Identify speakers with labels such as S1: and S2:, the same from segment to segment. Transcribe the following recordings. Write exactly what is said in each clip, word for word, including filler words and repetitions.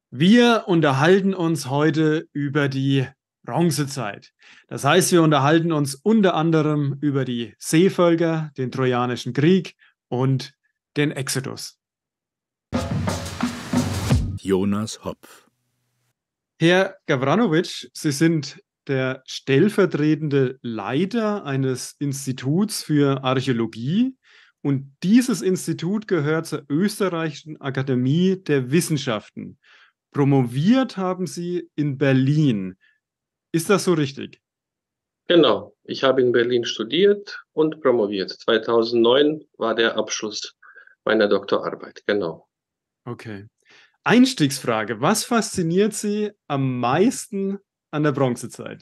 S1: Wir unterhalten uns heute über die Bronzezeit. Das heißt, wir unterhalten uns unter anderem über die Seevölker, den Trojanischen Krieg und den Exodus.
S2: Jonas Hopf.
S1: Herr Gavranovic, Sie sind der stellvertretende Leiter eines Instituts für Archäologie und dieses Institut gehört zur Österreichischen Akademie der Wissenschaften. Promoviert haben Sie in Berlin. Ist das so richtig?
S3: Genau, ich habe in Berlin studiert und promoviert. zweitausendneun war der Abschluss meiner Doktorarbeit, genau.
S1: Okay. Einstiegsfrage, was fasziniert Sie am meisten an der Bronzezeit?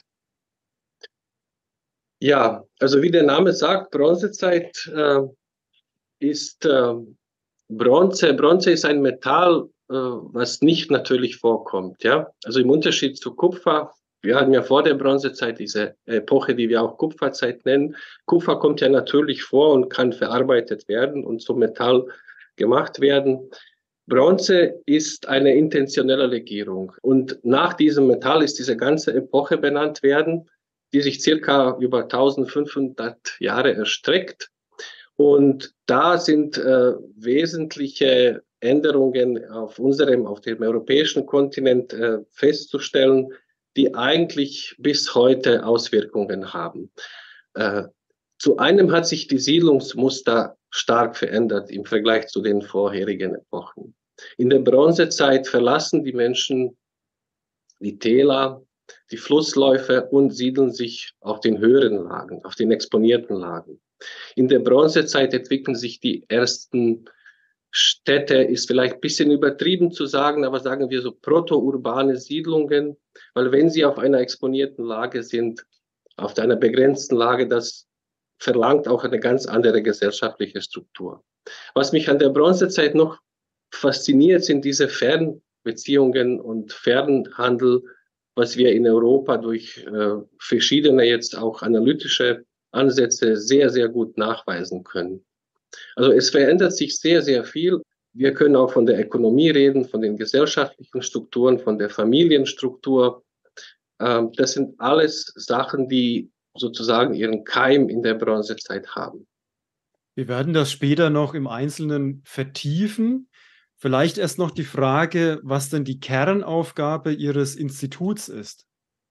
S3: Ja, also wie der Name sagt, Bronzezeit äh, ist äh, Bronze. Bronze ist ein Metall, äh, was nicht natürlich vorkommt. Ja, also im Unterschied zu Kupfer. Wir hatten ja vor der Bronzezeit diese Epoche, die wir auch Kupferzeit nennen. Kupfer kommt ja natürlich vor und kann verarbeitet werden und zum Metall gemacht werden. Bronze ist eine intentionelle Legierung. Und nach diesem Metall ist diese ganze Epoche benannt werden, die sich circa über eintausendfünfhundert Jahre erstreckt. Und da sind äh, wesentliche Änderungen auf unserem, auf dem europäischen Kontinent äh, festzustellen, die eigentlich bis heute Auswirkungen haben. Äh, zu einem hat sich die Siedlungsmuster stark verändert im Vergleich zu den vorherigen Epochen. In der Bronzezeit verlassen die Menschen die Täler, die Flussläufe und siedeln sich auf den höheren Lagen, auf den exponierten Lagen. In der Bronzezeit entwickeln sich die ersten Städte, ist vielleicht ein bisschen übertrieben zu sagen, aber sagen wir so proto-urbane Siedlungen, weil wenn sie auf einer exponierten Lage sind, auf einer begrenzten Lage, das verlangt auch eine ganz andere gesellschaftliche Struktur. Was mich an der Bronzezeit noch fasziniert, sind diese Fernbeziehungen und Fernhandel, was wir in Europa durch äh, verschiedene jetzt auch analytische Ansätze sehr, sehr gut nachweisen können. Also es verändert sich sehr, sehr viel. Wir können auch von der Ökonomie reden, von den gesellschaftlichen Strukturen, von der Familienstruktur. Ähm, das sind alles Sachen, die sozusagen ihren Keim in der Bronzezeit haben.
S1: Wir werden das später noch im Einzelnen vertiefen. Vielleicht erst noch die Frage, was denn die Kernaufgabe Ihres Instituts ist.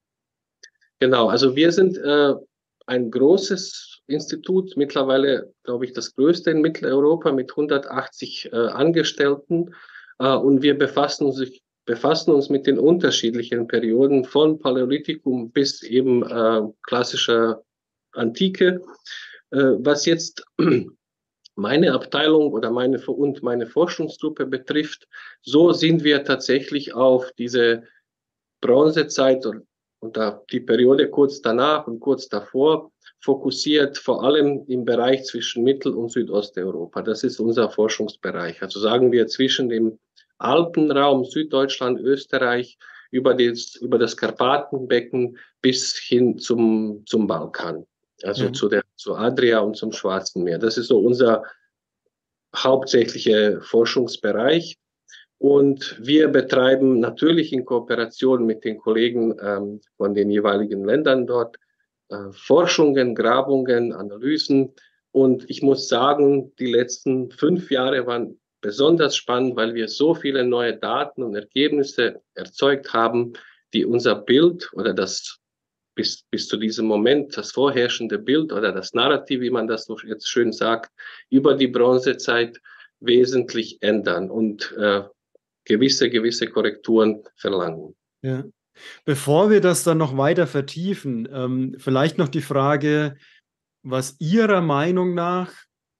S3: Genau, also wir sind äh, ein großes Institut, mittlerweile, glaube ich, das größte in Mitteleuropa mit hundertachtzig äh, Angestellten. Äh, und wir befassen uns, befassen uns mit den unterschiedlichen Perioden von Paläolithikum bis eben äh, klassischer Antike. Äh, was jetzt meine Abteilung oder meine und meine Forschungsgruppe betrifft, so sind wir tatsächlich auf diese Bronzezeit und, und da die Periode kurz danach und kurz davor fokussiert, vor allem im Bereich zwischen Mittel- und Südosteuropa. Das ist unser Forschungsbereich. Also sagen wir zwischen dem Alpenraum, Süddeutschland, Österreich, über das, über das Karpatenbecken bis hin zum, zum Balkan. Also
S1: Ja.
S3: zu der, zur Adria und zum Schwarzen Meer. Das ist so unser hauptsächlicher Forschungsbereich. Und wir betreiben natürlich in Kooperation mit den Kollegen ähm, von den jeweiligen Ländern dort äh, Forschungen, Grabungen, Analysen. Und ich muss sagen, die letzten fünf Jahre waren besonders spannend, weil wir so viele neue Daten und Ergebnisse erzeugt haben, die unser Bild oder das bis, bis zu diesem Moment das vorherrschende Bild oder das Narrativ, wie man das so jetzt schön sagt, über die Bronzezeit wesentlich ändern und äh, gewisse, gewisse Korrekturen verlangen.
S1: Ja. Bevor wir das dann noch weiter vertiefen, ähm, vielleicht noch die Frage, was Ihrer Meinung nach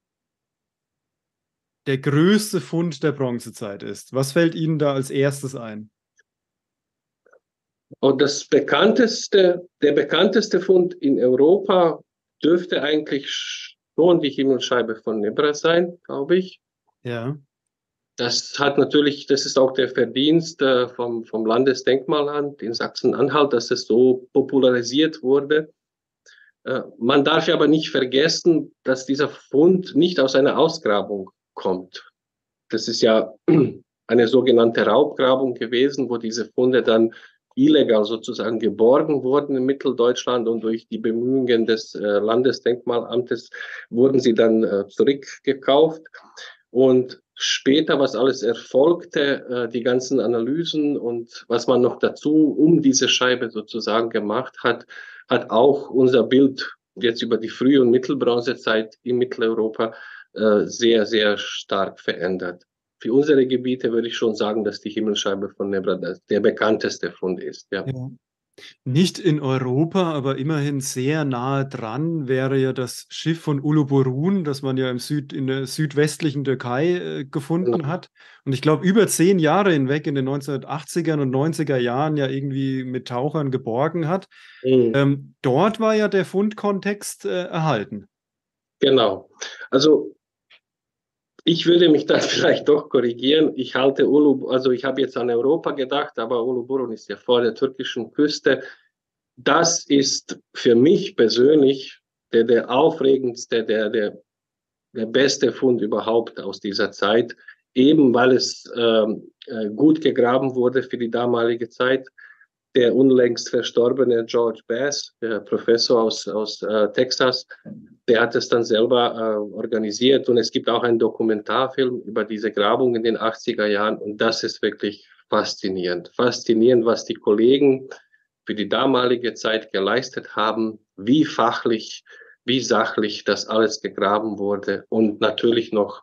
S1: der größte Fund der Bronzezeit ist. Was fällt Ihnen da als erstes ein?
S3: Und das bekannteste, der bekannteste Fund in Europa dürfte eigentlich schon die Himmelscheibe von Nebra sein, glaube ich.
S1: Ja.
S3: Das hat natürlich, das ist auch der Verdienst äh, vom, vom Landesdenkmalamt in Sachsen-Anhalt, dass es so popularisiert wurde. Äh, man darf aber nicht vergessen, dass dieser Fund nicht aus einer Ausgrabung kommt. Das ist ja eine sogenannte Raubgrabung gewesen, wo diese Funde dann illegal sozusagen geborgen wurden in Mitteldeutschland und durch die Bemühungen des äh, Landesdenkmalamtes wurden sie dann äh, zurückgekauft. Und später, was alles erfolgte, äh, die ganzen Analysen und was man noch dazu um diese Scheibe sozusagen gemacht hat, hat auch unser Bild jetzt über die Früh- und Mittelbronzezeit in Mitteleuropa äh, sehr, sehr stark verändert. Für unsere Gebiete würde ich schon sagen, dass die Himmelscheibe von Nebra der bekannteste Fund ist. Ja.
S1: Ja. Nicht in Europa, aber immerhin sehr nahe dran wäre ja das Schiff von Uluburun, das man ja im Süd, in der südwestlichen Türkei äh, gefunden
S3: Genau.
S1: hat. Und ich glaube, über zehn Jahre hinweg in den neunzehnhundertachtzigern und neunziger Jahren ja irgendwie mit Tauchern geborgen hat.
S3: Mhm.
S1: Ähm, dort war ja der Fundkontext äh, erhalten.
S3: Genau. Also ich würde mich da vielleicht doch korrigieren. Ich halte Ulu, also ich habe jetzt an Europa gedacht, aber Uluburun ist ja vor der türkischen Küste. Das ist für mich persönlich der, der aufregendste, der, der, der beste Fund überhaupt aus dieser Zeit, eben weil es ähm, äh, gut gegraben wurde für die damalige Zeit. Der unlängst verstorbene George Bass, der Professor aus, aus äh, Texas, der hat es dann selber äh, organisiert. Und es gibt auch einen Dokumentarfilm über diese Grabung in den achtziger Jahren. Und das ist wirklich faszinierend. Faszinierend, was die Kollegen für die damalige Zeit geleistet haben, wie fachlich, wie sachlich das alles gegraben wurde. Und natürlich noch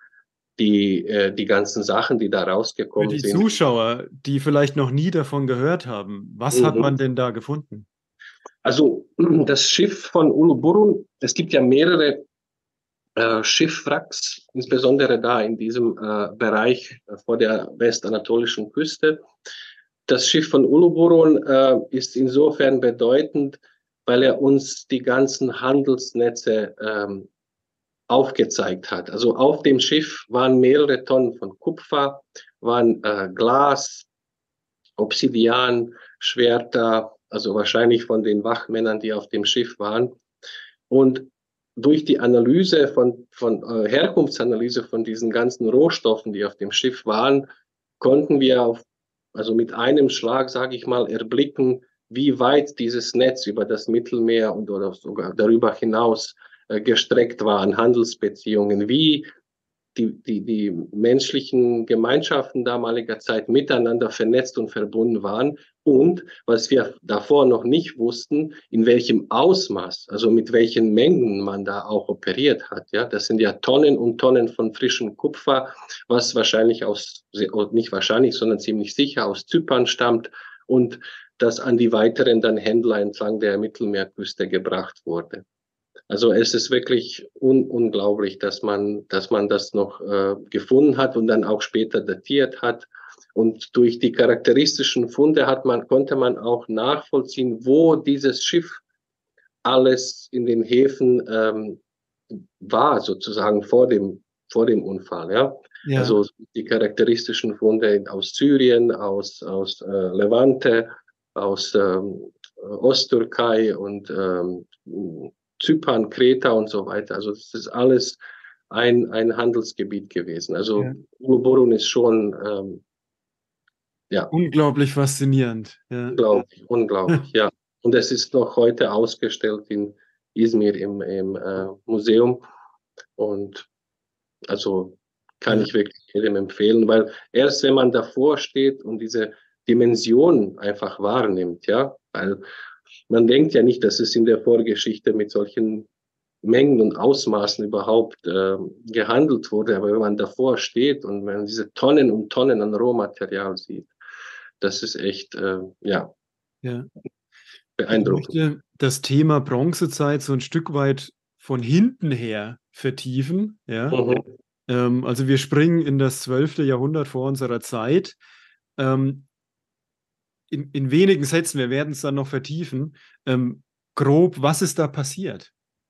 S3: die, äh, die ganzen Sachen, die da
S1: Für
S3: rausgekommen
S1: die
S3: sind.
S1: Zuschauer, die vielleicht noch nie davon gehört haben, was hat
S3: Mhm.
S1: man denn da gefunden?
S3: Also das Schiff von Uluburun, es gibt ja mehrere äh, Schiffwracks, insbesondere da in diesem äh, Bereich äh, vor der westanatolischen Küste. Das Schiff von Uluburun äh, ist insofern bedeutend, weil er uns die ganzen Handelsnetze ähm, aufgezeigt hat. Also auf dem Schiff waren mehrere Tonnen von Kupfer, waren äh, Glas, Obsidian, Schwerter, also wahrscheinlich von den Wachmännern, die auf dem Schiff waren. Und durch die Analyse von, von äh, Herkunftsanalyse von diesen ganzen Rohstoffen, die auf dem Schiff waren, konnten wir auf, also mit einem Schlag, sage ich mal, erblicken, wie weit dieses Netz über das Mittelmeer und oder sogar darüber hinaus äh, gestreckt war an Handelsbeziehungen, wie die, die, die menschlichen Gemeinschaften damaliger Zeit miteinander vernetzt und verbunden waren. Und was wir davor noch nicht wussten, in welchem Ausmaß, also mit welchen Mengen man da auch operiert hat. Ja, das sind ja Tonnen und Tonnen von frischem Kupfer, was wahrscheinlich aus, nicht wahrscheinlich, sondern ziemlich sicher aus Zypern stammt und das an die weiteren dann Händler entlang der Mittelmeerküste gebracht wurde. Also es ist wirklich un unglaublich, dass man, dass man das noch äh, gefunden hat und dann auch später datiert hat. Und durch die charakteristischen Funde hat man, konnte man auch nachvollziehen, wo dieses Schiff alles in den Häfen ähm, war, sozusagen vor dem, vor dem Unfall. Ja?
S1: Ja.
S3: Also die charakteristischen Funde aus Syrien, aus, aus äh, Levante, aus ähm, Osttürkei und ähm, Zypern, Kreta und so weiter. Also das ist alles ein, ein Handelsgebiet gewesen. Also
S1: Ja.
S3: Uluburun ist schon ähm, ja,
S1: Unglaublich faszinierend. Ja.
S3: unglaublich, unglaublich, ja. Und es ist noch heute ausgestellt in Izmir im, im äh, Museum. Und also kann
S1: Ja.
S3: ich wirklich jedem empfehlen, weil erst wenn man davor steht und diese Dimension einfach wahrnimmt, ja, weil man denkt ja nicht, dass es in der Vorgeschichte mit solchen Mengen und Ausmaßen überhaupt äh, gehandelt wurde. Aber wenn man davor steht und man diese Tonnen und Tonnen an Rohmaterial sieht, das ist echt, äh, ja,
S1: Ja. Ich
S3: beeindruckend.
S1: möchte das Thema Bronzezeit so ein Stück weit von hinten her vertiefen. Ja?
S3: Mhm.
S1: Ähm, also wir springen in das zwölfte Jahrhundert vor unserer Zeit. Ähm, in, in wenigen Sätzen, wir werden es dann noch vertiefen. Ähm, grob, was ist da passiert?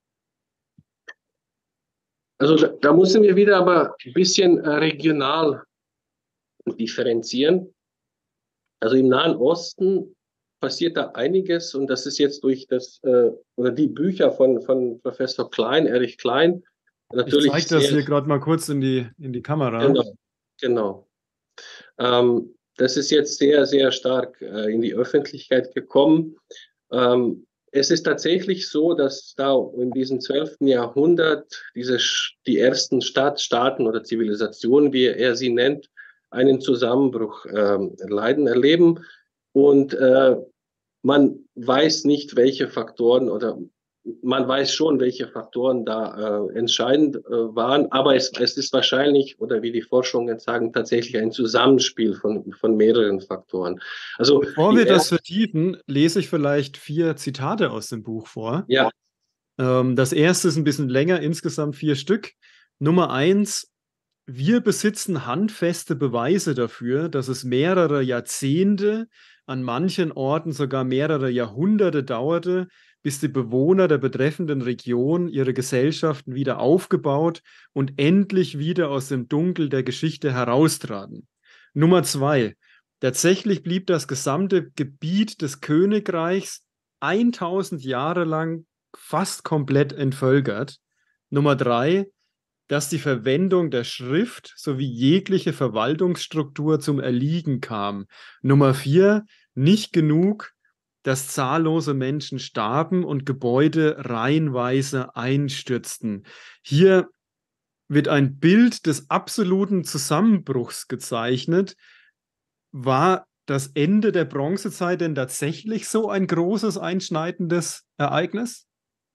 S3: Also da, da müssen wir wieder aber ein bisschen äh, regional differenzieren. Also im Nahen Osten passiert da einiges und das ist jetzt durch das äh, oder die Bücher von, von Professor Klein, Erich Klein,
S1: Ich
S3: natürlich
S1: zeige das
S3: sehr,
S1: hier gerade mal kurz in die, in die Kamera.
S3: genau, genau. Ähm, das ist jetzt sehr, sehr stark äh, in die Öffentlichkeit gekommen. Ähm, es ist tatsächlich so, dass da in diesem zwölften Jahrhundert diese, die ersten Stadtstaaten oder Zivilisationen, wie er sie nennt, einen Zusammenbruch äh, leiden, erleben. Und äh, man weiß nicht, welche Faktoren oder man weiß schon, welche Faktoren da äh, entscheidend äh, waren, aber es, es ist wahrscheinlich, oder wie die Forschungen sagen, tatsächlich ein Zusammenspiel von, von mehreren Faktoren. Also
S1: Bevor
S3: die
S1: wir das
S3: erste,
S1: vertiefen, lese ich vielleicht vier Zitate aus dem Buch vor.
S3: ja,
S1: Ähm, das erste ist ein bisschen länger, insgesamt vier Stück. Nummer eins: Wir besitzen handfeste Beweise dafür, dass es mehrere Jahrzehnte, an manchen Orten sogar mehrere Jahrhunderte dauerte, bis die Bewohner der betreffenden Region ihre Gesellschaften wieder aufgebaut und endlich wieder aus dem Dunkel der Geschichte heraustraten. Nummer zwei: Tatsächlich blieb das gesamte Gebiet des Königreichs tausend Jahre lang fast komplett entvölkert. Nummer drei: Dass die Verwendung der Schrift sowie jegliche Verwaltungsstruktur zum Erliegen kam. Nummer vier: Nicht genug, dass zahllose Menschen starben und Gebäude reihenweise einstürzten. Hier wird ein Bild des absoluten Zusammenbruchs gezeichnet. War das Ende der Bronzezeit denn tatsächlich so ein großes, einschneidendes Ereignis?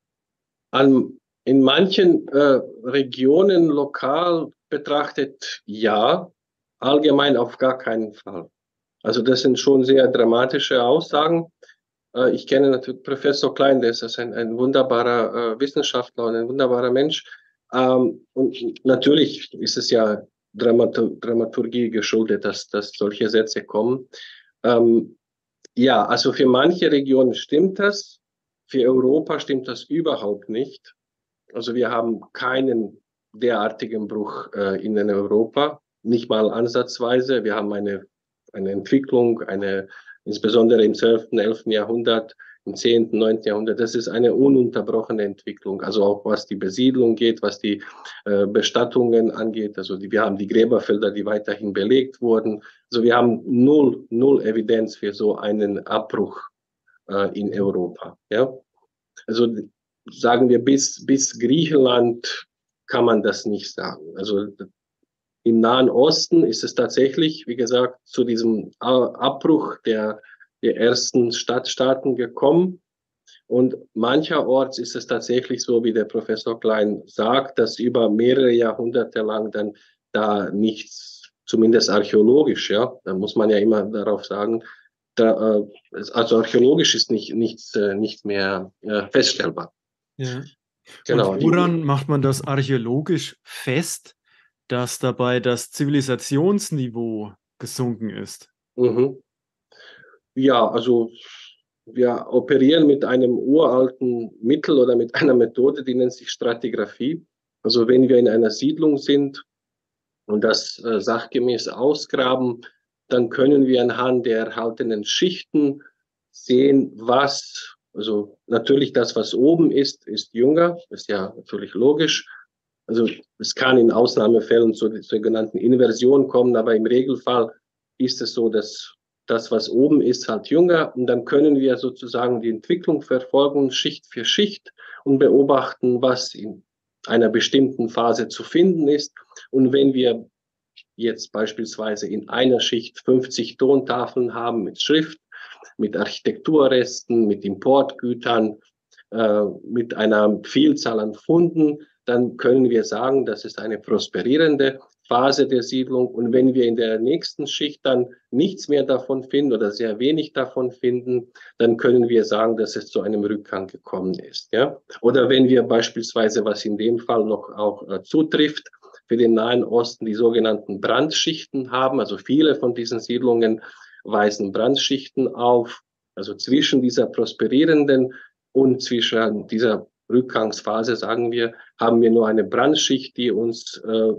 S3: an, in manchen äh, Regionen lokal betrachtet ja, allgemein auf gar keinen Fall. Also das sind schon sehr dramatische Aussagen. Äh, ich kenne natürlich Professor Klein, der ist ein, ein wunderbarer äh, Wissenschaftler und ein wunderbarer Mensch. Ähm, und natürlich ist es ja Dramatur Dramaturgie geschuldet, dass, dass solche Sätze kommen. Ähm, ja, also für manche Regionen stimmt das, für Europa stimmt das überhaupt nicht. Also wir haben keinen derartigen Bruch äh, in Europa, nicht mal ansatzweise. Wir haben eine, eine Entwicklung, eine, insbesondere im zwölften, elften Jahrhundert, im zehnten, neunten Jahrhundert, das ist eine ununterbrochene Entwicklung. Also auch was die Besiedlung geht, was die äh, Bestattungen angeht. Also die, wir haben die Gräberfelder, die weiterhin belegt wurden. Also wir haben null, null Evidenz für so einen Abbruch äh, in Europa. Ja? Also sagen wir, bis, bis Griechenland kann man das nicht sagen. Also im Nahen Osten ist es tatsächlich, wie gesagt, zu diesem Abbruch der, der ersten Stadtstaaten gekommen. Und mancherorts ist es tatsächlich so, wie der Professor Klein sagt, dass über mehrere Jahrhunderte lang dann da nichts, zumindest archäologisch, ja, da muss man ja immer darauf sagen, da, äh, also archäologisch ist nicht, nichts, äh, nicht mehr äh, feststellbar.
S1: Ja.
S3: Genau.
S1: Und woran macht man das archäologisch fest, dass dabei das Zivilisationsniveau gesunken ist?
S3: Mhm. Ja, also wir operieren mit einem uralten Mittel oder mit einer Methode, die nennt sich Stratigraphie. Also wenn wir in einer Siedlung sind und das äh, sachgemäß ausgraben, dann können wir anhand der erhaltenen Schichten sehen, was, also natürlich das, was oben ist, ist jünger, ist ja natürlich logisch. Also es kann in Ausnahmefällen zu der sogenannten Inversion kommen, aber im Regelfall ist es so, dass das, was oben ist, halt jünger. Und dann können wir sozusagen die Entwicklung verfolgen, Schicht für Schicht und beobachten, was in einer bestimmten Phase zu finden ist. Und wenn wir jetzt beispielsweise in einer Schicht fünfzig Tontafeln haben mit Schrift, mit Architekturresten, mit Importgütern, äh, mit einer Vielzahl an Funden, dann können wir sagen, das ist eine prosperierende Phase der Siedlung. Und wenn wir in der nächsten Schicht dann nichts mehr davon finden oder sehr wenig davon finden, dann können wir sagen, dass es zu einem Rückgang gekommen ist. Ja? Oder wenn wir beispielsweise, was in dem Fall noch auch äh, zutrifft, für den Nahen Osten die sogenannten Brandschichten haben, also viele von diesen Siedlungen weisen Brandschichten auf, also zwischen dieser prosperierenden und zwischen dieser Rückgangsphase, sagen wir, haben wir nur eine Brandschicht, die uns, äh,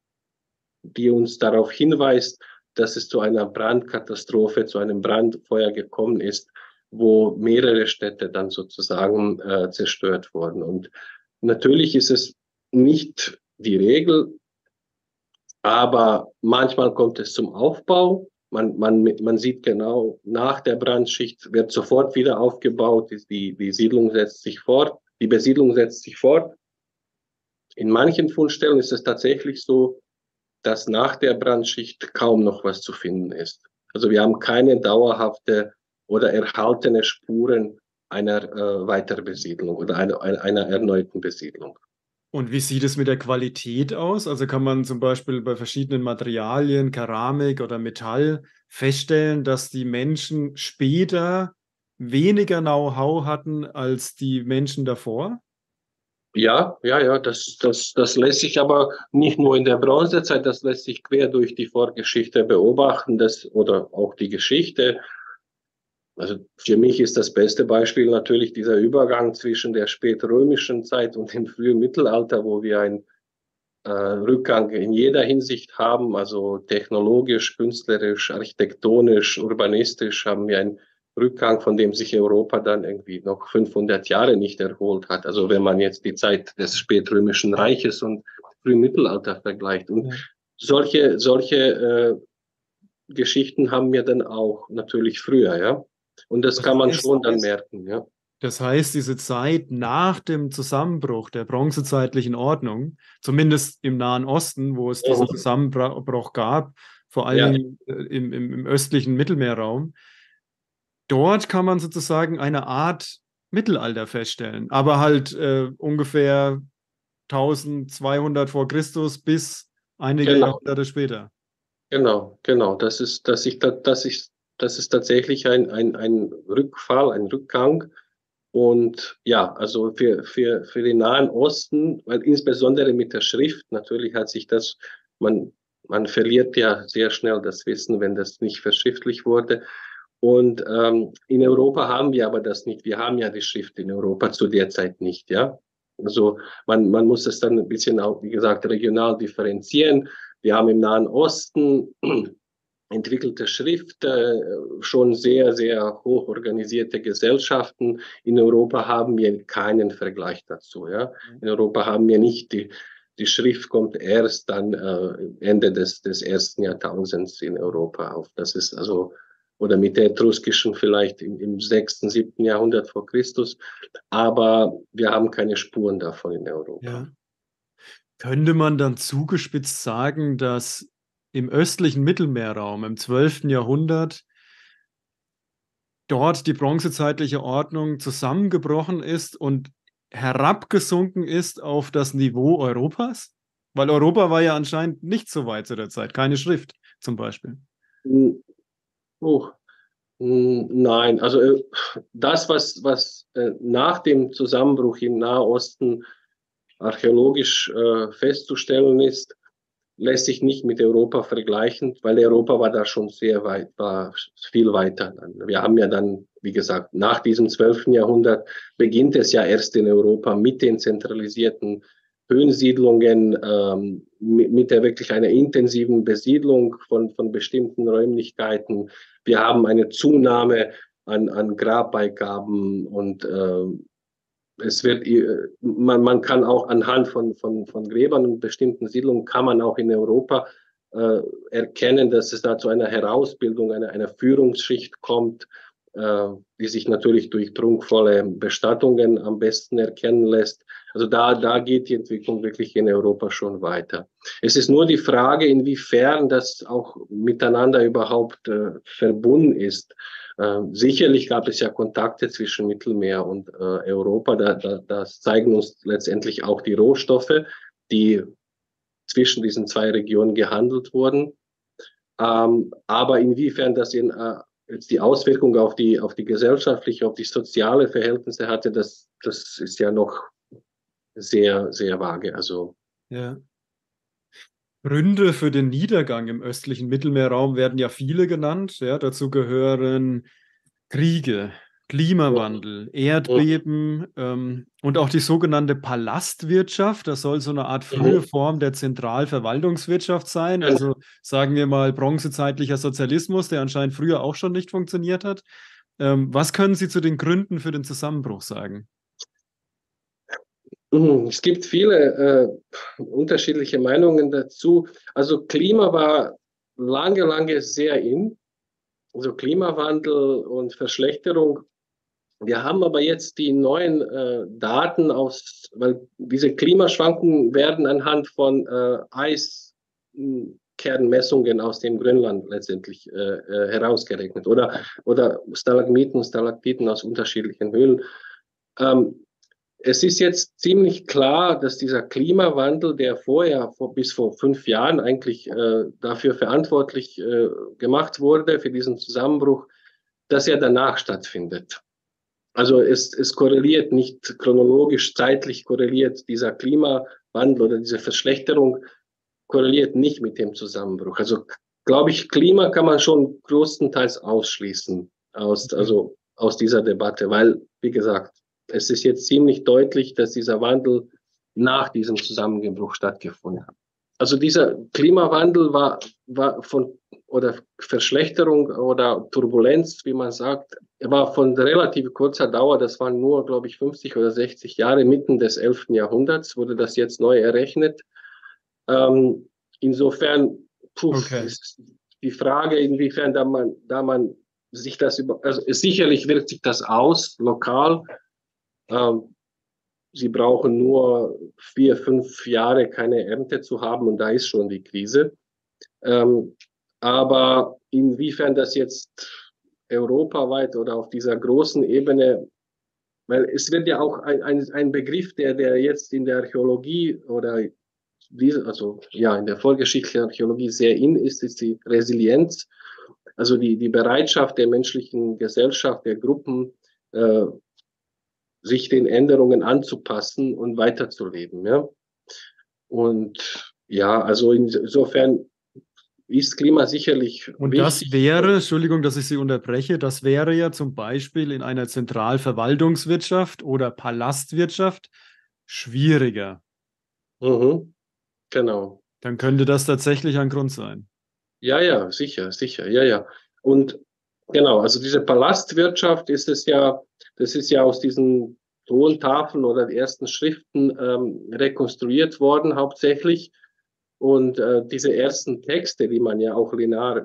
S3: die uns darauf hinweist, dass es zu einer Brandkatastrophe, zu einem Brandfeuer gekommen ist, wo mehrere Städte dann sozusagen äh, zerstört wurden. Und natürlich ist es nicht die Regel, Aber manchmal kommt es zum Aufbau. Man, man, man sieht genau, nach der Brandschicht wird sofort wieder aufgebaut. Die, die Siedlung setzt sich fort. Die Besiedlung setzt sich fort. In manchen Fundstellen ist es tatsächlich so, dass nach der Brandschicht kaum noch was zu finden ist. Also wir haben keine dauerhafte oder erhaltene Spuren einer äh, Weiterbesiedlung oder einer, einer erneuten Besiedlung.
S1: Und wie sieht es mit der Qualität aus? Also kann man zum Beispiel bei verschiedenen Materialien, Keramik oder Metall feststellen, dass die Menschen später weniger Know-how hatten als die Menschen davor?
S3: Ja, ja, ja, das, das, das lässt sich aber nicht nur in der Bronzezeit, das lässt sich quer durch die Vorgeschichte beobachten, das, oder auch die Geschichte. Also für mich ist das beste Beispiel natürlich dieser Übergang zwischen der spätrömischen Zeit und dem frühen Mittelalter, wo wir einen äh, Rückgang in jeder Hinsicht haben, also technologisch, künstlerisch, architektonisch, urbanistisch haben wir einen Rückgang, von dem sich Europa dann irgendwie noch fünfhundert Jahre nicht erholt hat. Also wenn man jetzt die Zeit des spätrömischen Reiches und frühen Mittelalter vergleicht. Und ja. solche, solche äh, Geschichten haben wir dann auch natürlich früher, ja. Und das, das kann man schon dann merken, ja.
S1: Das heißt, diese Zeit nach dem Zusammenbruch der bronzezeitlichen Ordnung, zumindest im Nahen Osten, wo es diesen Zusammenbruch gab, vor allem ja. im, im, im östlichen Mittelmeerraum, dort kann man sozusagen eine Art Mittelalter feststellen, aber halt äh, ungefähr eintausendzweihundert vor Christus bis einige
S3: genau.
S1: Jahrhunderte später.
S3: Genau, genau. Das ist, dass ich, das ist, das ist tatsächlich ein, ein, ein Rückfall, ein Rückgang. Und ja, also für, für, für den Nahen Osten, weil insbesondere mit der Schrift, natürlich hat sich das, man, man verliert ja sehr schnell das Wissen, wenn das nicht verschriftlicht wurde. Und ähm, in Europa haben wir aber das nicht. Wir haben ja die Schrift in Europa zu der Zeit nicht, ja. Also man, man muss es dann ein bisschen auch, wie gesagt, regional differenzieren. Wir haben im Nahen Osten entwickelte Schrift, äh, schon sehr, sehr hoch organisierte Gesellschaften. In Europa haben wir keinen Vergleich dazu. Ja? In Europa haben wir nicht die, die Schrift kommt erst dann äh, Ende des, des ersten Jahrtausends in Europa auf. Das ist also, oder mit der etruskischen vielleicht im, im sechsten, siebten Jahrhundert vor Christus. Aber wir haben keine Spuren davon in Europa.
S1: Ja. Könnte man dann zugespitzt sagen, dass im östlichen Mittelmeerraum im zwölften Jahrhundert dort die bronzezeitliche Ordnung zusammengebrochen ist und herabgesunken ist auf das Niveau Europas? Weil Europa war ja anscheinend nicht so weit zu der Zeit, keine Schrift zum Beispiel.
S3: Oh. Nein, also das, was, was nach dem Zusammenbruch im Nahosten archäologisch äh, festzustellen ist, lässt sich nicht mit Europa vergleichen, weil Europa war da schon sehr weit, war viel weiter. Wir haben ja dann, wie gesagt, nach diesem zwölften Jahrhundert beginnt es ja erst in Europa mit den zentralisierten Höhensiedlungen, ähm, mit, mit der wirklich einer intensiven Besiedlung von, von bestimmten Räumlichkeiten. Wir haben eine Zunahme an, an Grabbeigaben und äh, es wird, man, man kann auch anhand von, von, von Gräbern und bestimmten Siedlungen kann man auch in Europa äh, erkennen, dass es da zu einer Herausbildung, einer, einer Führungsschicht kommt, äh, die sich natürlich durch prunkvolle Bestattungen am besten erkennen lässt. Also da, da geht die Entwicklung wirklich in Europa schon weiter. Es ist nur die Frage, inwiefern das auch miteinander überhaupt äh, verbunden ist. Äh, sicherlich gab es ja Kontakte zwischen Mittelmeer und äh, Europa. Da, da, das zeigen uns letztendlich auch die Rohstoffe, die zwischen diesen zwei Regionen gehandelt wurden. Ähm, aber inwiefern das in, äh, jetzt die Auswirkung auf die, auf die gesellschaftliche, auf die soziale Verhältnisse hatte, das, das ist ja noch sehr, sehr vage. Also,
S1: ja. Gründe für den Niedergang im östlichen Mittelmeerraum werden ja viele genannt. Ja, dazu gehören Kriege, Klimawandel, Erdbeben ähm, und auch die sogenannte Palastwirtschaft. Das soll so eine Art frühe Form der Zentralverwaltungswirtschaft sein. Also sagen wir mal bronzezeitlicher Sozialismus, der anscheinend früher auch schon nicht funktioniert hat. Ähm, was können Sie zu den Gründen für den Zusammenbruch sagen?
S3: Es gibt viele äh, unterschiedliche Meinungen dazu. Also Klima war lange, lange sehr in. Also Klimawandel und Verschlechterung. Wir haben aber jetzt die neuen äh, Daten aus, weil diese Klimaschwankungen werden anhand von äh, Eiskernmessungen aus dem Grönland letztendlich äh, äh, herausgerechnet oder, oder Stalagmiten, Stalaktiten aus unterschiedlichen Höhlen. Ähm, Es ist jetzt ziemlich klar, dass dieser Klimawandel, der vorher, vor, bis vor fünf Jahren eigentlich äh, dafür verantwortlich äh, gemacht wurde, für diesen Zusammenbruch, dass er danach stattfindet. Also es, es korreliert nicht chronologisch, zeitlich korreliert dieser Klimawandel oder diese Verschlechterung korreliert nicht mit dem Zusammenbruch. Also glaube ich, Klima kann man schon größtenteils ausschließen aus, also aus dieser Debatte, weil, wie gesagt, es ist jetzt ziemlich deutlich, dass dieser Wandel nach diesem Zusammenbruch stattgefunden hat. Also dieser Klimawandel war, war von, oder Verschlechterung oder Turbulenz, wie man sagt, war von relativ kurzer Dauer. Das waren nur, glaube ich, fünfzig oder sechzig Jahre, mitten des elften Jahrhunderts, wurde das jetzt neu errechnet. Ähm, insofern, puh,
S1: Okay.
S3: ist die Frage, inwiefern da man, da man sich das über, also sicherlich wirkt sich das aus, lokal. Ähm, sie brauchen nur vier, fünf Jahre keine Ernte zu haben und da ist schon die Krise. Ähm, aber inwiefern das jetzt europaweit oder auf dieser großen Ebene, weil es wird ja auch ein, ein, ein Begriff, der, der jetzt in der Archäologie oder diese, also ja, in der vorgeschichtlichen Archäologie sehr in ist, ist die Resilienz, also die, die Bereitschaft der menschlichen Gesellschaft, der Gruppen, äh, sich den Änderungen anzupassen und weiterzuleben. Ja? Und ja, also insofern ist Klima sicherlich
S1: Und das
S3: wichtig.
S1: wäre, Entschuldigung, dass ich Sie unterbreche, das wäre ja zum Beispiel in einer Zentralverwaltungswirtschaft oder Palastwirtschaft schwieriger.
S3: Mhm, genau.
S1: Dann könnte das tatsächlich ein Grund sein.
S3: Ja, ja, sicher, sicher, ja, ja. Und genau, also diese Palastwirtschaft ist es ja, das ist ja aus diesen Tontafeln oder ersten Schriften ähm, rekonstruiert worden hauptsächlich. Und äh, diese ersten Texte, die man ja auch linear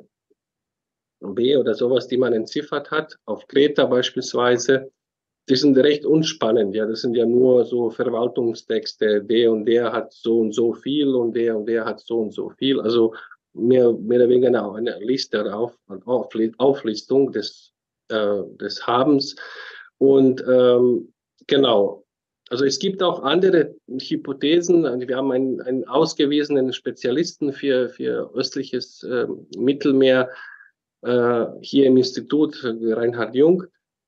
S3: B oder sowas, die man entziffert hat, auf Kreta beispielsweise, die sind recht unspannend. Ja, das sind ja nur so Verwaltungstexte. Der und der hat so und so viel und der und der hat so und so viel. Also mehr, mehr oder weniger eine Liste auf, auf, Auflistung des, äh, des Habens. Und ähm, genau. Also es gibt auch andere Hypothesen. Wir haben einen, einen ausgewiesenen Spezialisten für, für östliches äh, Mittelmeer äh, hier im Institut, Reinhard Jung.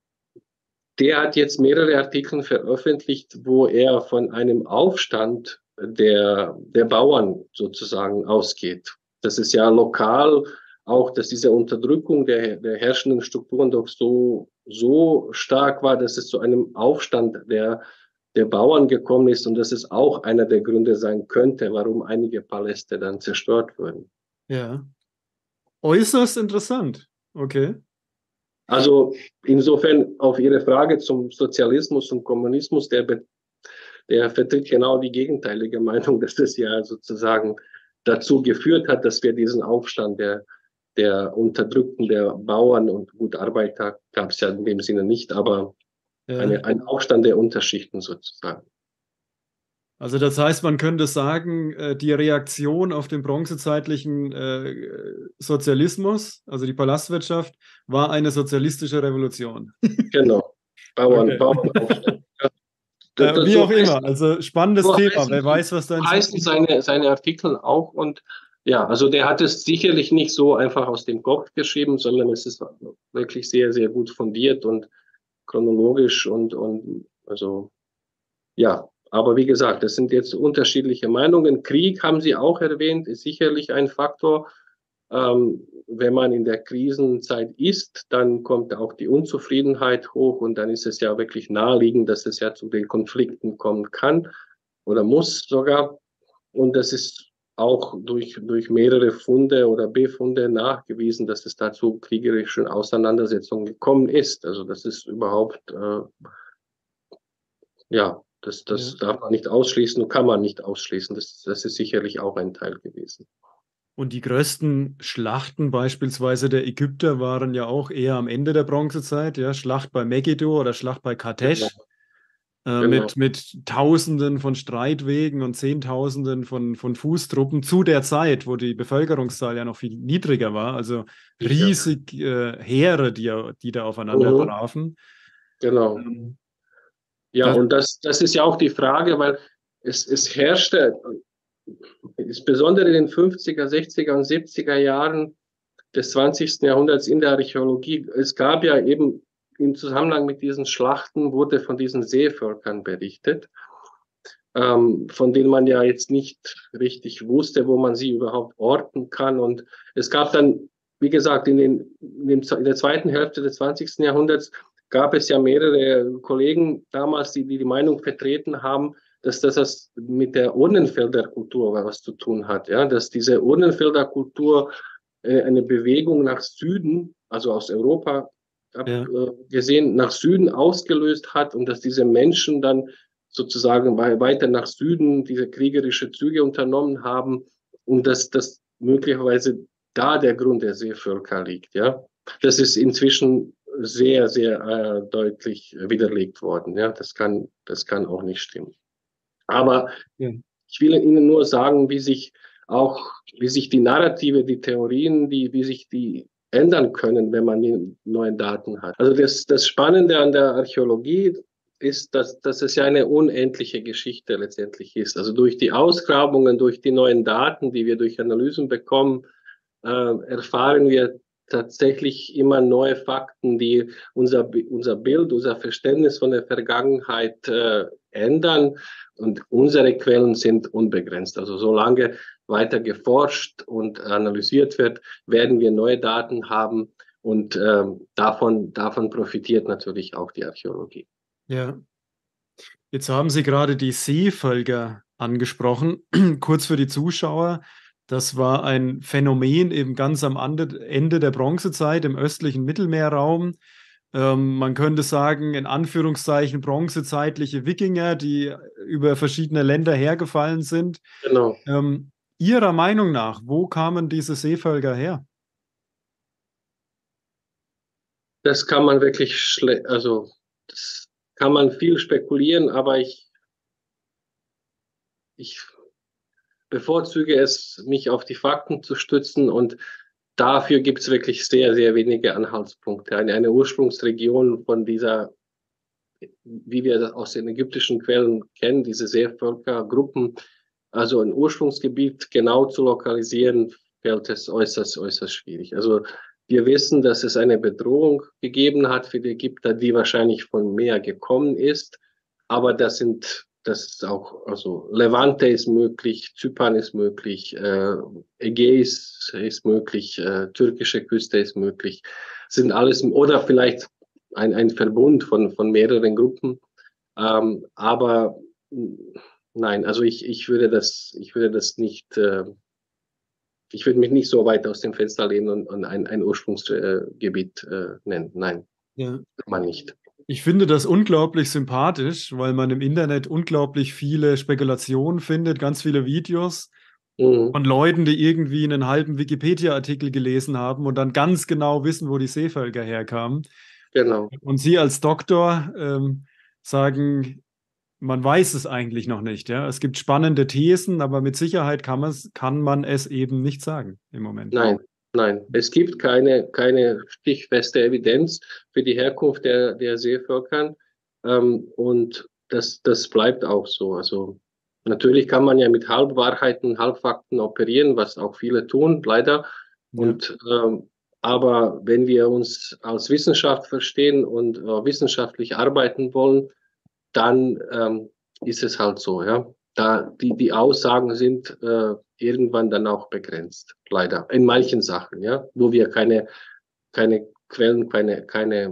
S3: Der hat jetzt mehrere Artikel veröffentlicht, wo er von einem Aufstand der, der Bauern sozusagen ausgeht. Das ist ja lokal auch, dass diese Unterdrückung der, der herrschenden Strukturen doch so, so stark war, dass es zu einem Aufstand der, der Bauern gekommen ist und dass es auch einer der Gründe sein könnte, warum einige Paläste dann zerstört wurden.
S1: Ja. Äußerst interessant. Okay.
S3: Also insofern auf Ihre Frage zum Sozialismus und Kommunismus, der, der vertritt genau die gegenteilige Meinung, dass es ja sozusagen dazu geführt hat, dass wir diesen Aufstand der, der Unterdrückten, der Bauern und gut, Arbeiter gab es ja in dem Sinne nicht, aber
S1: Ja.
S3: eine, ein Aufstand der Unterschichten sozusagen.
S1: Also das heißt, man könnte sagen, äh, die Reaktion auf den bronzezeitlichen äh, Sozialismus, also die Palastwirtschaft, war eine sozialistische Revolution.
S3: Genau. Bauern,
S1: Okay.
S3: Bauernaufstand. Ja. Das,
S1: Äh,
S3: das,
S1: wie
S3: so
S1: auch immer, also spannendes
S3: so
S1: Thema.
S3: heißen,
S1: Wer weiß, was da
S3: so
S1: in
S3: heißen
S1: Zukunft.
S3: seine, seine Artikel auch. Und ja, also der hat es sicherlich nicht so einfach aus dem Kopf geschrieben, sondern es ist wirklich sehr, sehr gut fundiert und chronologisch und, und also ja. Aber wie gesagt, das sind jetzt unterschiedliche Meinungen. Krieg haben Sie auch erwähnt, ist sicherlich ein Faktor. Ähm, wenn man in der Krisenzeit ist, dann kommt auch die Unzufriedenheit hoch und dann ist es ja wirklich naheliegend, dass es ja zu den Konflikten kommen kann oder muss sogar. Und das ist auch durch, durch mehrere Funde oder Befunde nachgewiesen, dass es dazu kriegerischen Auseinandersetzungen gekommen ist. Also das ist überhaupt, äh, ja, Das, das
S1: Ja.
S3: darf man nicht ausschließen und kann man nicht ausschließen. Das, das ist sicherlich auch ein Teil gewesen.
S1: Und die größten Schlachten beispielsweise der Ägypter waren ja auch eher am Ende der Bronzezeit, ja, Schlacht bei Megiddo oder Schlacht bei
S3: Genau,
S1: Kadesh, äh,
S3: genau.
S1: mit, mit Tausenden von Streitwegen und Zehntausenden von, von Fußtruppen zu der Zeit, wo die Bevölkerungszahl ja noch viel niedriger war. Also
S3: Sicher.
S1: riesig äh, Heere, die, die da aufeinander
S3: Mhm.
S1: trafen.
S3: Genau.
S1: Ähm,
S3: Ja,
S1: das,
S3: und das, das ist ja auch die Frage, weil es, es herrschte, insbesondere in den fünfziger, sechziger und siebziger Jahren des zwanzigsten Jahrhunderts in der Archäologie, es gab ja eben im Zusammenhang mit diesen Schlachten, wurde von diesen Seevölkern berichtet, ähm, von denen man ja jetzt nicht richtig wusste, wo man sie überhaupt orten kann. Und es gab dann, wie gesagt, in, den, in, dem, in der zweiten Hälfte des zwanzigsten Jahrhunderts gab es ja mehrere Kollegen damals, die die, die Meinung vertreten haben, dass das mit der Urnenfelder Kultur was zu tun hat. Ja? Dass diese Urnenfelder Kultur äh, eine Bewegung nach Süden, also aus Europa
S1: ja.
S3: äh, gesehen, nach Süden ausgelöst hat und dass diese Menschen dann sozusagen weiter nach Süden diese kriegerische Züge unternommen haben und dass das möglicherweise da der Grund der Seevölker liegt. Ja? Das ist inzwischen sehr, sehr äh, deutlich widerlegt worden. Ja? Das kann, das kann auch nicht stimmen. Aber ja. Ich will Ihnen nur sagen, wie sich auch, wie sich die Narrative, die Theorien, die, wie sich die ändern können, wenn man die neuen Daten hat. Also das, das Spannende an der Archäologie ist, dass, dass es ja eine unendliche Geschichte letztendlich ist. Also durch die Ausgrabungen, durch die neuen Daten, die wir durch Analysen bekommen, äh, erfahren wir tatsächlich immer neue Fakten, die unser, unser Bild, unser Verständnis von der Vergangenheit äh, ändern. Und unsere Quellen sind unbegrenzt. Also solange weiter geforscht und analysiert wird, werden wir neue Daten haben. Und äh, davon, davon profitiert natürlich auch die Archäologie.
S1: Ja. Jetzt haben Sie gerade die Seevölker angesprochen. Kurz für die Zuschauer. Das war ein Phänomen eben ganz am Ende der Bronzezeit im östlichen Mittelmeerraum. Ähm, man könnte sagen, in Anführungszeichen bronzezeitliche Wikinger, die über verschiedene Länder hergefallen sind.
S3: Genau.
S1: Ähm, Ihrer Meinung nach, wo kamen diese Seevölker her?
S3: Das kann man wirklich schlecht, also das kann man viel spekulieren, aber ich, ich bevorzuge es, mich auf die Fakten zu stützen und dafür gibt es wirklich sehr, sehr wenige Anhaltspunkte. Eine, eine Ursprungsregion von dieser, wie wir das aus den ägyptischen Quellen kennen, diese Seevölkergruppen, also ein Ursprungsgebiet genau zu lokalisieren, fällt es äußerst, äußerst schwierig. Also wir wissen, dass es eine Bedrohung gegeben hat für die Ägypter, die wahrscheinlich von Meer gekommen ist, aber das sind Das ist auch, also Levante ist möglich, Zypern ist möglich, äh, Ägäis ist möglich, äh, türkische Küste ist möglich, sind alles, oder vielleicht ein, ein Verbund von, von mehreren Gruppen. Ähm, aber nein, also ich, ich würde das, ich würde das nicht, äh, ich würde mich nicht so weit aus dem Fenster lehnen und, und ein, ein Ursprungsgebiet äh, nennen. Nein,
S1: ja.
S3: kann man nicht.
S1: Ich finde das unglaublich sympathisch, weil man im Internet unglaublich viele Spekulationen findet, ganz viele Videos mhm. von Leuten, die irgendwie einen halben Wikipedia-Artikel gelesen haben und dann ganz genau wissen, wo die Seevölker herkamen.
S3: Genau.
S1: Und Sie als Doktor ähm, sagen, man weiß es eigentlich noch nicht. Ja? Es gibt spannende Thesen, aber mit Sicherheit kann, kann man es eben nicht sagen im Moment.
S3: Nein. Nein, es gibt keine, keine stichfeste Evidenz für die Herkunft der, der Seevölkern. Ähm, und das, das bleibt auch so. Also natürlich kann man ja mit Halbwahrheiten, Halbfakten operieren, was auch viele tun, leider. Ja. Und, ähm, aber wenn wir uns als Wissenschaft verstehen und äh, wissenschaftlich arbeiten wollen, dann ähm, ist es halt so, ja. Da die, die Aussagen sind äh, irgendwann dann auch begrenzt, leider. In manchen Sachen, ja, wo wir keine, keine Quellen, keine, keine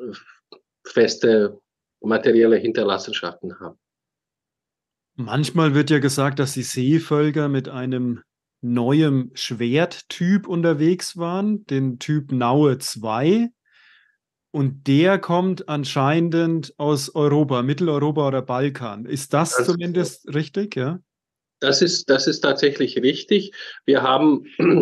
S3: feste materielle Hinterlassenschaften haben.
S1: Manchmal wird ja gesagt, dass die Seevölker mit einem neuen Schwerttyp unterwegs waren, den Typ Naue zwei. Und der kommt anscheinend aus Europa, Mitteleuropa oder Balkan. Ist das
S3: Ganz
S1: zumindest genau richtig, ja?
S3: Das ist, das ist tatsächlich richtig. Wir haben,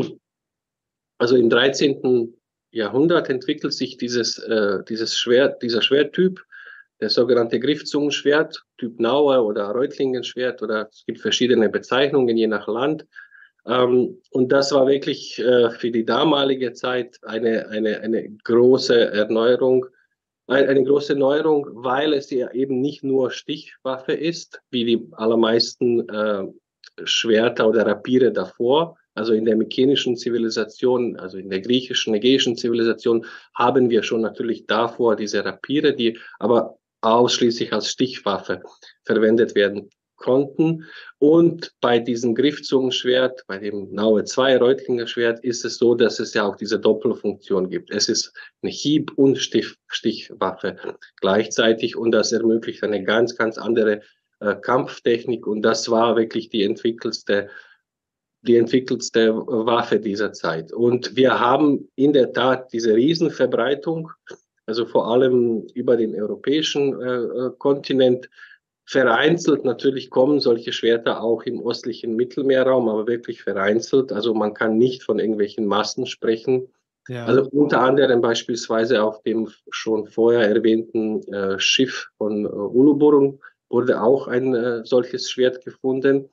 S3: also im dreizehnten Jahrhundert entwickelt sich dieses, äh, dieses Schwert, dieser Schwerttyp, der sogenannte Griffzungenschwert, Typ Nauer oder Reutlingenschwert, oder es gibt verschiedene Bezeichnungen je nach Land. Ähm, und das war wirklich äh, für die damalige Zeit eine, eine, eine große Erneuerung, eine große Neuerung, weil es ja eben nicht nur Stichwaffe ist, wie die allermeisten äh, Schwerter oder Rapiere davor. Also in der mykenischen Zivilisation, also in der griechischen, ägäischen Zivilisation, haben wir schon natürlich davor diese Rapiere, die aber ausschließlich als Stichwaffe verwendet werden konnten. Und bei diesem Griffzungenschwert, bei dem Naue zwei Reutlinger Schwert, ist es so, dass es ja auch diese Doppelfunktion gibt. Es ist eine Hieb- und Stich Stichwaffe gleichzeitig und das ermöglicht eine ganz, ganz andere äh, Kampftechnik und das war wirklich die entwickelste die entwickelste Waffe dieser Zeit. Und wir haben in der Tat diese Riesenverbreitung, also vor allem über den europäischen äh, Kontinent. Vereinzelt natürlich kommen solche Schwerter auch im östlichen Mittelmeerraum, aber wirklich vereinzelt. Also man kann nicht von irgendwelchen Massen sprechen.
S1: Ja.
S3: Also unter anderem beispielsweise auf dem schon vorher erwähnten äh, Schiff von äh, Uluburun wurde auch ein äh, solches Schwert gefunden.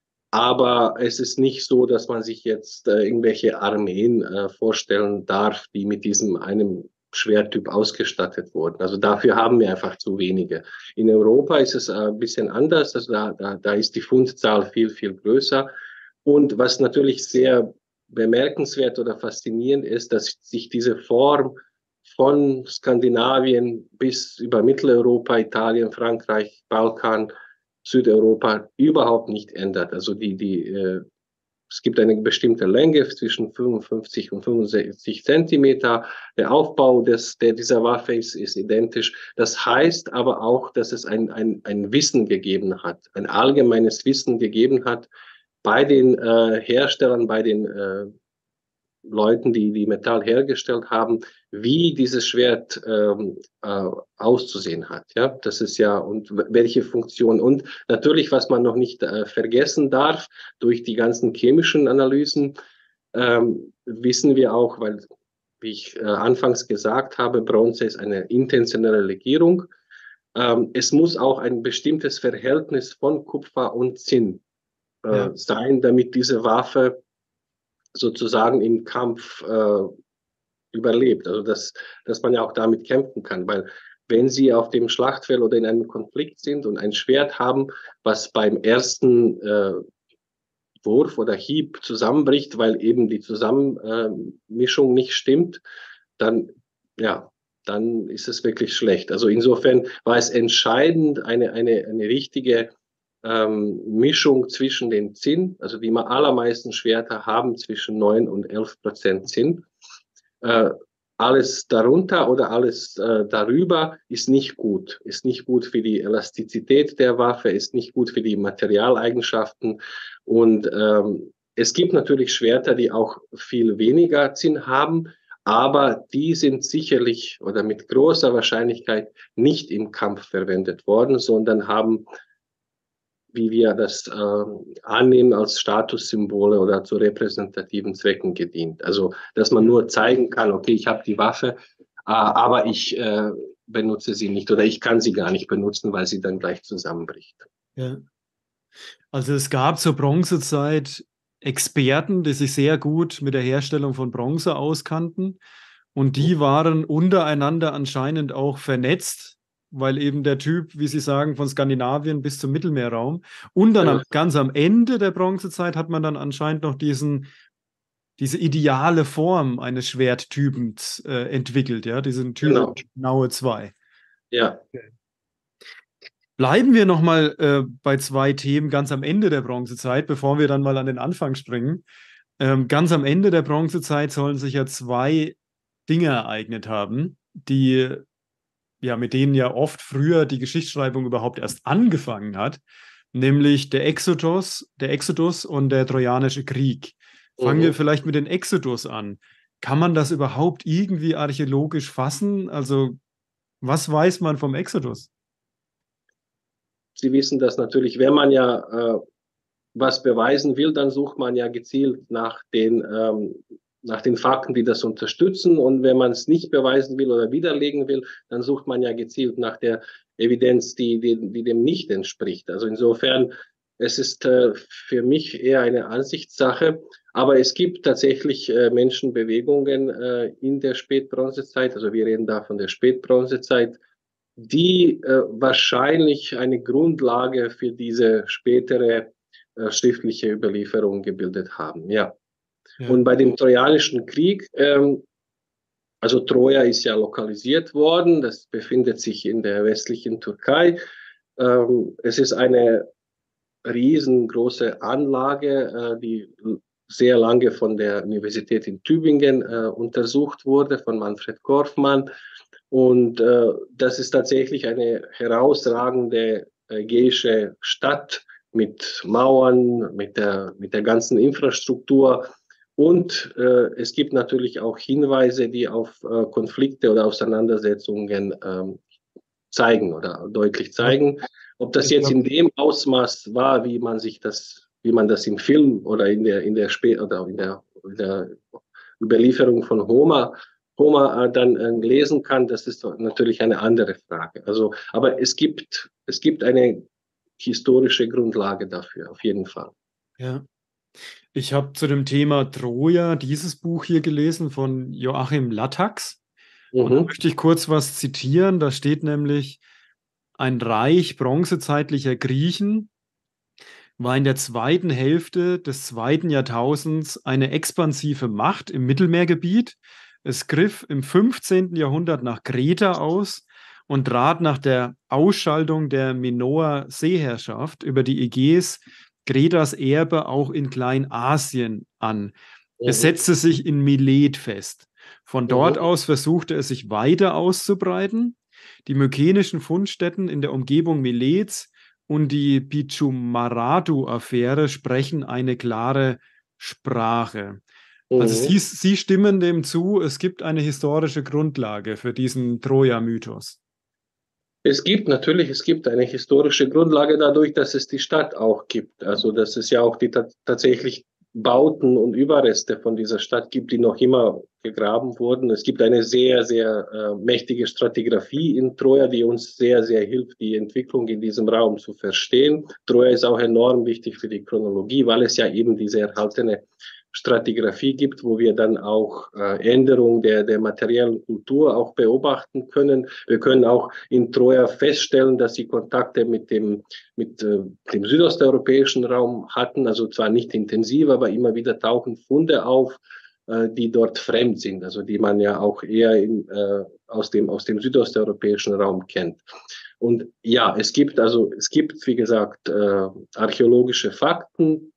S3: Aber es ist nicht so, dass man sich jetzt äh, irgendwelche Armeen äh, vorstellen darf, die mit diesem einem Schwerttyp ausgestattet wurden. Also dafür haben wir einfach zu wenige. In Europa ist es äh, ein bisschen anders. Also da, da, da ist die Fundzahl viel, viel größer. Und was natürlich sehr bemerkenswert oder faszinierend ist, dass sich diese Form von Skandinavien bis über Mitteleuropa, Italien, Frankreich, Balkan, Südeuropa überhaupt nicht ändert. Also die, die, äh, es gibt eine bestimmte Länge zwischen fünfundfünfzig und fünfundsechzig Zentimeter. Der Aufbau des, der dieser Waffe ist, ist identisch. Das heißt aber auch, dass es ein, ein, ein Wissen gegeben hat, ein allgemeines Wissen gegeben hat bei den äh, Herstellern, bei den äh, Leuten, die die Metall hergestellt haben, wie dieses Schwert ähm, äh, auszusehen hat. Ja, das ist ja und welche Funktion und natürlich, was man noch nicht äh, vergessen darf, durch die ganzen chemischen Analysen ähm, wissen wir auch, weil wie ich äh, anfangs gesagt habe, Bronze ist eine intentionelle Legierung. Ähm, es muss auch ein bestimmtes Verhältnis von Kupfer und Zinn äh, ja. sein, damit diese Waffe sozusagen im Kampf äh, überlebt. Also dass, dass man ja auch damit kämpfen kann, weil wenn Sie auf dem Schlachtfeld oder in einem Konflikt sind und ein Schwert haben, was beim ersten äh, Wurf oder Hieb zusammenbricht, weil eben die Zusammenmischung äh, nicht stimmt, dann, ja, dann ist es wirklich schlecht. Also insofern war es entscheidend, eine, eine, eine richtige ähm, Mischung zwischen den Zinn, also die allermeisten Schwerter haben zwischen neun und elf Prozent Zinn. Äh, alles darunter oder alles äh, darüber ist nicht gut. Ist nicht gut für die Elastizität der Waffe, ist nicht gut für die Materialeigenschaften. Und ähm, es gibt natürlich Schwerter, die auch viel weniger Zinn haben, aber die sind sicherlich oder mit großer Wahrscheinlichkeit nicht im Kampf verwendet worden, sondern haben, wie wir das äh, annehmen, als Statussymbole oder zu repräsentativen Zwecken gedient. Also, dass man nur zeigen kann, okay, ich habe die Waffe, äh, aber ich äh, benutze sie nicht oder ich kann sie gar nicht benutzen, weil sie dann gleich zusammenbricht.
S1: Ja. Also es gab zur Bronzezeit Experten, die sich sehr gut mit der Herstellung von Bronze auskannten und die waren untereinander anscheinend auch vernetzt, weil eben der Typ, wie Sie sagen, von Skandinavien bis zum Mittelmeerraum. Und dann am, ganz am Ende der Bronzezeit hat man dann anscheinend noch diesen, diese ideale Form eines Schwerttypens äh, entwickelt, ja, diesen Typ
S3: Genau.
S1: Naue zwei.
S3: Ja.
S1: Okay. Bleiben wir nochmal äh, bei zwei Themen ganz am Ende der Bronzezeit, bevor wir dann mal an den Anfang springen. Ähm, ganz am Ende der Bronzezeit sollen sich ja zwei Dinge ereignet haben, die ja, mit denen ja oft früher die Geschichtsschreibung überhaupt erst angefangen hat, nämlich der Exodus, der Exodus und der Trojanische Krieg. Fangen mhm. wir vielleicht mit dem Exodus an. kann man das überhaupt irgendwie archäologisch fassen? Also, was weiß man vom Exodus?
S3: Sie wissen das natürlich, wenn man ja äh, was beweisen will, dann sucht man ja gezielt nach den, ähm, nach den Fakten, die das unterstützen. Und wenn man es nicht beweisen will oder widerlegen will, dann sucht man ja gezielt nach der Evidenz, die, die, die dem nicht entspricht. Also insofern, es ist äh, für mich eher eine Ansichtssache. Aber es gibt tatsächlich äh, Menschenbewegungen äh, in der Spätbronzezeit, also wir reden da von der Spätbronzezeit, die äh, wahrscheinlich eine Grundlage für diese spätere äh, schriftliche Überlieferung gebildet haben. Ja.
S1: Ja.
S3: Und bei dem Trojanischen Krieg, ähm, also Troja ist ja lokalisiert worden, das befindet sich in der westlichen Türkei. Ähm, es ist eine riesengroße Anlage, äh, die sehr lange von der Universität in Tübingen äh, untersucht wurde, von Manfred Korfmann. Und äh, das ist tatsächlich eine herausragende ägäische Stadt mit Mauern, mit der, mit der ganzen Infrastruktur. Und äh, es gibt natürlich auch Hinweise, die auf äh, Konflikte oder Auseinandersetzungen ähm, zeigen oder deutlich zeigen. Ob das jetzt in dem Ausmaß war, wie man sich das, wie man das im Film oder in der in der Spä oder in der, in der Überlieferung von Homer Homer äh, dann äh, lesen kann, das ist natürlich eine andere Frage. Also, aber es gibt es gibt eine historische Grundlage dafür, auf jeden Fall.
S1: Ja. Ich habe zu dem Thema Troja dieses Buch hier gelesen von Joachim Lattax. Und da
S3: Mhm.
S1: möchte ich kurz was zitieren. Da steht nämlich, ein Reich bronzezeitlicher Griechen war in der zweiten Hälfte des zweiten Jahrtausends eine expansive Macht im Mittelmeergebiet. Es griff im fünfzehnten Jahrhundert nach Kreta aus und trat nach der Ausschaltung der Minoer Seeherrschaft über die Ägäis Kretas Erbe auch in Kleinasien an. Es
S3: Mhm.
S1: setzte sich in Milet fest. Von dort
S3: Mhm.
S1: aus versuchte es sich weiter auszubreiten. Die mykenischen Fundstätten in der Umgebung Milets und die Pichumaradu-Affäre sprechen eine klare Sprache. Also
S3: Mhm.
S1: Sie, Sie stimmen dem zu, es gibt eine historische Grundlage für diesen Troja-Mythos.
S3: Es gibt natürlich, es gibt eine historische Grundlage dadurch, dass es die Stadt auch gibt. Also dass es ja auch die tatsächlich Bauten und Überreste von dieser Stadt gibt, die noch immer gegraben wurden. Es gibt eine sehr, sehr äh, mächtige Stratigraphie in Troja, die uns sehr, sehr hilft, die Entwicklung in diesem Raum zu verstehen. Troja ist auch enorm wichtig für die Chronologie, weil es ja eben diese erhaltene Stratigraphie gibt, wo wir dann auch äh, Änderungen der, der materiellen Kultur auch beobachten können. Wir können auch in Troja feststellen, dass sie Kontakte mit dem, mit, äh, dem südosteuropäischen Raum hatten, also zwar nicht intensiv, aber immer wieder tauchen Funde auf, äh, die dort fremd sind, also die man ja auch eher in, äh, aus, dem, aus dem südosteuropäischen Raum kennt. Und ja, es gibt also, es gibt, wie gesagt, äh, archäologische Fakten,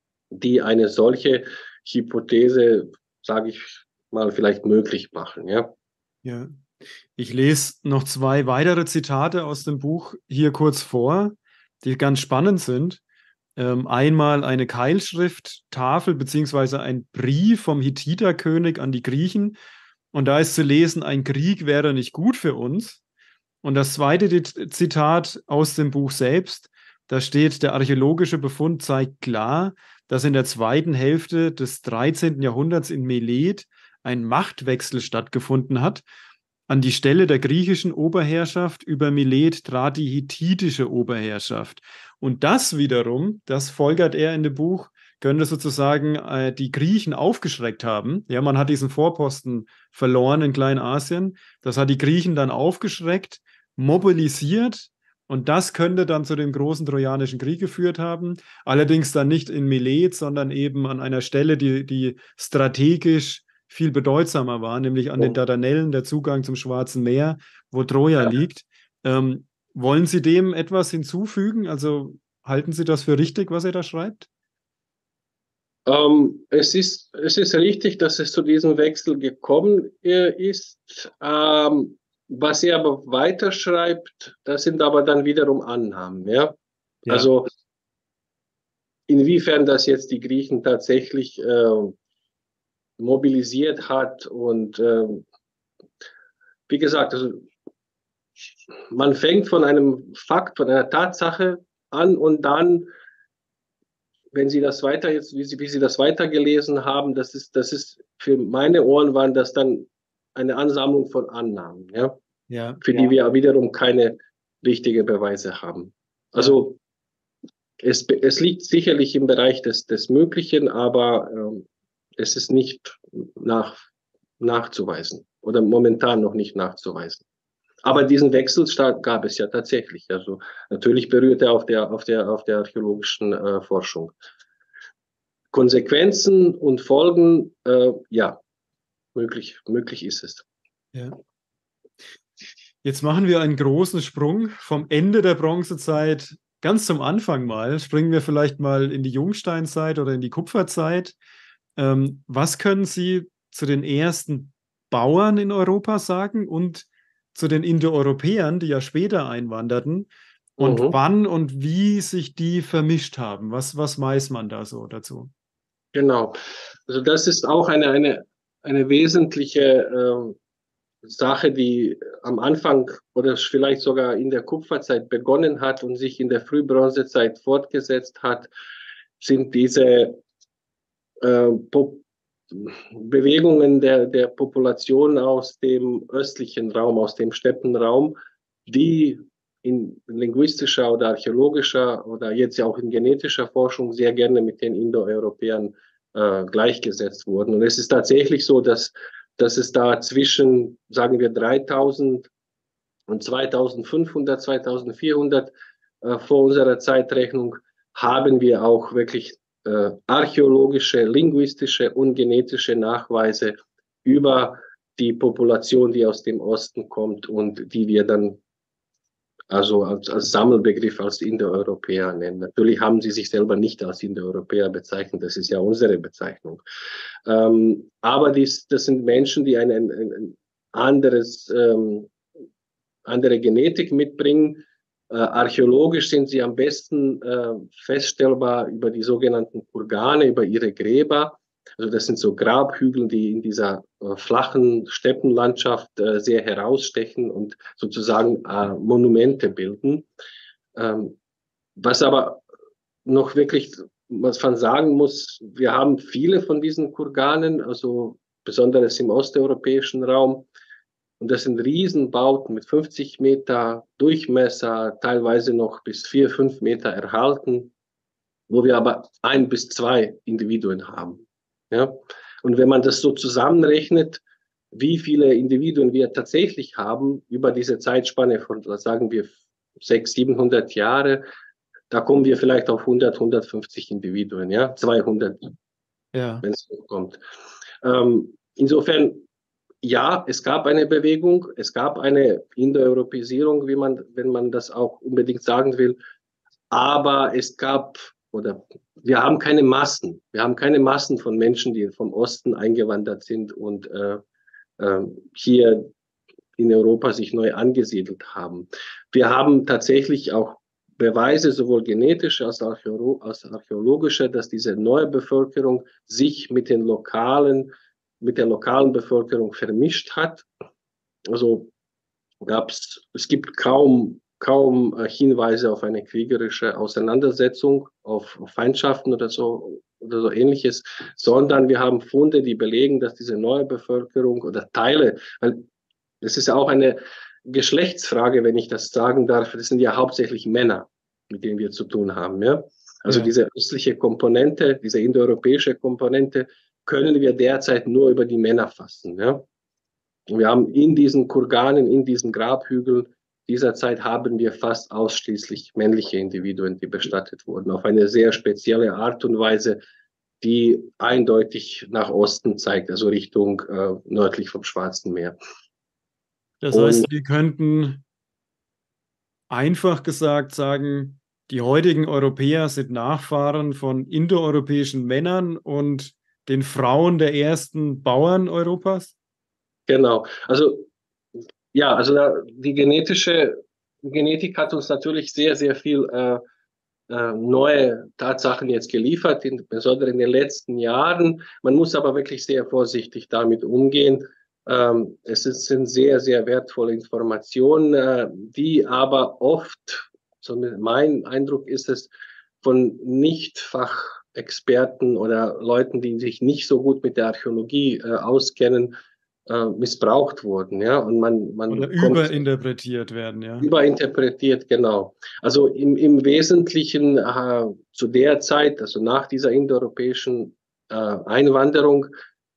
S3: die eine solche Hypothese, sage ich mal, vielleicht möglich machen. Ja.
S1: Ja. Ich lese noch zwei weitere Zitate aus dem Buch hier kurz vor, die ganz spannend sind. Ähm, einmal eine Keilschrifttafel beziehungsweise ein Brief vom Hittiterkönig an die Griechen. Und da ist zu lesen, ein Krieg wäre nicht gut für uns. Und das zweite Zitat aus dem Buch selbst, da steht, der archäologische Befund zeigt klar, dass in der zweiten Hälfte des dreizehnten Jahrhunderts in Milet ein Machtwechsel stattgefunden hat. An die Stelle der griechischen Oberherrschaft über Milet trat die hethitische Oberherrschaft. Und das wiederum, das folgert er in dem Buch, könnte sozusagen äh, die Griechen aufgeschreckt haben. Ja, man hat diesen Vorposten verloren in Kleinasien. Das hat die Griechen dann aufgeschreckt, mobilisiert. Und das könnte dann zu dem großen Trojanischen Krieg geführt haben. Allerdings dann nicht in Milet, sondern eben an einer Stelle, die, die strategisch viel bedeutsamer war, nämlich an den Dardanellen, der Zugang zum Schwarzen Meer, wo Troja
S3: Ja.
S1: liegt. Ähm, wollen Sie dem etwas hinzufügen? Also halten Sie das für richtig, was er da schreibt?
S3: Ähm, es ist, es ist richtig, dass es zu diesem Wechsel gekommen äh, ist. Ähm, was er aber weiterschreibt, das sind aber dann wiederum Annahmen. Ja?
S1: Ja.
S3: Also inwiefern das jetzt die Griechen tatsächlich äh, mobilisiert hat. Und äh, wie gesagt, also man fängt von einem Fakt, von einer Tatsache an und dann, wenn Sie das weiter jetzt, wie Sie, wie Sie das weitergelesen haben, das ist, das ist für meine Ohren waren das dann eine Ansammlung von Annahmen, ja,
S1: Ja.
S3: für die wir wiederum keine richtigen Beweise haben. Also ja. es, es liegt sicherlich im Bereich des, des Möglichen, aber ähm, es ist nicht nach, nachzuweisen oder momentan noch nicht nachzuweisen. Aber diesen Wechselstart gab es ja tatsächlich. Also natürlich berührt er auf der, auf der, auf der archäologischen äh, Forschung. Konsequenzen und Folgen, äh, ja, möglich, möglich ist es.
S1: Ja. Jetzt machen wir einen großen Sprung vom Ende der Bronzezeit ganz zum Anfang mal. Springen wir vielleicht mal in die Jungsteinzeit oder in die Kupferzeit. Ähm, was können Sie zu den ersten Bauern in Europa sagen und zu den Indoeuropäern, die ja später einwanderten, und mhm. wann und wie sich die vermischt haben? Was, was weiß man da so dazu?
S3: Genau. Also das ist auch eine, eine, eine wesentliche äh, Sache, die am Anfang oder vielleicht sogar in der Kupferzeit begonnen hat und sich in der Frühbronzezeit fortgesetzt hat, sind diese äh, Bewegungen der, der Population aus dem östlichen Raum, aus dem Steppenraum, die in linguistischer oder archäologischer oder jetzt ja auch in genetischer Forschung sehr gerne mit den Indoeuropäern äh, gleichgesetzt wurden. Und es ist tatsächlich so, dass, dass es da zwischen, sagen wir, dreitausend und zweitausendfünfhundert, zweitausendvierhundert äh, vor unserer Zeitrechnung haben wir auch wirklich äh, archäologische, linguistische und genetische Nachweise über die Population, die aus dem Osten kommt und die wir dann also als, als Sammelbegriff als Indoeuropäer nennen. Natürlich haben sie sich selber nicht als Indoeuropäer bezeichnet, das ist ja unsere Bezeichnung. Ähm, aber dies, das sind Menschen, die ein, ein, ein anderes, ähm, andere Genetik mitbringen. Äh, archäologisch sind sie am besten äh, feststellbar über die sogenannten Kurgane, über ihre Gräber. Also das sind so Grabhügel, die in dieser äh, flachen Steppenlandschaft äh, sehr herausstechen und sozusagen äh, Monumente bilden. Ähm, was aber noch wirklich, was man sagen muss, wir haben viele von diesen Kurganen, also besonders im osteuropäischen Raum. Und das sind Riesenbauten mit fünfzig Meter Durchmesser, teilweise noch bis vier, fünf Meter erhalten, wo wir aber ein bis zwei Individuen haben. Ja? Und wenn man das so zusammenrechnet, wie viele Individuen wir tatsächlich haben über diese Zeitspanne von, sagen wir, sechshundert, siebenhundert Jahre, da kommen wir vielleicht auf hundert, hundertfünfzig Individuen, ja, zweihundert, ja. Wenn es hochkommt. Ähm, insofern, ja, es gab eine Bewegung, es gab eine Indoeuropäisierung, wie man, wenn man das auch unbedingt sagen will, aber es gab, oder wir haben keine Massen, wir haben keine Massen von Menschen, die vom Osten eingewandert sind und äh, äh, hier in Europa sich neu angesiedelt haben. Wir haben tatsächlich auch Beweise, sowohl genetische als auch archäologische, dass diese neue Bevölkerung sich mit den lokalen, mit der lokalen Bevölkerung vermischt hat. Also gab's, es gibt kaum, kaum Hinweise auf eine kriegerische Auseinandersetzung, auf, auf Feindschaften oder so, oder so ähnliches, sondern wir haben Funde, die belegen, dass diese neue Bevölkerung oder Teile, weil das ist ja auch eine Geschlechtsfrage, wenn ich das sagen darf. Das sind ja hauptsächlich Männer, mit denen wir zu tun haben. Ja? Also ja. Diese östliche Komponente, diese indoeuropäische Komponente, können wir derzeit nur über die Männer fassen. Ja? Und wir haben in diesen Kurganen, in diesen Grabhügeln dieser Zeit haben wir fast ausschließlich männliche Individuen, die bestattet wurden, auf eine sehr spezielle Art und Weise, die eindeutig nach Osten zeigt, also Richtung äh, nördlich vom Schwarzen Meer.
S1: Das heißt, wir könnten einfach gesagt sagen, die heutigen Europäer sind Nachfahren von indoeuropäischen Männern und den Frauen der ersten Bauern Europas?
S3: Genau. Also, ja, also die genetische Genetik hat uns natürlich sehr, sehr viel äh, äh, neue Tatsachen jetzt geliefert, insbesondere in den letzten Jahren. Man muss aber wirklich sehr vorsichtig damit umgehen. Ähm, es sind sehr, sehr wertvolle Informationen, äh, die aber oft, so mein Eindruck ist es, von Nicht-Fachexperten oder Leuten, die sich nicht so gut mit der Archäologie äh, auskennen, äh, missbraucht wurden. Ja? Und man, man
S1: Oder
S3: kommt
S1: überinterpretiert werden, ja.
S3: überinterpretiert, genau. Also im, im Wesentlichen äh, zu der Zeit, also nach dieser indoeuropäischen äh, Einwanderung,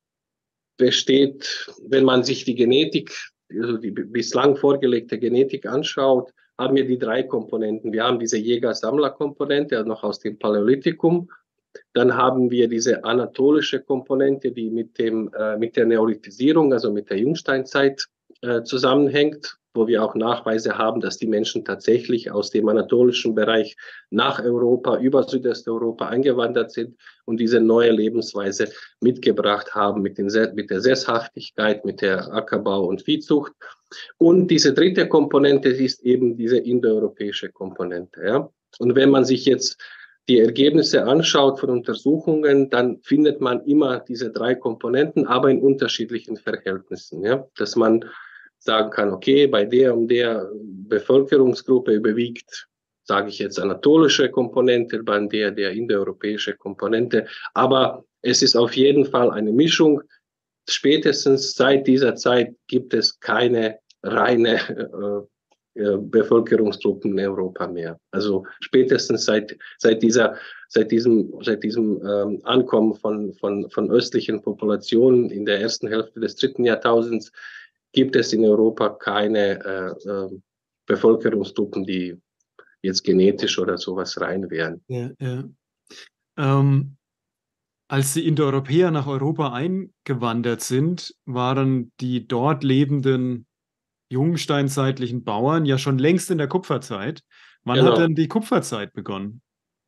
S3: besteht, wenn man sich die Genetik, also die bislang vorgelegte Genetik anschaut, haben wir die drei Komponenten. Wir haben diese Jäger-Sammler-Komponente, noch aus dem Paläolithikum. Dann haben wir diese anatolische Komponente, die mit, dem, äh, mit der Neolithisierung, also mit der Jungsteinzeit äh, zusammenhängt, wo wir auch Nachweise haben, dass die Menschen tatsächlich aus dem anatolischen Bereich nach Europa, über Südosteuropa eingewandert sind und diese neue Lebensweise mitgebracht haben mit, den, mit der Sesshaftigkeit, mit der Ackerbau und Viehzucht. Und diese dritte Komponente ist eben diese indoeuropäische Komponente. Ja? Und wenn man sich jetzt die Ergebnisse anschaut von Untersuchungen, dann findet man immer diese drei Komponenten, aber in unterschiedlichen Verhältnissen. Ja? Dass man sagen kann, okay, bei der und der Bevölkerungsgruppe überwiegt, sage ich jetzt, anatolische Komponente, bei der der indoeuropäische Komponente. Aber es ist auf jeden Fall eine Mischung. Spätestens seit dieser Zeit gibt es keine reine äh, Bevölkerungsgruppen in Europa mehr. Also spätestens seit, seit, dieser, seit diesem, seit diesem ähm, Ankommen von, von, von östlichen Populationen in der ersten Hälfte des dritten Jahrtausends gibt es in Europa keine äh, äh, Bevölkerungsgruppen, die jetzt genetisch oder sowas rein wären.
S1: Ja, ja. Ähm, als die Indoeuropäer nach Europa eingewandert sind, waren die dort lebenden jungsteinzeitlichen Bauern ja schon längst in der Kupferzeit. Wann
S3: Genau.
S1: hat denn die Kupferzeit begonnen?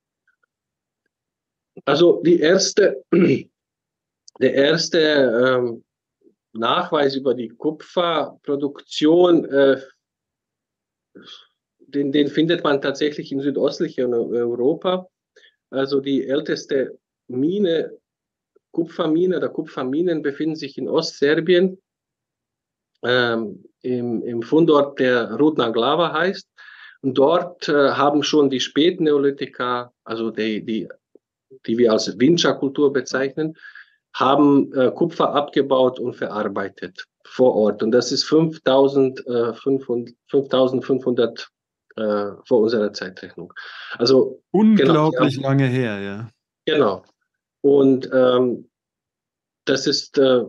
S3: Also die erste, der erste ähm, Nachweis über die Kupferproduktion, äh, den, den findet man tatsächlich in südöstlichen Europa. Also die älteste Mine, Kupfermine oder Kupferminen befinden sich in Ostserbien, ähm, im, im Fundort, der Rudna Glava heißt. Und dort äh, haben schon die Spätneolithiker, also die, die, die wir als Vincha-Kultur bezeichnen, haben äh, Kupfer abgebaut und verarbeitet vor Ort. Und das ist fünftausendfünfhundert äh, vor unserer Zeitrechnung. Also
S1: Unglaublich
S3: genau,
S1: lange her, ja.
S3: Genau. Und ähm, das ist äh,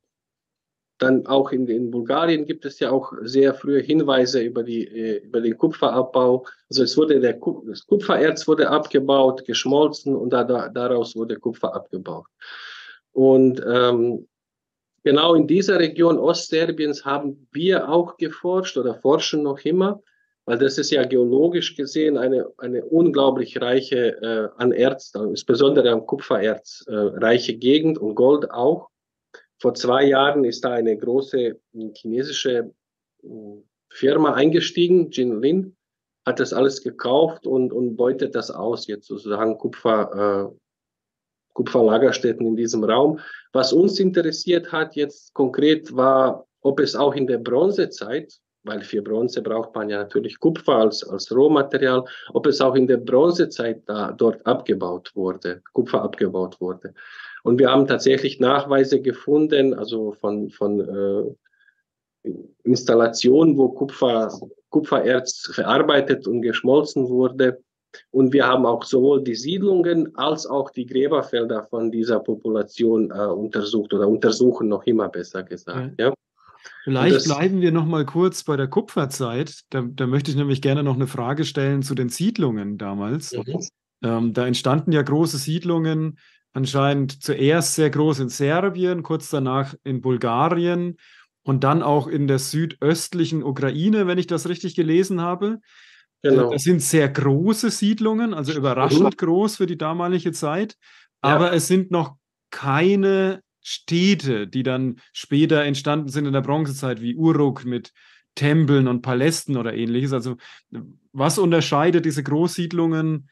S3: dann auch in, in Bulgarien gibt es ja auch sehr frühe Hinweise über, die, äh, über den Kupferabbau. Also es wurde der Kup das Kupfererz wurde abgebaut, geschmolzen und da, da, daraus wurde Kupfer abgebaut. Und ähm, genau in dieser Region Ostserbiens haben wir auch geforscht oder forschen noch immer, weil das ist ja geologisch gesehen eine, eine unglaublich reiche äh, an Erz, insbesondere am Kupfererz, äh, reiche Gegend und Gold auch. Vor zwei Jahren ist da eine große chinesische Firma eingestiegen, Jinlin, hat das alles gekauft und, und beutet das aus, jetzt sozusagen Kupfer, äh, Kupferlagerstätten in diesem Raum. Was uns interessiert hat jetzt konkret war, ob es auch in der Bronzezeit, weil für Bronze braucht man ja natürlich Kupfer als, als Rohmaterial, ob es auch in der Bronzezeit da dort abgebaut wurde, Kupfer abgebaut wurde. Und wir haben tatsächlich Nachweise gefunden, also von, von äh, Installationen, wo Kupfer, Kupfererz verarbeitet und geschmolzen wurde. Und wir haben auch sowohl die Siedlungen als auch die Gräberfelder von dieser Population äh, untersucht oder untersuchen noch immer, besser gesagt. Ja. Ja.
S1: Vielleicht
S3: das,
S1: bleiben wir noch mal kurz bei der Kupferzeit. Da, da möchte ich nämlich gerne noch eine Frage stellen zu den Siedlungen damals.
S3: Mhm.
S1: Ähm, da entstanden ja große Siedlungen, anscheinend zuerst sehr groß in Serbien, kurz danach in Bulgarien und dann auch in der südöstlichen Ukraine, wenn ich das richtig gelesen habe.
S3: Genau.
S1: Das sind sehr große Siedlungen, also überraschend mhm. groß für die damalige Zeit, aber ja. es sind noch keine Städte, die dann später entstanden sind in der Bronzezeit, wie Uruk mit Tempeln und Palästen oder ähnliches. Also was unterscheidet diese Großsiedlungen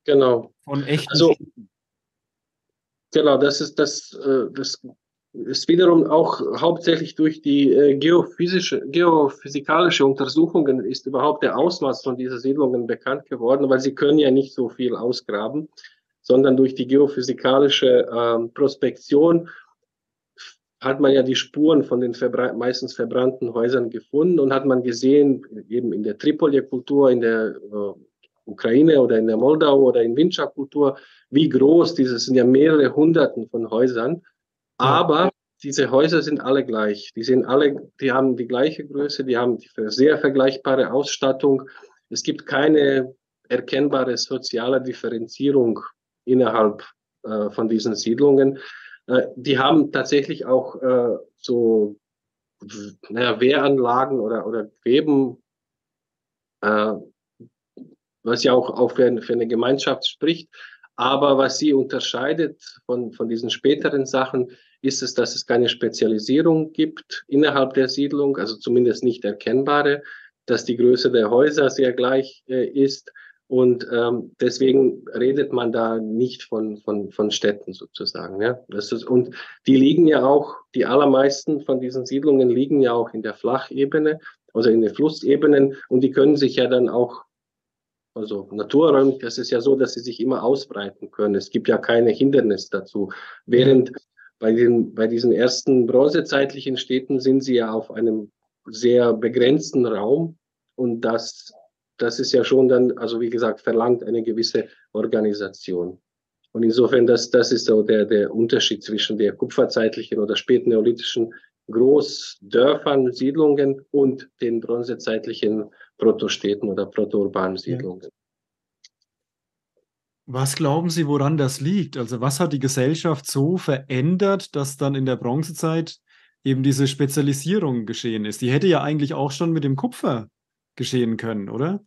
S3: Genau.
S1: Von echten
S3: Also,
S1: Städten.
S3: genau, das ist das, äh, das ist wiederum auch hauptsächlich durch die äh, geophysische, geophysikalische Untersuchungen ist überhaupt der Ausmaß von dieser Siedlungen bekannt geworden, weil sie können ja nicht so viel ausgraben, sondern durch die geophysikalische ähm, Prospektion hat man ja die Spuren von den verbra meistens verbrannten Häusern gefunden und hat man gesehen, eben in der Tripoli-Kultur, in der äh, Ukraine oder in der Moldau oder in Vinča-Kultur, wie groß diese sind ja mehrere Hunderten von Häusern.
S1: Ja.
S3: Aber diese Häuser sind alle gleich. Die sind alle, die haben die gleiche Größe, die haben die sehr vergleichbare Ausstattung. Es gibt keine erkennbare soziale Differenzierung innerhalb äh, von diesen Siedlungen. Äh, die haben tatsächlich auch äh, so naja, Wehranlagen oder, oder Gräben, äh, was ja auch, auch für, für eine Gemeinschaft spricht. Aber was sie unterscheidet von, von diesen späteren Sachen, ist es, dass es keine Spezialisierung gibt innerhalb der Siedlung, also zumindest nicht erkennbare, dass die Größe der Häuser sehr gleich äh, ist. Und ähm, deswegen redet man da nicht von, von, von Städten sozusagen. Ja? Das ist, und die liegen ja auch, die allermeisten von diesen Siedlungen liegen ja auch in der Flachebene, also in den Flussebenen. Und die können sich ja dann auch, also naturräumlich, das ist ja so, dass sie sich immer ausbreiten können. Es gibt ja keine Hindernis dazu. Während ja. bei, den, bei diesen ersten bronzezeitlichen Städten sind sie ja auf einem sehr begrenzten Raum. Und das, das ist ja schon dann, also wie gesagt, verlangt eine gewisse Organisation. Und insofern, das, das ist so der, der Unterschied zwischen der kupferzeitlichen oder spätneolithischen Großdörfern, Siedlungen und den bronzezeitlichen Protostädten oder protourbanen Siedlungen. Ja.
S1: Was glauben Sie, woran das liegt? Also was hat die Gesellschaft so verändert, dass dann in der Bronzezeit eben diese Spezialisierung geschehen ist? Die hätte ja eigentlich auch schon mit dem Kupfer geschehen können, oder?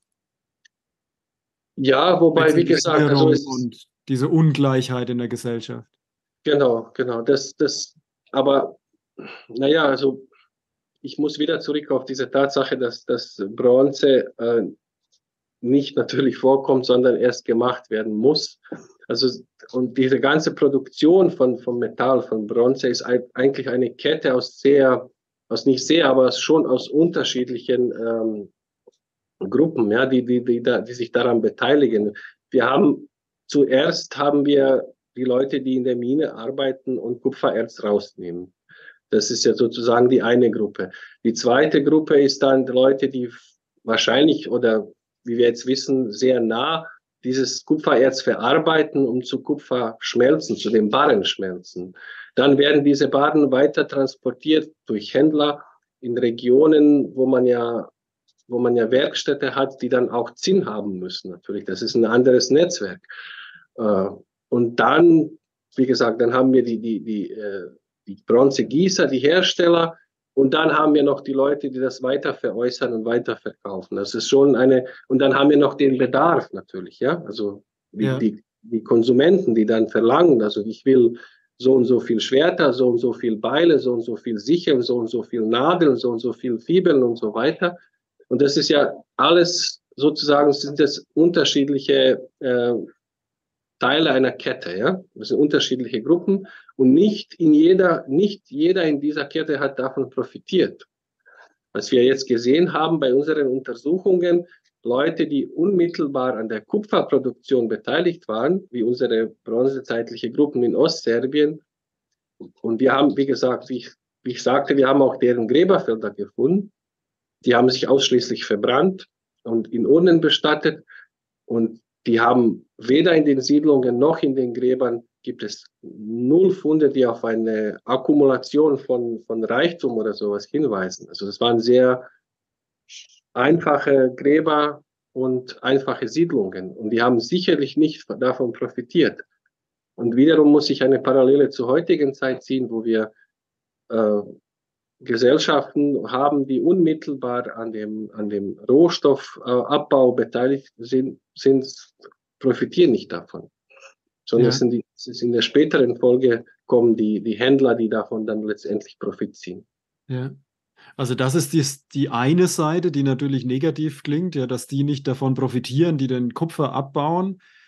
S3: Ja, wobei, wie gesagt, also es
S1: und diese Ungleichheit in der Gesellschaft.
S3: Genau, genau. Das, das, aber naja, also ich muss wieder zurück auf diese Tatsache, dass das Bronze äh, nicht natürlich vorkommt, sondern erst gemacht werden muss. Also und diese ganze Produktion von, von Metall, von Bronze ist eigentlich eine Kette aus sehr, aus nicht sehr, aber schon aus unterschiedlichen ähm, Gruppen, ja, die, die, die, da, die sich daran beteiligen. Wir haben zuerst haben wir die Leute, die in der Mine arbeiten und Kupfererz rausnehmen. Das ist ja sozusagen die eine Gruppe. Die zweite Gruppe ist dann die Leute, die wahrscheinlich oder wie wir jetzt wissen, sehr nah dieses Kupfererz verarbeiten, um zu Kupfer schmelzen, zu den Barren schmelzen. Dann werden diese Barren weiter transportiert durch Händler in Regionen, wo man ja wo man ja Werkstätte hat, die dann auch Zinn haben müssen, natürlich. Das ist ein anderes Netzwerk. Und dann, wie gesagt, dann haben wir die, die, die, die Bronzegießer, die Hersteller, und dann haben wir noch die Leute, die das weiter veräußern und weiterverkaufen. Das ist schon eine, und dann haben wir noch den Bedarf natürlich, ja, also die, ja. die, die Konsumenten, die dann verlangen, also ich will so und so viel Schwerter, so und so viel Beile, so und so viel Sicheln, so und so viel Nadeln, so und so viel Fibeln und so weiter. Und das ist ja alles sozusagen, sind das unterschiedliche äh, Teile einer Kette, ja. Das sind unterschiedliche Gruppen und nicht in jeder, nicht jeder in dieser Kette hat davon profitiert. Was wir jetzt gesehen haben bei unseren Untersuchungen, Leute, die unmittelbar an der Kupferproduktion beteiligt waren, wie unsere bronzezeitliche Gruppen in Ostserbien. Und wir haben, wie gesagt, wie ich, wie ich sagte, wir haben auch deren Gräberfelder gefunden. Die haben sich ausschließlich verbrannt und in Urnen bestattet. Und die haben weder in den Siedlungen noch in den Gräbern gibt es null Funde, die auf eine Akkumulation von, von Reichtum oder sowas hinweisen. Also das waren sehr einfache Gräber und einfache Siedlungen. Und die haben sicherlich nicht davon profitiert. Und wiederum muss ich eine Parallele zur heutigen Zeit ziehen, wo wir äh, Gesellschaften haben, die unmittelbar an dem, an dem Rohstoffabbau beteiligt sind, sind, profitieren nicht davon. Sondern ja. es, sind die, es ist in der späteren Folge kommen die, die Händler, die davon dann letztendlich Profit ziehen.
S1: Ja. Also das ist die, die eine Seite, die natürlich negativ klingt, ja, dass die nicht davon profitieren, die den Kupfer abbauen.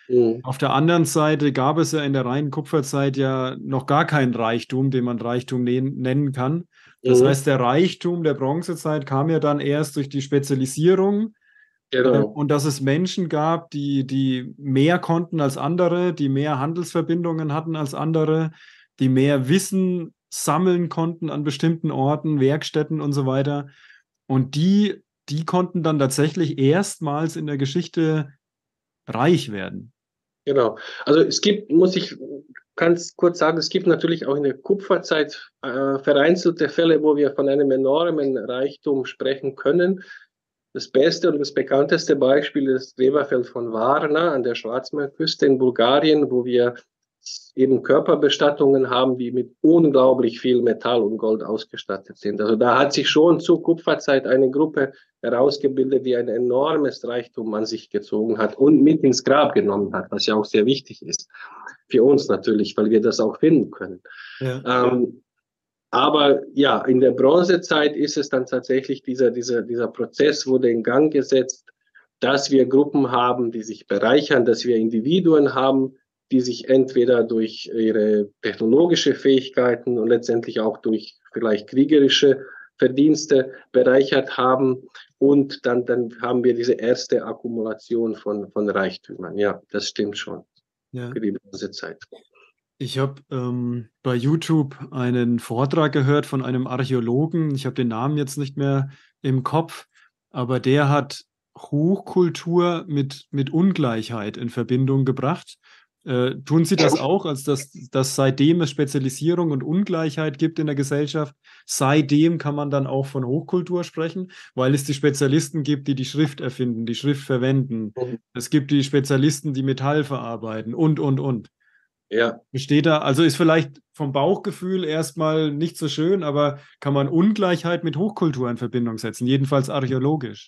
S3: Mhm.
S1: Auf der anderen Seite gab es ja in der reinen Kupferzeit ja noch gar keinen Reichtum, den man Reichtum nen- nennen kann. Das
S3: Mhm.
S1: heißt, der Reichtum der Bronzezeit kam ja dann erst durch die Spezialisierung, äh,
S3: Genau.
S1: und dass es Menschen gab, die, die mehr konnten als andere, die mehr Handelsverbindungen hatten als andere, die mehr Wissen sammeln konnten an bestimmten Orten, Werkstätten und so weiter. Und die, die konnten dann tatsächlich erstmals in der Geschichte reich werden.
S3: Genau. Also es gibt, muss ich ganz kurz sagen, es gibt natürlich auch in der Kupferzeit äh, vereinzelte Fälle, wo wir von einem enormen Reichtum sprechen können. Das beste und das bekannteste Beispiel ist das Gräberfeld von Varna an der Schwarzmeerküste in Bulgarien, wo wir eben Körperbestattungen haben, die mit unglaublich viel Metall und Gold ausgestattet sind. Also da hat sich schon zur Kupferzeit eine Gruppe herausgebildet, die ein enormes Reichtum an sich gezogen hat und mit ins Grab genommen hat, was ja auch sehr wichtig ist für uns natürlich, weil wir das auch finden können.
S1: Ja.
S3: Ähm, aber ja, in der Bronzezeit ist es dann tatsächlich dieser, dieser, dieser Prozess wurde in Gang gesetzt, dass wir Gruppen haben, die sich bereichern, dass wir Individuen haben, die sich entweder durch ihre technologische Fähigkeiten und letztendlich auch durch vielleicht kriegerische Verdienste bereichert haben. Und dann, dann haben wir diese erste Akkumulation von, von Reichtümern. Ja, das stimmt schon
S1: Ja.
S3: für die Bronzezeit.
S1: Ich habe ähm, bei YouTube einen Vortrag gehört von einem Archäologen. Ich habe den Namen jetzt nicht mehr im Kopf, aber der hat Hochkultur mit, mit Ungleichheit in Verbindung gebracht. Äh, tun Sie das auch, als dass, dass seitdem es Spezialisierung und Ungleichheit gibt in der Gesellschaft, seitdem kann man dann auch von Hochkultur sprechen, weil es die Spezialisten gibt, die die Schrift erfinden, die Schrift verwenden. Es gibt die Spezialisten, die Metall verarbeiten und, und, und.
S3: Ja.
S1: Besteht da, also ist vielleicht vom Bauchgefühl erstmal nicht so schön, aber kann man Ungleichheit mit Hochkultur in Verbindung setzen, jedenfalls archäologisch.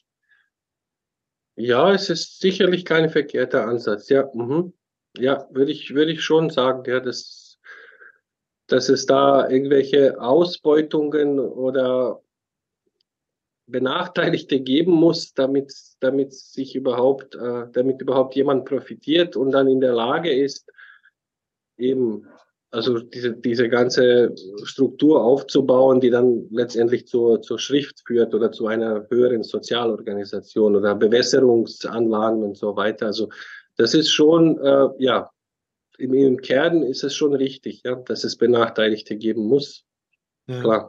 S3: Ja, es ist sicherlich kein verkehrter Ansatz. Ja, mhm. Ja, würde ich, würde ich schon sagen, ja, dass, dass es da irgendwelche Ausbeutungen oder Benachteiligte geben muss, damit, damit sich überhaupt, äh, damit überhaupt jemand profitiert und dann in der Lage ist, eben, also diese, diese ganze Struktur aufzubauen, die dann letztendlich zur, zur Schrift führt oder zu einer höheren Sozialorganisation oder Bewässerungsanlagen und so weiter. Also das ist schon, äh, ja, im, im Kern ist es schon richtig, ja, dass es Benachteiligte geben muss.
S1: Ja.
S3: Klar.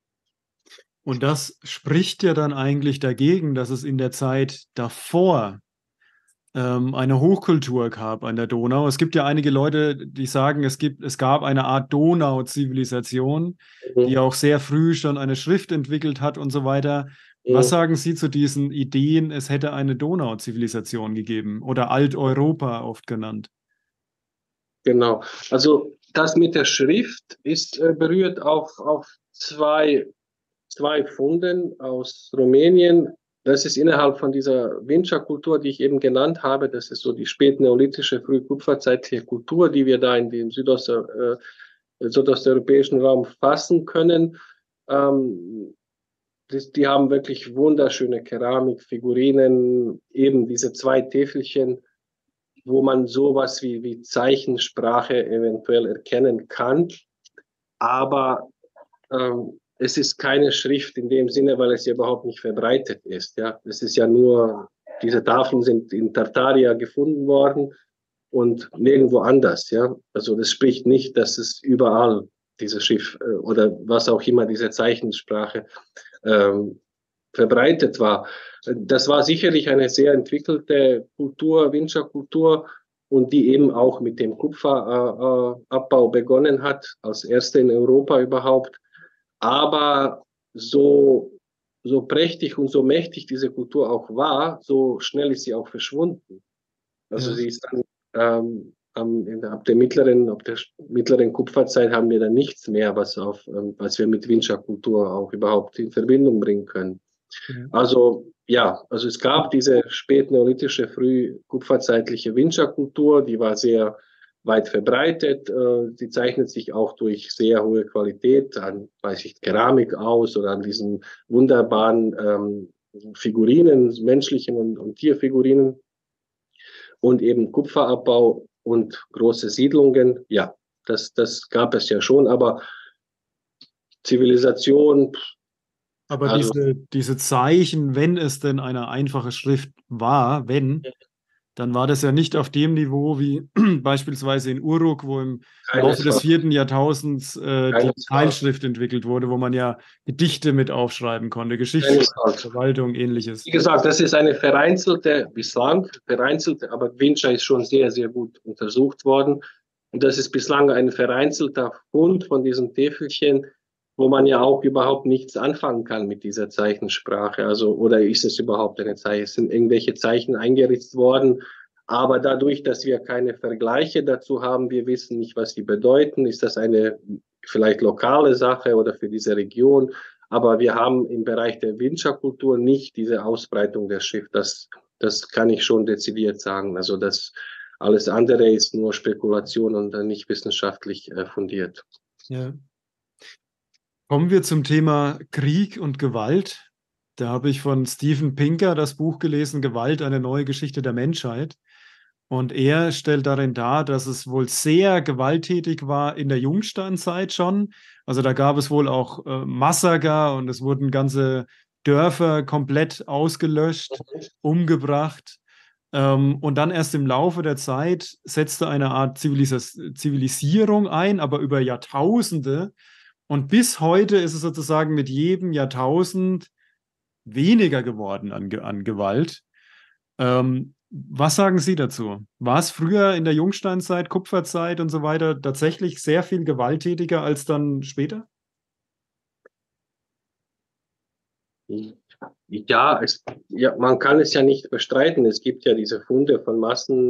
S1: Und das spricht ja dann eigentlich dagegen, dass es in der Zeit davor ähm, eine Hochkultur gab an der Donau. Es gibt ja einige Leute, die sagen, es gibt, es gab eine Art Donau-Zivilisation, die
S3: Mhm.
S1: auch sehr früh schon eine Schrift entwickelt hat und so weiter. Was
S3: Mhm.
S1: sagen Sie zu diesen Ideen, es hätte eine Donau-Zivilisation gegeben oder Alteuropa oft genannt?
S3: Genau. Also das mit der Schrift ist äh, berührt auf, auf zwei, zwei Funden aus Rumänien. Das ist innerhalb von dieser Vinscha-Kultur, die ich eben genannt habe. Das ist so die spätneolithische, frühkupferzeitliche Kultur, die wir da in dem Südost, äh, südosteuropäischen Raum fassen können. Ähm, die, die haben wirklich wunderschöne Keramik, Figurinen, eben diese zwei Täfelchen, wo man sowas wie, wie Zeichensprache eventuell erkennen kann. Aber ähm, es ist keine Schrift in dem Sinne, weil es ja überhaupt nicht verbreitet ist. Ja, es ist ja nur, diese Tafeln sind in Tartaria gefunden worden und nirgendwo anders. Ja, also das spricht nicht, dass es überall diese Schrift äh, oder was auch immer diese Zeichensprache ähm, verbreitet war. Das war sicherlich eine sehr entwickelte Kultur, Vinscha-Kultur, und die eben auch mit dem Kupferabbau äh, begonnen hat, als erste in Europa überhaupt. Aber so, so prächtig und so mächtig diese Kultur auch war, so schnell ist sie auch verschwunden. Also
S1: Ja.
S3: sie ist dann ähm, in der, ab der mittleren, ab der mittleren Kupferzeit haben wir dann nichts mehr, was auf, ähm, was wir mit Vinscha-Kultur auch überhaupt in Verbindung bringen können.
S1: Mhm.
S3: Also ja, also es gab diese spätneolithische, frühkupferzeitliche Vinscha-Kultur, die war sehr weit verbreitet. Äh, die zeichnet sich auch durch sehr hohe Qualität an, weiß ich, Keramik aus oder an diesen wunderbaren ähm, Figurinen, menschlichen und, und Tierfigurinen. und eben Kupferabbau und große Siedlungen. Ja, das, das gab es ja schon, aber Zivilisation.
S1: Aber
S3: Also,
S1: diese, diese Zeichen, wenn es denn eine einfache Schrift war, wenn, dann war das ja nicht auf dem Niveau wie beispielsweise in Uruk, wo im Laufe des
S3: keinesfalls,
S1: vierten Jahrtausends äh, die
S3: keinesfalls,
S1: Teilschrift entwickelt wurde, wo man ja Gedichte mit aufschreiben konnte, Geschichte,
S3: keinesfalls.
S1: Verwaltung, ähnliches.
S3: Wie gesagt, das ist eine vereinzelte, bislang vereinzelte, aber Vinca ist schon sehr, sehr gut untersucht worden. Und das ist bislang ein vereinzelter Fund von diesen Täfelchen, wo man ja auch überhaupt nichts anfangen kann mit dieser Zeichensprache. Also, oder ist es überhaupt eine Zeichen? Es sind irgendwelche Zeichen eingeritzt worden. Aber dadurch, dass wir keine Vergleiche dazu haben, wir wissen nicht, was die bedeuten. Ist das eine vielleicht lokale Sache oder für diese Region? Aber wir haben im Bereich der Vinca-Kultur nicht diese Ausbreitung der Schrift. Das, das kann ich schon dezidiert sagen. Also das alles andere ist nur Spekulation und nicht wissenschaftlich äh, fundiert.
S1: Ja. Kommen wir zum Thema Krieg und Gewalt. Da habe ich von Steven Pinker das Buch gelesen, Gewalt, eine neue Geschichte der Menschheit. Und er stellt darin dar, dass es wohl sehr gewalttätig war in der Jungsteinzeit schon. Also da gab es wohl auch äh, Massaker und es wurden ganze Dörfer komplett ausgelöscht, umgebracht. Ähm, und dann erst im Laufe der Zeit setzte eine Art Zivilis Zivilisierung ein, aber über Jahrtausende. Und bis heute ist es sozusagen mit jedem Jahrtausend weniger geworden an, an Gewalt. Ähm, was sagen Sie dazu? War es früher in der Jungsteinzeit, Kupferzeit und so weiter tatsächlich sehr viel gewalttätiger als dann später?
S3: Ja, es, ja, man kann es ja nicht bestreiten. Es gibt ja diese Funde von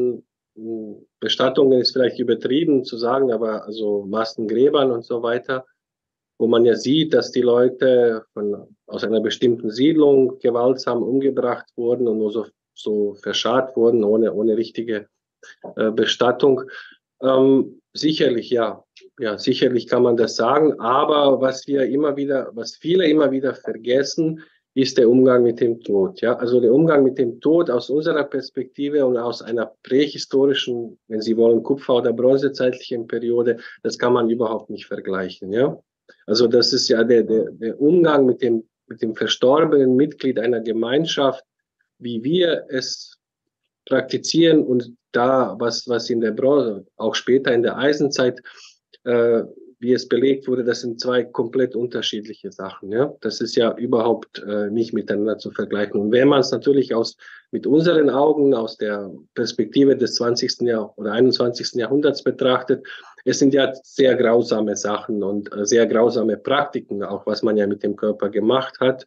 S3: Massenbestattungen, ist vielleicht übertrieben zu sagen, aber also Massengräbern und so weiter, wo man ja sieht, dass die Leute von, aus einer bestimmten Siedlung gewaltsam umgebracht wurden und nur so, so verscharrt wurden, ohne, ohne richtige äh, Bestattung. Ähm, sicherlich, ja. Ja, sicherlich kann man das sagen. Aber was wir immer wieder, was viele immer wieder vergessen, ist der Umgang mit dem Tod. Ja, also der Umgang mit dem Tod aus unserer Perspektive und aus einer prähistorischen, wenn Sie wollen, Kupfer- oder bronzezeitlichen Periode, das kann man überhaupt nicht vergleichen. Ja, also das ist ja der, der, der Umgang mit dem, mit dem verstorbenen Mitglied einer Gemeinschaft, wie wir es praktizieren und da, was, was in der Bronze, auch später in der Eisenzeit, äh, wie es belegt wurde, das sind zwei komplett unterschiedliche Sachen. Ja? Das ist ja überhaupt äh, nicht miteinander zu vergleichen. Und wenn man es natürlich aus, mit unseren Augen, aus der Perspektive des zwanzigsten Jahr oder einundzwanzigsten Jahrhunderts betrachtet, es sind ja sehr grausame Sachen und äh, sehr grausame Praktiken, auch was man ja mit dem Körper gemacht hat.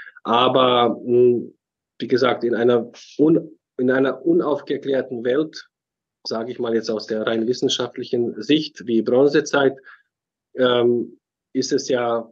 S3: Aber mh, wie gesagt, in einer, un, in einer unaufgeklärten Welt, sage ich mal jetzt aus der rein wissenschaftlichen Sicht, wie Bronzezeit, ähm, ist es ja,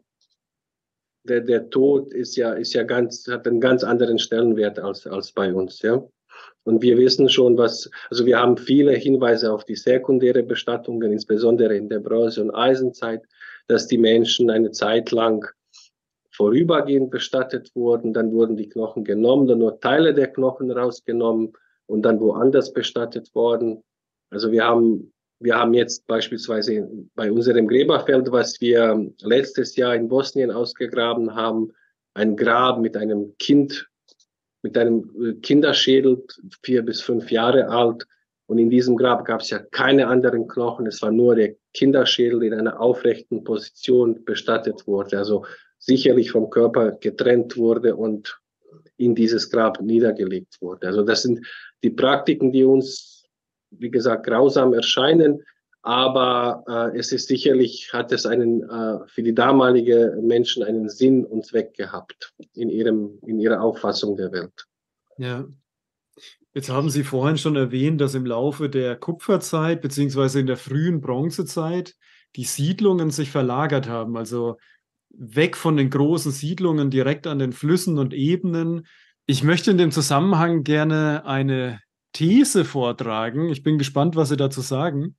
S3: der, der Tod ist ja, ist ja ganz, hat einen ganz anderen Stellenwert als, als bei uns, ja. Und wir wissen schon, was, also wir haben viele Hinweise auf die sekundäre Bestattungen, insbesondere in der Bronze- und Eisenzeit, dass die Menschen eine Zeit lang vorübergehend bestattet wurden, dann wurden die Knochen genommen, dann nur Teile der Knochen rausgenommen und dann woanders bestattet worden. Also wir haben, wir haben jetzt beispielsweise bei unserem Gräberfeld, was wir letztes Jahr in Bosnien ausgegraben haben, ein Grab mit einem Kind, mit einem Kinderschädel, vier bis fünf Jahre alt. Und in diesem Grab gab es ja keine anderen Knochen. Es war nur der Kinderschädel in einer aufrechten Position bestattet wurde. Also sicherlich vom Körper getrennt wurde und in dieses Grab niedergelegt wurde. Also das sind die Praktiken, die uns, wie gesagt, grausam erscheinen. Aber äh, es ist sicherlich, hat es einen, äh, für die damalige Menschen einen Sinn und Zweck gehabt in ihrem, in ihrer Auffassung der Welt.
S1: Ja. Jetzt haben Sie vorhin schon erwähnt, dass im Laufe der Kupferzeit beziehungsweise in der frühen Bronzezeit die Siedlungen sich verlagert haben, also weg von den großen Siedlungen direkt an den Flüssen und Ebenen. Ich möchte in dem Zusammenhang gerne eine These vortragen. Ich bin gespannt, was Sie dazu sagen.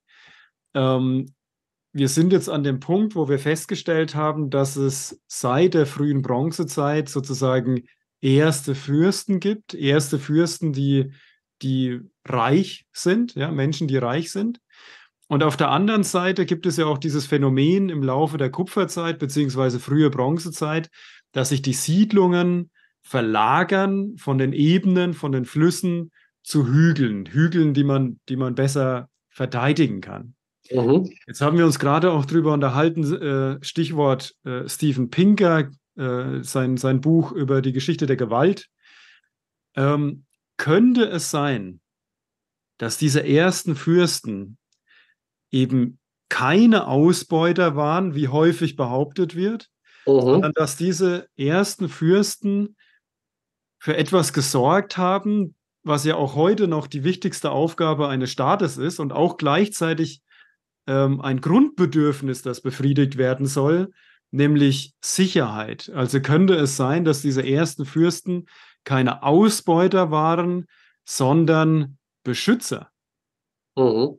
S1: Ähm, wir sind jetzt an dem Punkt, wo wir festgestellt haben, dass es seit der frühen Bronzezeit sozusagen erste Fürsten gibt, erste Fürsten, die die reich sind, ja, Menschen, die reich sind. Und auf der anderen Seite gibt es ja auch dieses Phänomen im Laufe der Kupferzeit beziehungsweise frühe Bronzezeit, dass sich die Siedlungen verlagern von den Ebenen, von den Flüssen zu Hügeln, Hügeln, die man, die man besser verteidigen kann.
S3: Mhm.
S1: Jetzt haben wir uns gerade auch darüber unterhalten, äh, Stichwort äh, Steven Pinker, äh, sein, sein Buch über die Geschichte der Gewalt. Ähm, könnte es sein, dass diese ersten Fürsten eben keine Ausbeuter waren, wie häufig behauptet wird,
S3: Mhm.
S1: sondern dass diese ersten Fürsten für etwas gesorgt haben, was ja auch heute noch die wichtigste Aufgabe eines Staates ist und auch gleichzeitig ähm, ein Grundbedürfnis, das befriedigt werden soll, nämlich Sicherheit. Also könnte es sein, dass diese ersten Fürsten keine Ausbeuter waren, sondern Beschützer.
S3: Mhm.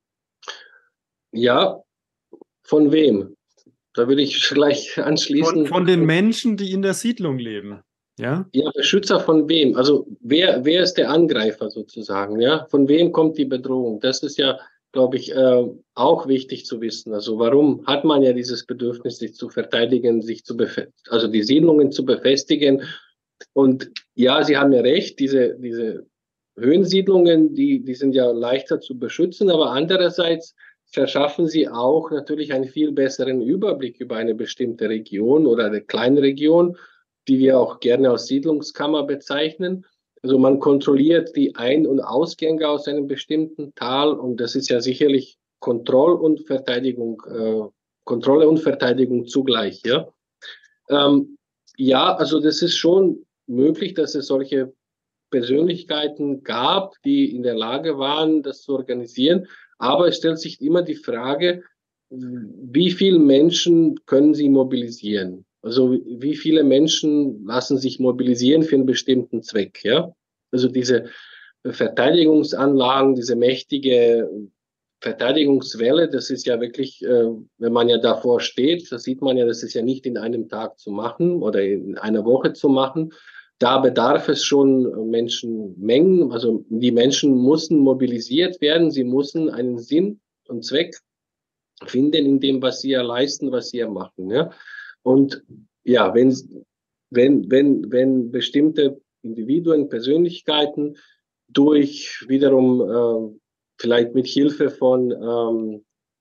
S3: Ja, von wem? Da würde ich gleich anschließen.
S1: Von, von den Menschen, die in der Siedlung leben. Ja?
S3: Ja, Beschützer von wem? Also wer, wer ist der Angreifer sozusagen? Ja, von wem kommt die Bedrohung? Das ist ja, glaube ich, äh, auch wichtig zu wissen. Also warum hat man ja dieses Bedürfnis, sich zu verteidigen, sich zu befestigen, also die Siedlungen zu befestigen? Und ja, Sie haben ja recht, diese, diese Höhensiedlungen, die, die sind ja leichter zu beschützen, aber andererseits verschaffen sie auch natürlich einen viel besseren Überblick über eine bestimmte Region oder eine kleine Region, die wir auch gerne als Siedlungskammer bezeichnen. Also man kontrolliert die Ein- und Ausgänge aus einem bestimmten Tal und das ist ja sicherlich Kontroll und Verteidigung, äh, Kontrolle und Verteidigung zugleich, ja. Ähm, ja, also das ist schon möglich, dass es solche Persönlichkeiten gab, die in der Lage waren, das zu organisieren. Aber es stellt sich immer die Frage, wie viele Menschen können sie mobilisieren? Also wie viele Menschen lassen sich mobilisieren für einen bestimmten Zweck? Ja? Also diese Verteidigungsanlagen, diese mächtige Verteidigungswelle, das ist ja wirklich, äh, wenn man ja davor steht, das sieht man ja, das ist ja nicht in einem Tag zu machen oder in einer Woche zu machen. Da bedarf es schon Menschenmengen, also die Menschen müssen mobilisiert werden, sie müssen einen Sinn und Zweck finden in dem, was sie ja leisten, was sie ja machen. Ja? Und ja, wenn, wenn, wenn, wenn bestimmte Individuen, Persönlichkeiten durch wiederum äh, vielleicht mit Hilfe von, ähm,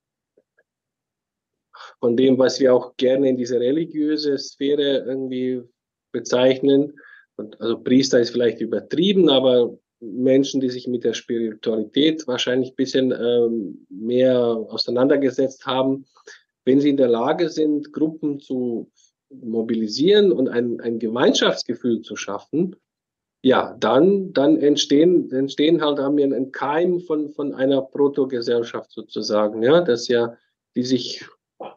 S3: von dem, was wir auch gerne in diese religiöse Sphäre irgendwie bezeichnen. Und also Priester ist vielleicht übertrieben, aber Menschen, die sich mit der Spiritualität wahrscheinlich ein bisschen ähm, mehr auseinandergesetzt haben, wenn sie in der Lage sind, Gruppen zu mobilisieren und ein, ein Gemeinschaftsgefühl zu schaffen, ja, dann, dann entstehen, entstehen halt, haben wir einen Keim von, von einer Protogesellschaft sozusagen, ja, das ja, die sich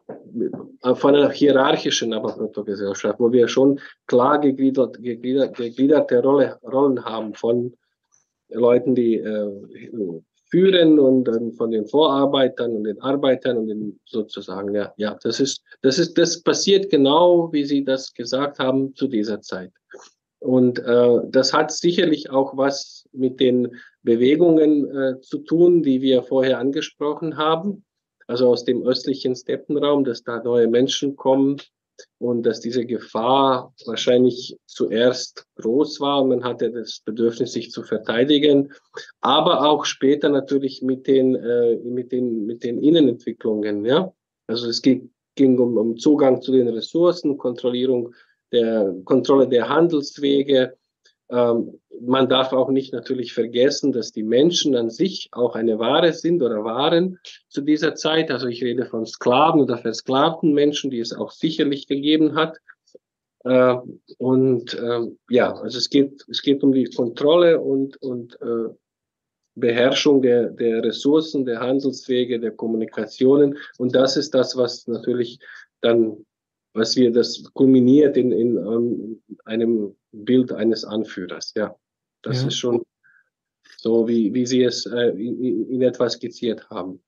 S3: von einer hierarchischen aber Protogesellschaft, wo wir schon klar gegliedert, gegliedert, gegliederte Rolle, Rollen haben von Leuten, die äh, führen und dann von den Vorarbeitern und den Arbeitern und den sozusagen, ja, ja, das ist, das ist, das passiert genau, wie Sie das gesagt haben, zu dieser Zeit. Und äh, das hat sicherlich auch was mit den Bewegungen äh, zu tun, die wir vorher angesprochen haben. Also aus dem östlichen Steppenraum, dass da neue Menschen kommen und dass diese Gefahr wahrscheinlich zuerst groß war und man hatte das Bedürfnis, sich zu verteidigen, aber auch später natürlich mit den, äh, mit den, mit den Innenentwicklungen, ja. Also es ging, ging um, um Zugang zu den Ressourcen, Kontrollierung der Kontrolle der Handelswege. Ähm, man darf auch nicht natürlich vergessen, dass die Menschen an sich auch eine Ware sind oder waren zu dieser Zeit. Also ich rede von Sklaven oder versklavten Menschen, die es auch sicherlich gegeben hat. Äh, und äh, ja, also es geht, es geht um die Kontrolle und, und äh, Beherrschung der, der Ressourcen, der Handelswege, der Kommunikationen. Und das ist das, was natürlich dann, was wir das kulminiert in, in um, einem Bild eines Anführers. Ja, das
S1: Ja.
S3: ist schon so, wie, wie Sie es äh, in, in etwa skizziert haben.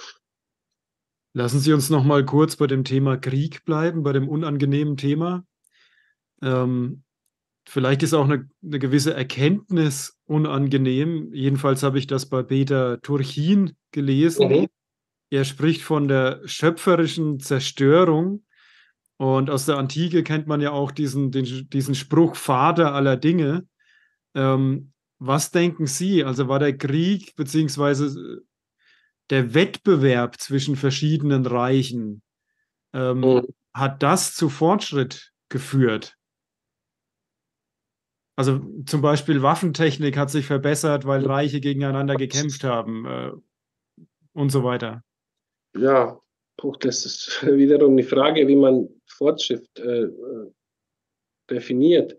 S1: Lassen Sie uns noch mal kurz bei dem Thema Krieg bleiben, bei dem unangenehmen Thema. Ähm, vielleicht ist auch eine, eine gewisse Erkenntnis unangenehm. Jedenfalls habe ich das bei Peter Turchin gelesen.
S3: Mhm.
S1: Er spricht von der schöpferischen Zerstörung. Und aus der Antike kennt man ja auch diesen, den, diesen Spruch Vater aller Dinge. Ähm, was denken Sie? Also war der Krieg beziehungsweise der Wettbewerb zwischen verschiedenen Reichen, ähm,
S3: Mhm.
S1: hat das zu Fortschritt geführt? Also zum Beispiel Waffentechnik hat sich verbessert, weil Reiche gegeneinander gekämpft haben, äh, und so weiter.
S3: Ja, puh, das ist wiederum die Frage, wie man Fortschritt äh, äh, definiert.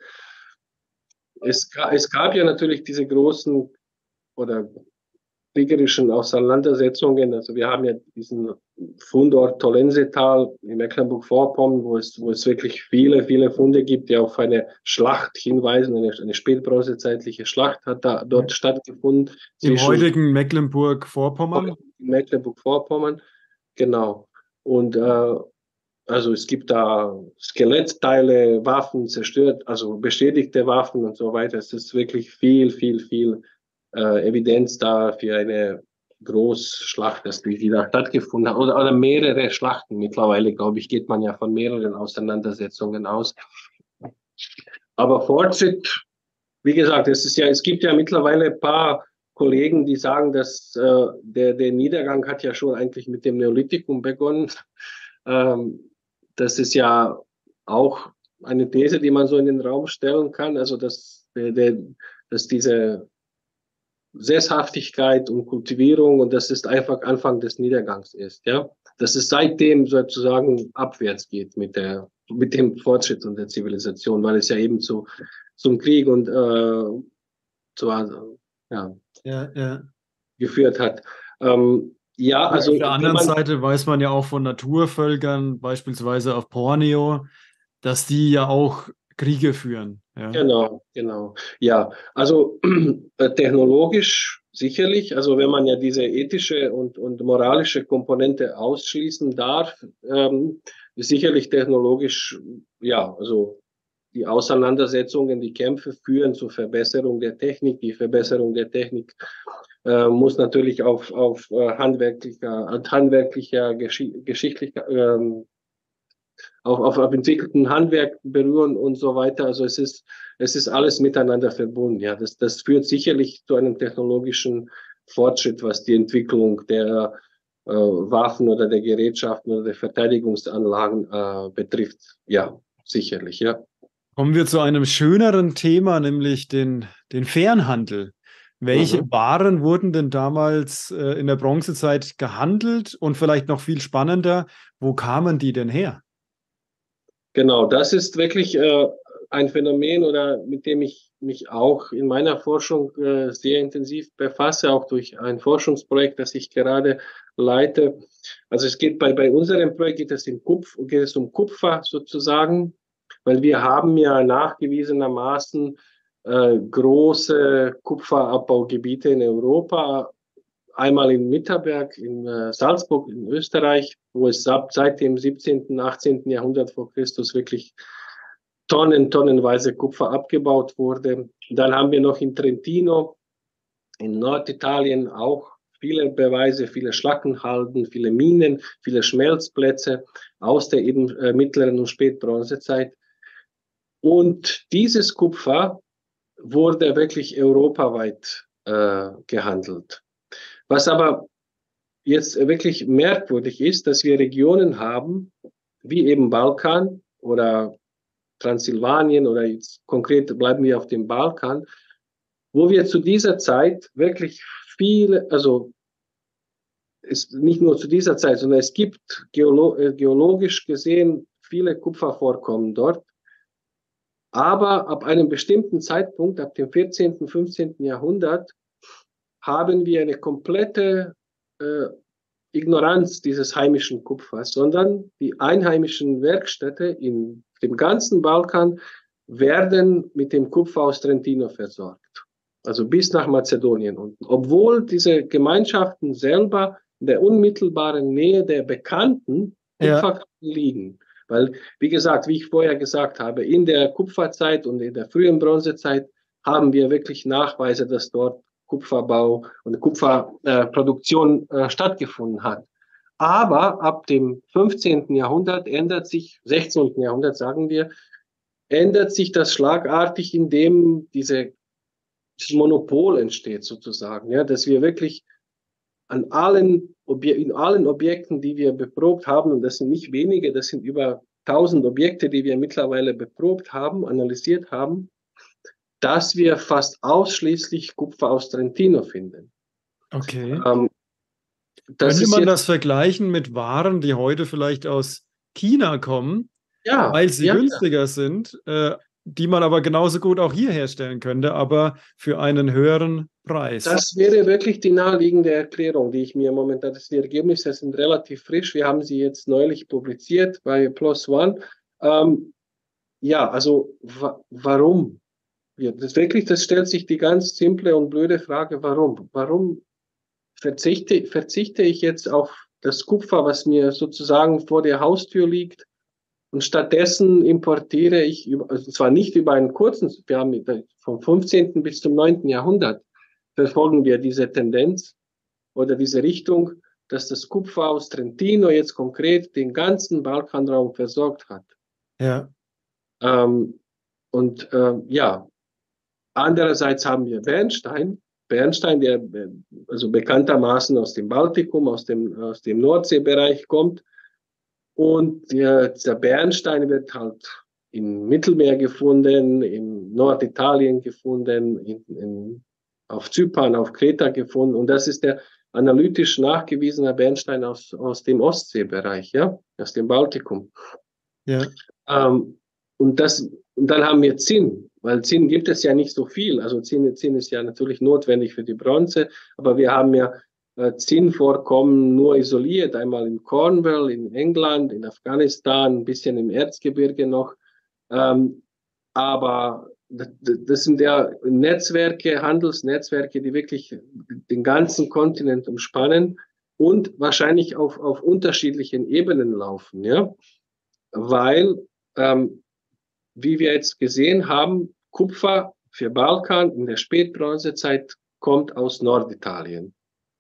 S3: Es, ga, es gab ja natürlich diese großen oder kriegerischen Auseinandersetzungen. Also wir haben ja diesen Fundort Tollensetal in Mecklenburg-Vorpommern, wo es, wo es wirklich viele, viele Funde gibt, die auf eine Schlacht hinweisen. Eine, eine spätbronzezeitliche Schlacht hat da dort stattgefunden
S1: Im
S3: zwischen
S1: heutigen Mecklenburg-Vorpommern?
S3: Mecklenburg-Vorpommern. Genau. Und äh, also es gibt da Skelettteile, Waffen zerstört, also beschädigte Waffen und so weiter. Es ist wirklich viel, viel, viel äh, Evidenz da für eine Großschlacht, dass die, die da stattgefunden hat. Oder, oder mehrere Schlachten. Mittlerweile, glaube ich, geht man ja von mehreren Auseinandersetzungen aus. Aber Fortschritt, wie gesagt, es ist ja, es gibt ja mittlerweile ein paar Kollegen, die sagen, dass äh, der, der Niedergang hat ja schon eigentlich mit dem Neolithikum begonnen. Ähm, das ist ja auch eine These, die man so in den Raum stellen kann. Also dass, der, der, dass diese Sesshaftigkeit und Kultivierung und das ist einfach Anfang des Niedergangs ist, ja. Dass es seitdem sozusagen abwärts geht mit der, mit dem Fortschritt und der Zivilisation, weil es ja eben zu, zum Krieg und, äh, zu, ja,
S1: Ja, ja.
S3: geführt hat. Ähm, ja,
S1: Auf
S3: also,
S1: der
S3: wenn
S1: anderen
S3: man,
S1: Seite weiß man ja auch von Naturvölkern, beispielsweise auf Borneo, dass die ja auch Kriege führen. Ja.
S3: genau, genau. Ja, also äh, technologisch sicherlich, also wenn man ja diese ethische und, und moralische Komponente ausschließen darf, ähm, ist sicherlich technologisch, ja, also die Auseinandersetzungen, die Kämpfe führen zur Verbesserung der Technik. Die Verbesserung der Technik äh, muss natürlich auf, auf äh, handwerklicher, handwerklicher, geschi geschichtlicher, ähm, auf, auf, auf entwickelten Handwerk berühren und so weiter. Also es ist, es ist alles miteinander verbunden. Ja, das, das führt sicherlich zu einem technologischen Fortschritt, was die Entwicklung der äh, Waffen oder der Gerätschaften oder der Verteidigungsanlagen äh, betrifft. Ja, sicherlich, ja.
S1: Kommen wir zu einem schöneren Thema, nämlich den, den Fernhandel. Welche
S3: Mhm.
S1: Waren wurden denn damals äh, in der Bronzezeit gehandelt? Und vielleicht noch viel spannender, wo kamen die denn her?
S3: Genau, das ist wirklich äh, ein Phänomen oder mit dem ich mich auch in meiner Forschung äh, sehr intensiv befasse, auch durch ein Forschungsprojekt, das ich gerade leite. Also es geht bei, bei unserem Projekt geht es, in Kupf, geht es um Kupfer sozusagen, weil wir haben ja nachgewiesenermaßen äh, große Kupferabbaugebiete in Europa, einmal in Mitterberg in äh, Salzburg in Österreich, wo es ab seit dem siebzehnten., achtzehnten. Jahrhundert vor Christus wirklich Tonnen, tonnenweise Kupfer abgebaut wurde. Dann haben wir noch in Trentino, in Norditalien auch viele Beweise, viele Schlackenhalden, viele Minen, viele Schmelzplätze aus der eben äh, mittleren und Spätbronzezeit. Und dieses Kupfer wurde wirklich europaweit äh, gehandelt. Was aber jetzt wirklich merkwürdig ist, dass wir Regionen haben, wie eben Balkan oder Transsilvanien oder jetzt konkret bleiben wir auf dem Balkan, wo wir zu dieser Zeit wirklich viele, also ist nicht nur zu dieser Zeit, sondern es gibt geolo geologisch gesehen viele Kupfervorkommen dort. Aber ab einem bestimmten Zeitpunkt, ab dem vierzehnten., fünfzehnten. Jahrhundert, haben wir eine komplette äh, Ignoranz dieses heimischen Kupfers, sondern die einheimischen Werkstätte in dem ganzen Balkan werden mit dem Kupfer aus Trentino versorgt. Also bis nach Mazedonien unten. Obwohl diese Gemeinschaften selber in der unmittelbaren Nähe der bekannten
S1: Ja,
S3: Kupferquellen liegen. Weil, wie gesagt, wie ich vorher gesagt habe, in der Kupferzeit und in der frühen Bronzezeit haben wir wirklich Nachweise, dass dort Kupferbau und Kupferproduktion äh, stattgefunden hat. Aber ab dem fünfzehnten Jahrhundert ändert sich, sechzehnten Jahrhundert sagen wir, ändert sich das schlagartig, indem diese, dieses Monopol entsteht sozusagen, ja, dass wir wirklich an allen, Obje in allen Objekten, die wir beprobt haben, und das sind nicht wenige, das sind über tausend Objekte, die wir mittlerweile beprobt haben, analysiert haben, dass wir fast ausschließlich Kupfer aus Trentino finden.
S1: Okay.
S3: Ähm, das
S1: Könnte
S3: ist
S1: man
S3: jetzt,
S1: das vergleichen mit Waren, die heute vielleicht aus China kommen,
S3: ja,
S1: weil sie
S3: ja,
S1: günstiger sind, äh, die man aber genauso gut auch hier herstellen könnte, aber für einen höheren Preis?
S3: das wäre wirklich die naheliegende Erklärung, die ich mir momentan, das die Ergebnisse sind relativ frisch, wir haben sie jetzt neulich publiziert bei PLOS ONE. Ähm, ja, also wa warum? Ja, das wirklich, das stellt sich die ganz simple und blöde Frage, warum? Warum verzichte, verzichte ich jetzt auf das Kupfer, was mir sozusagen vor der Haustür liegt, und stattdessen importiere ich, über, also zwar nicht über einen kurzen, wir haben vom fünfzehnten bis zum neunten Jahrhundert verfolgen wir diese Tendenz oder diese Richtung, dass das Kupfer aus Trentino jetzt konkret den ganzen Balkanraum versorgt hat.
S1: Ja.
S3: Ähm, und äh, ja, andererseits haben wir Bernstein, Bernstein, der also bekanntermaßen aus dem Baltikum, aus dem, aus dem Nordseebereich kommt. Und der, der Bernstein wird halt im Mittelmeer gefunden, in Norditalien gefunden, in, in, auf Zypern, auf Kreta gefunden. Und das ist der analytisch nachgewiesene Bernstein aus, aus dem Ostseebereich, ja, aus dem Baltikum.
S1: Ja.
S3: Ähm, und, das, und dann haben wir Zinn, weil Zinn gibt es ja nicht so viel. Also Zinn, Zinn ist ja natürlich notwendig für die Bronze, aber wir haben ja äh, Zinnvorkommen nur isoliert, einmal in Cornwall, in England, in Afghanistan, ein bisschen im Erzgebirge noch. Ähm, aber das, das sind ja Netzwerke, Handelsnetzwerke, die wirklich den ganzen Kontinent umspannen und wahrscheinlich auf, auf unterschiedlichen Ebenen laufen, ja, weil ähm, wie wir jetzt gesehen haben, Kupfer für Balkan in der Spätbronzezeit kommt aus Norditalien.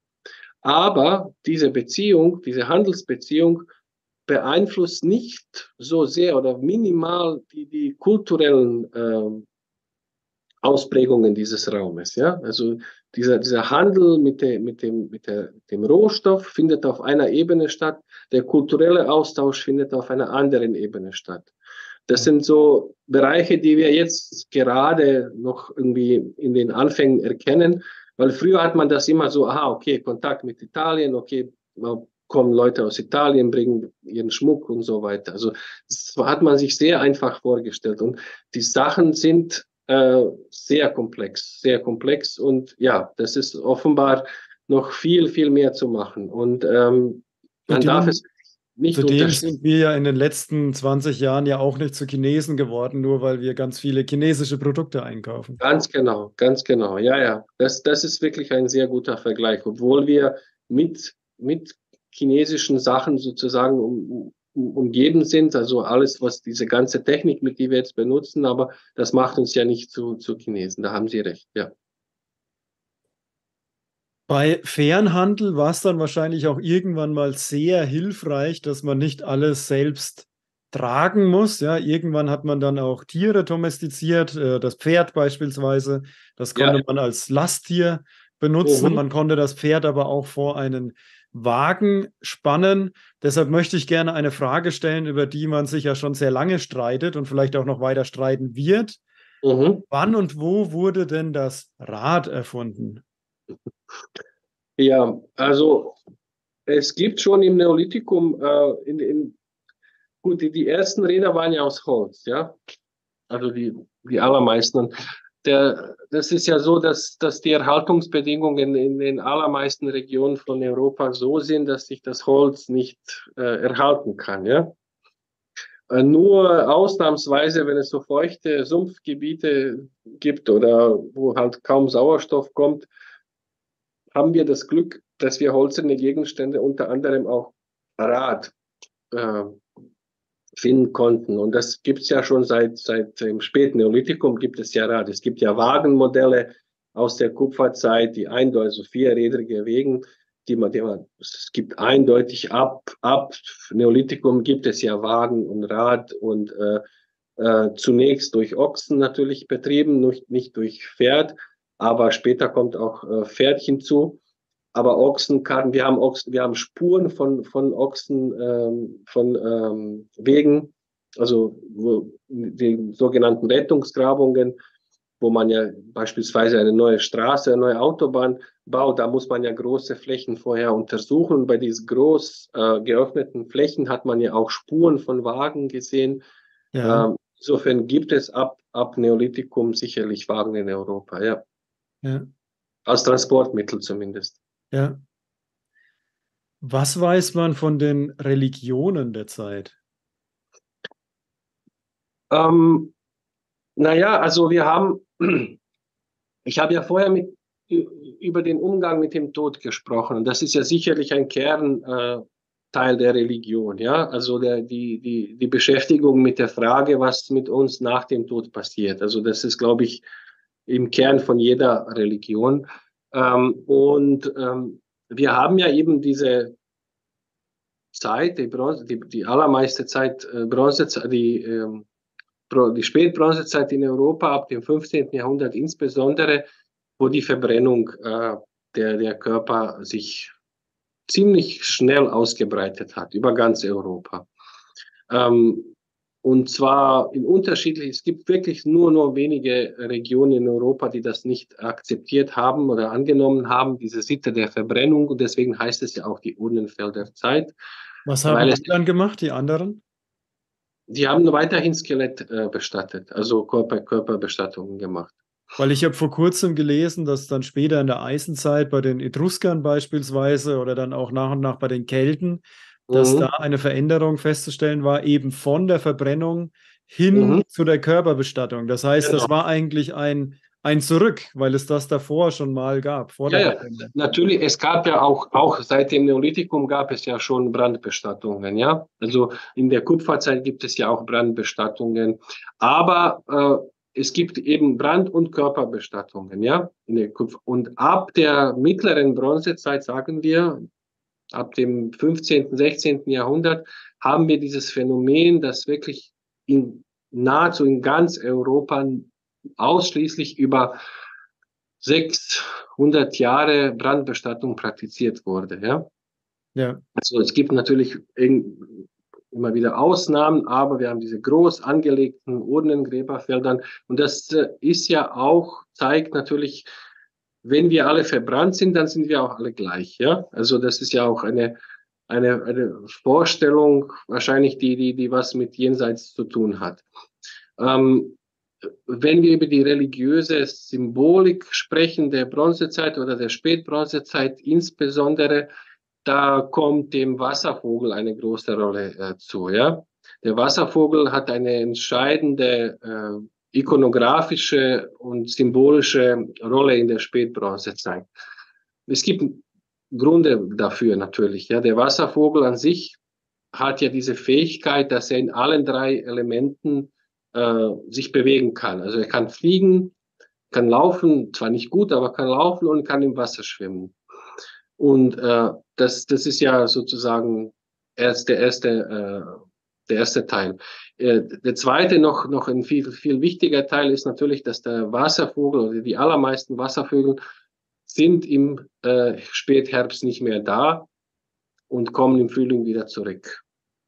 S3: Aber diese Beziehung, diese Handelsbeziehung beeinflusst nicht so sehr oder minimal die, die kulturellen äh, Ausprägungen dieses Raumes. Ja? Also dieser, dieser Handel mit, der, mit, dem, mit der, dem Rohstoff findet auf einer Ebene statt, der kulturelle Austausch findet auf einer anderen Ebene statt. Das sind so Bereiche, die wir jetzt gerade noch irgendwie in den Anfängen erkennen, weil früher hat man das immer so, aha, okay, Kontakt mit Italien, okay, kommen Leute aus Italien, bringen ihren Schmuck und so weiter. Also das hat man sich sehr einfach vorgestellt und die Sachen sind äh, sehr komplex, sehr komplex und ja, das ist offenbar noch viel, viel mehr zu machen und ähm, man darf es nicht
S1: Zudem sind wir ja in den letzten zwanzig Jahren ja auch nicht zu Chinesen geworden, nur weil wir ganz viele chinesische Produkte einkaufen.
S3: Ganz genau, ganz genau. Ja, ja. Das, das ist wirklich ein sehr guter Vergleich. Obwohl wir mit, mit chinesischen Sachen sozusagen um, um, umgeben sind, also alles, was diese ganze Technik, mit die wir jetzt benutzen, aber das macht uns ja nicht zu, zu Chinesen. Da haben Sie recht, ja.
S1: Bei Fernhandel war es dann wahrscheinlich auch irgendwann mal sehr hilfreich, dass man nicht alles selbst tragen muss. Ja, irgendwann hat man dann auch Tiere domestiziert, äh, das Pferd beispielsweise. Das konnte
S3: Ja.
S1: man als Lasttier benutzen.
S3: Mhm.
S1: Man konnte das Pferd aber auch vor einen Wagen spannen. Deshalb möchte ich gerne eine Frage stellen, über die man sich ja schon sehr lange streitet und vielleicht auch noch weiter streiten wird.
S3: Mhm.
S1: Wann und wo wurde denn das Rad erfunden?
S3: Ja, also es gibt schon im Neolithikum, äh, in, in, gut, die, die ersten Räder waren ja aus Holz, ja, also die, die allermeisten. Der, das ist ja so, dass, dass die Erhaltungsbedingungen in den allermeisten Regionen von Europa so sind, dass sich das Holz nicht äh, erhalten kann, ja. Äh, nur ausnahmsweise, wenn es so feuchte Sumpfgebiete gibt oder wo halt kaum Sauerstoff kommt, haben wir das Glück, dass wir holzerne Gegenstände, unter anderem auch Rad, äh, finden konnten. Und das gibt es ja schon seit, seit dem späten Neolithikum, gibt es ja Rad. Es gibt ja Wagenmodelle aus der Kupferzeit, die eindeutig, also vierrädrige Wegen, die man, die man, es gibt eindeutig ab, ab Neolithikum gibt es ja Wagen und Rad und äh, äh, zunächst durch Ochsen natürlich betrieben, nicht, nicht durch Pferd, aber später kommt auch äh, Pferd hinzu. Aber Ochsenkarten, wir haben Ochsen, wir haben Spuren von, von Ochsen, ähm, von ähm, Wegen, also wo, die sogenannten Rettungsgrabungen, wo man ja beispielsweise eine neue Straße, eine neue Autobahn baut. Da muss man ja große Flächen vorher untersuchen. Und bei diesen groß äh, geöffneten Flächen hat man ja auch Spuren von Wagen gesehen.
S1: Ja,
S3: Ähm, insofern gibt es ab, ab Neolithikum sicherlich Wagen in Europa, ja.
S1: ja,
S3: Als Transportmittel zumindest.
S1: ja. Was weiß man von den Religionen der Zeit?
S3: Ähm, naja, also wir haben, ich habe ja vorher mit, über den Umgang mit dem Tod gesprochen. Und das ist ja sicherlich ein Kernteil äh, der Religion, ja. Also der, die, die, die Beschäftigung mit der Frage, was mit uns nach dem Tod passiert. Also das ist, glaube ich, im Kern von jeder Religion. Ähm, und ähm, wir haben ja eben diese Zeit, die, Bronze, die, die allermeiste Zeit, äh, Bronzezeit, die, ähm, die Spätbronzezeit in Europa ab dem fünfzehnten Jahrhundert insbesondere, wo die Verbrennung äh, der, der Körper sich ziemlich schnell ausgebreitet hat über ganz Europa. Ähm, und zwar in unterschiedlichen, es gibt wirklich nur nur wenige Regionen in Europa, die das nicht akzeptiert haben oder angenommen haben, diese Sitte der Verbrennung. Und deswegen heißt es ja auch die Urnenfelder Zeit.
S1: Was haben
S3: Weil es
S1: die dann gemacht, die anderen?
S3: Die haben weiterhin Skelett äh, bestattet, also Körper, Körperbestattungen gemacht.
S1: Weil ich habe vor kurzem gelesen, dass dann später in der Eisenzeit bei den Etruskern beispielsweise oder dann auch nach und nach bei den Kelten, dass da
S3: Mhm.
S1: eine Veränderung festzustellen war, eben von der Verbrennung hin
S3: Mhm.
S1: zu der Körperbestattung. Das heißt,
S3: Genau.
S1: das war eigentlich ein, ein Zurück, weil es das davor schon mal gab, vor
S3: Ja,
S1: der
S3: ja,
S1: Verbrennung.
S3: natürlich, es gab ja auch, auch seit dem Neolithikum gab es ja schon Brandbestattungen, ja. Also in der Kupferzeit gibt es ja auch Brandbestattungen, aber äh, es gibt eben Brand- und Körperbestattungen, ja. In der Kupfer und ab der mittleren Bronzezeit, sagen wir, ab dem fünfzehnten, sechzehnten Jahrhundert, haben wir dieses Phänomen, dass wirklich in nahezu in ganz Europa ausschließlich über sechshundert Jahre Brandbestattung praktiziert wurde. Ja?
S1: Ja,
S3: Also es gibt natürlich immer wieder Ausnahmen, aber wir haben diese groß angelegten Urnengräberfeldern und das ist ja auch, zeigt natürlich, wenn wir alle verbrannt sind, dann sind wir auch alle gleich. Ja? Also das ist ja auch eine, eine, eine Vorstellung, wahrscheinlich die, die, die was mit Jenseits zu tun hat. Ähm, wenn wir über die religiöse Symbolik sprechen, der Bronzezeit oder der Spätbronzezeit insbesondere, da kommt dem Wasservogel eine große Rolle äh, zu. Ja? Der Wasservogel hat eine entscheidende äh, ikonografische und symbolische Rolle in der Spätbronzezeit. Es gibt Gründe dafür natürlich. Ja? Der Wasservogel an sich hat ja diese Fähigkeit, dass er in allen drei Elementen äh, sich bewegen kann. Also er kann fliegen, kann laufen, zwar nicht gut, aber kann laufen und kann im Wasser schwimmen. Und äh, das, das ist ja sozusagen erst der erste, äh, der erste Teil. Äh, der zweite, noch, noch ein viel, viel wichtiger Teil ist natürlich, dass der Wasservogel oder die allermeisten Wasservögel sind im äh, Spätherbst nicht mehr da und kommen im Frühling wieder zurück.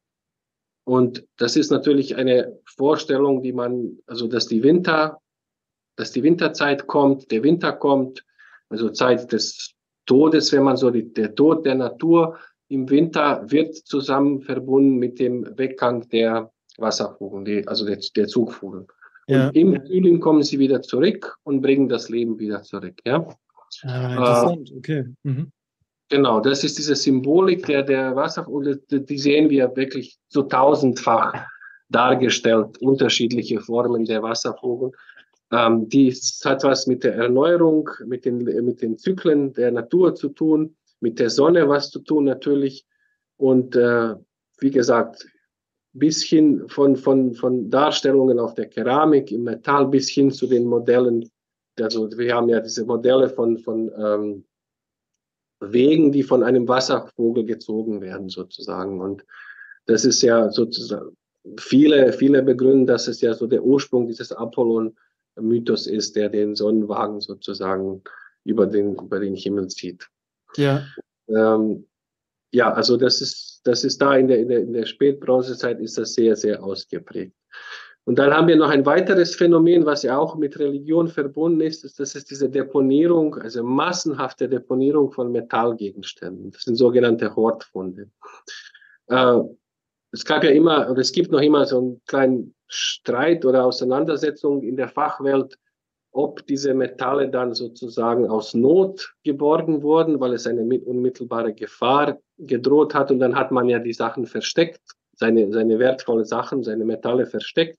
S3: Und das ist natürlich eine Vorstellung, die man, also dass die Winter, dass die Winterzeit kommt, der Winter kommt, also Zeit des Todes, wenn man so, die, der Tod der Natur im Winter wird zusammen verbunden mit dem Weggang der Wasservögel, die, also der, der Zugvögel.
S1: ja.
S3: Und im Frühling kommen sie wieder zurück und bringen das Leben wieder zurück. Ja?
S1: Ah,
S3: Äh,
S1: interessant, okay. Mhm.
S3: Genau, das ist diese Symbolik der, der Wasservögel, die sehen wir wirklich so tausendfach dargestellt, unterschiedliche Formen der Wasservögel. Ähm, die hat was mit der Erneuerung, mit den, mit den Zyklen der Natur zu tun, mit der Sonne was zu tun natürlich. Und äh, wie gesagt, bis hin von, von, von Darstellungen auf der Keramik, im Metall, bis hin zu den Modellen. Also wir haben ja diese Modelle von, von ähm, Wegen, die von einem Wasservogel gezogen werden, sozusagen. Und das ist ja sozusagen, viele, viele begründen, dass es ja so der Ursprung dieses Apollon-Mythos ist, der den Sonnenwagen sozusagen über den, über den Himmel zieht.
S1: Ja.
S3: Ähm, ja, also das ist, das ist da in der, in der, in der Spätbronzezeit ist das sehr, sehr ausgeprägt. Und dann haben wir noch ein weiteres Phänomen, was ja auch mit Religion verbunden ist, das ist diese Deponierung, also massenhafte Deponierung von Metallgegenständen. Das sind sogenannte Hortfunde. Äh, es gab ja immer, oder es gibt noch immer so einen kleinen Streit oder Auseinandersetzung in der Fachwelt, ob diese Metalle dann sozusagen aus Not geborgen wurden, weil es eine unmittelbare Gefahr gedroht hat. Und dann hat man ja die Sachen versteckt, seine, seine wertvollen Sachen, seine Metalle versteckt.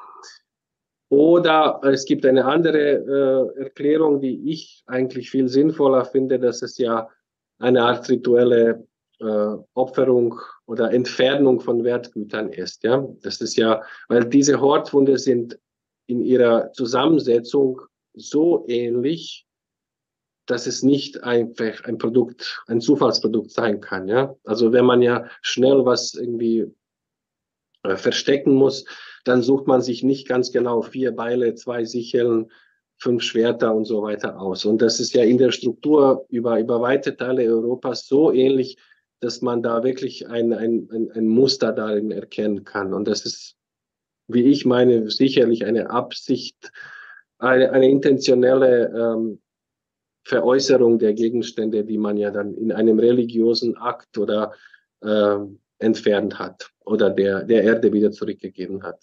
S3: Oder es gibt eine andere äh, Erklärung, die ich eigentlich viel sinnvoller finde, dass es ja eine Art rituelle äh, Opferung oder Entfernung von Wertgütern ist. Ja? Das ist ja, weil diese Hortfunde sind in ihrer Zusammensetzung so ähnlich, dass es nicht einfach ein Produkt, ein Zufallsprodukt sein kann. Ja? Also wenn man ja schnell was irgendwie äh, verstecken muss, dann sucht man sich nicht ganz genau vier Beile, zwei Sicheln, fünf Schwerter und so weiter aus. Und das ist ja in der Struktur über, über weite Teile Europas so ähnlich, dass man da wirklich ein, ein, ein, ein Muster darin erkennen kann. Und das ist, wie ich meine, sicherlich eine Absicht, eine, eine intentionelle ähm, Veräußerung der Gegenstände, die man ja dann in einem religiösen Akt oder äh, entfernt hat oder der, der Erde wieder zurückgegeben hat.